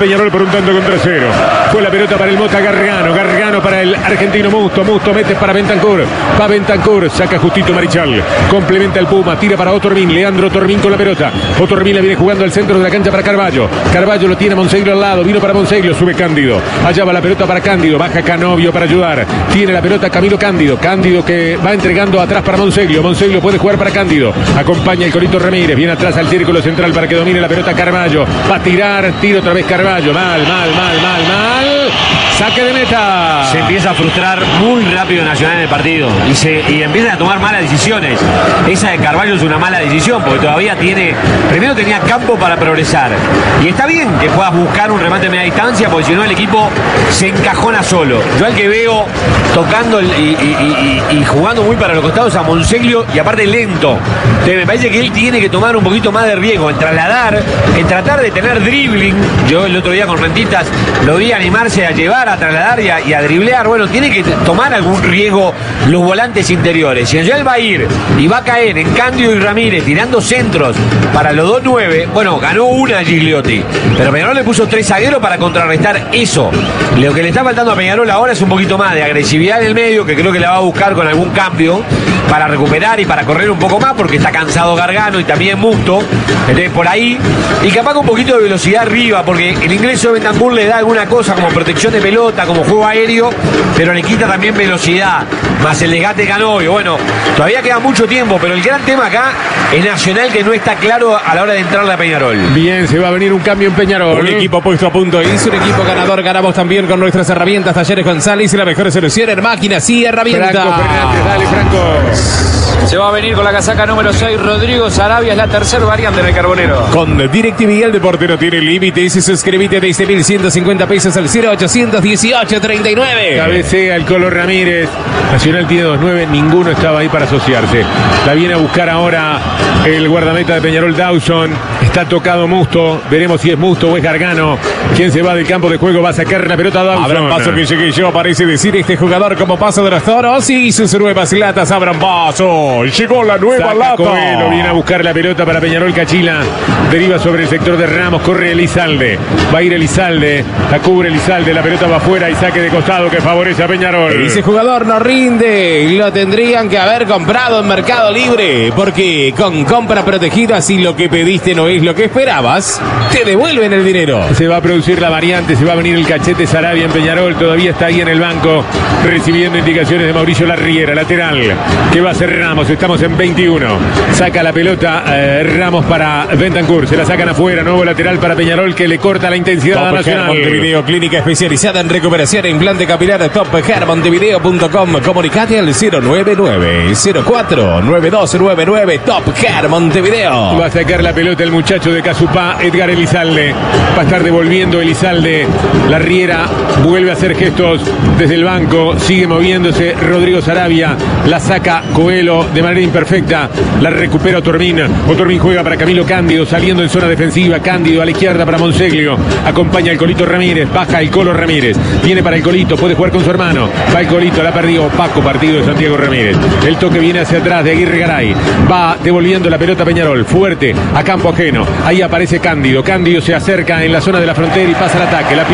Peñarol por un tanto contra cero. Fue la pelota para el Mota Gargano. Gargano para el argentino Musto. Musto mete para Bentancur. Va Bentancur. Saca justito Marichal. Complementa el Puma. Tira para Otormin. Leandro Otormin con la pelota. Otormin la viene jugando al centro de la cancha para Carballo. Carballo lo tiene Monseglio al lado. Vino para Monseglio. Sube Cándido. Allá va la pelota para Cándido. Baja Canovio para ayudar. Tiene la pelota Camilo Cándido. Cándido que va entregando atrás para Monseglio. Monseglio puede jugar para Cándido. Acompaña el Colito Ramírez. Viene atrás al círculo central para que domine la pelota Carballo. Va a tirar. Tira otra vez Carballo. Mal, mal, mal, mal, mal. Saque de meta. Se empieza a frustrar muy rápido Nacional en el partido y, se, y empiezan a tomar malas decisiones. Esa de Carballo es una mala decisión porque todavía tiene, primero tenía campo para progresar y está bien que puedas buscar un remate de media distancia porque si no el equipo se encajona solo. Yo al que veo tocando y, y, y, y jugando muy para los costados a Monseglio y aparte lento. Entonces me parece que él tiene que tomar un poquito más de riesgo en trasladar, en tratar de tener dribbling. Yo el otro día con Rentistas lo vi animarse a llevar, a trasladar y a, y a driblear. Bueno, tiene que tomar algún riesgo los volantes interiores. Si él va a ir y va a caer en Cándido y Ramírez tirando centros para los dos nueve, bueno, ganó una Gigliotti, pero Peñarol le puso tres zagueros para contrarrestar eso. Lo que le está faltando a Peñarol ahora es un poquito más de agresividad en el medio, que creo que la va a buscar con algún cambio para recuperar y para correr un poco más, porque está cansado Gargano y también Musto. Entonces por ahí, y capaz un poquito de velocidad arriba, porque el ingreso de Bentancur le da alguna cosa como protección de pelota, como juego aéreo, pero le quita también velocidad, más el desgaste de Canovio. Bueno, todavía queda mucho tiempo, pero el gran tema acá es Nacional, que no está claro a la hora de entrarle a Peñarol. Bien, se va a venir un cambio en Peñarol. Un equipo puesto a punto es un equipo ganador. Ganamos también con nuestras herramientas Talleres González y la mejor solución en máquinas y herramientas. Franco Fernández, dale Franco. Se va a venir con la casaca número seis, Rodrigo Sarabia, es la tercera variante en el Carbonero. Con DirecTV el deporte no tiene límites y suscríbete desde mil ciento cincuenta pesos al cero ochocientos dieciocho treinta y nueve. Cabecea el Colo Ramírez. Nacional tiene dos nueve, ninguno estaba ahí para asociarse. La viene a buscar ahora el guardameta de Peñarol, Dawson. Está tocado Musto. Veremos si es Musto o es Gargano. Quien se va del campo de juego va a sacar la pelota a Dawson. Abran paso que llegué yo, parece decir este jugador como paso de los toros y sus nuevas latas. Abran paso. Llegó la nueva Saca lata. Coelho, viene a buscar la pelota para Peñarol. Cachila deriva sobre el sector de Ramos. Corre Elizalde. Va a ir Elizalde. La cubre Elizalde. La pelota va afuera y saque de costado que favorece a Peñarol. Ese jugador no rinde. Lo tendrían que haber comprado en Mercado Libre. Porque con compra protegida, si lo que pediste no es lo que esperabas, te devuelven el dinero. Se va a producir la variante. Se va a venir el cachete Sarabia en Peñarol. Todavía está ahí en el banco recibiendo indicaciones de Mauricio Larriera. Lateral. Que va a ser Ramos. Estamos en veintiuno. Saca la pelota eh, Ramos para Bentancur. Se la sacan afuera. Nuevo lateral para Peñarol que le corta la intensidad a Nacional. Montevideo, clínica especializada en recuperación e implante capilar. Top Hair Montevideo punto com. Comunicate al cero nueve nueve cero cuatro nueve dos nueve nueve. Top Hair Montevideo. Va a sacar la pelota el muchacho de Casupá, Edgar Elizalde. Va a estar devolviendo Elizalde. La Riera vuelve a hacer gestos desde el banco. Sigue moviéndose Rodrigo Sarabia. La saca Coelho de manera imperfecta. La recupera Otormin. Otormin juega para Camilo Cándido, saliendo en zona defensiva. Cándido a la izquierda para Monseglio. Acompaña el Colito Ramírez. Baja el Colo Ramírez. Viene para el Colito. Puede jugar con su hermano. Va el Colito. La perdió. Opaco partido de Santiago Ramírez. El toque viene hacia atrás de Aguirre Garay. Va devolviendo la pelota a Peñarol. Fuerte a campo ajeno. Ahí aparece Cándido. Cándido se acerca en la zona de la frontera y pasa al ataque. La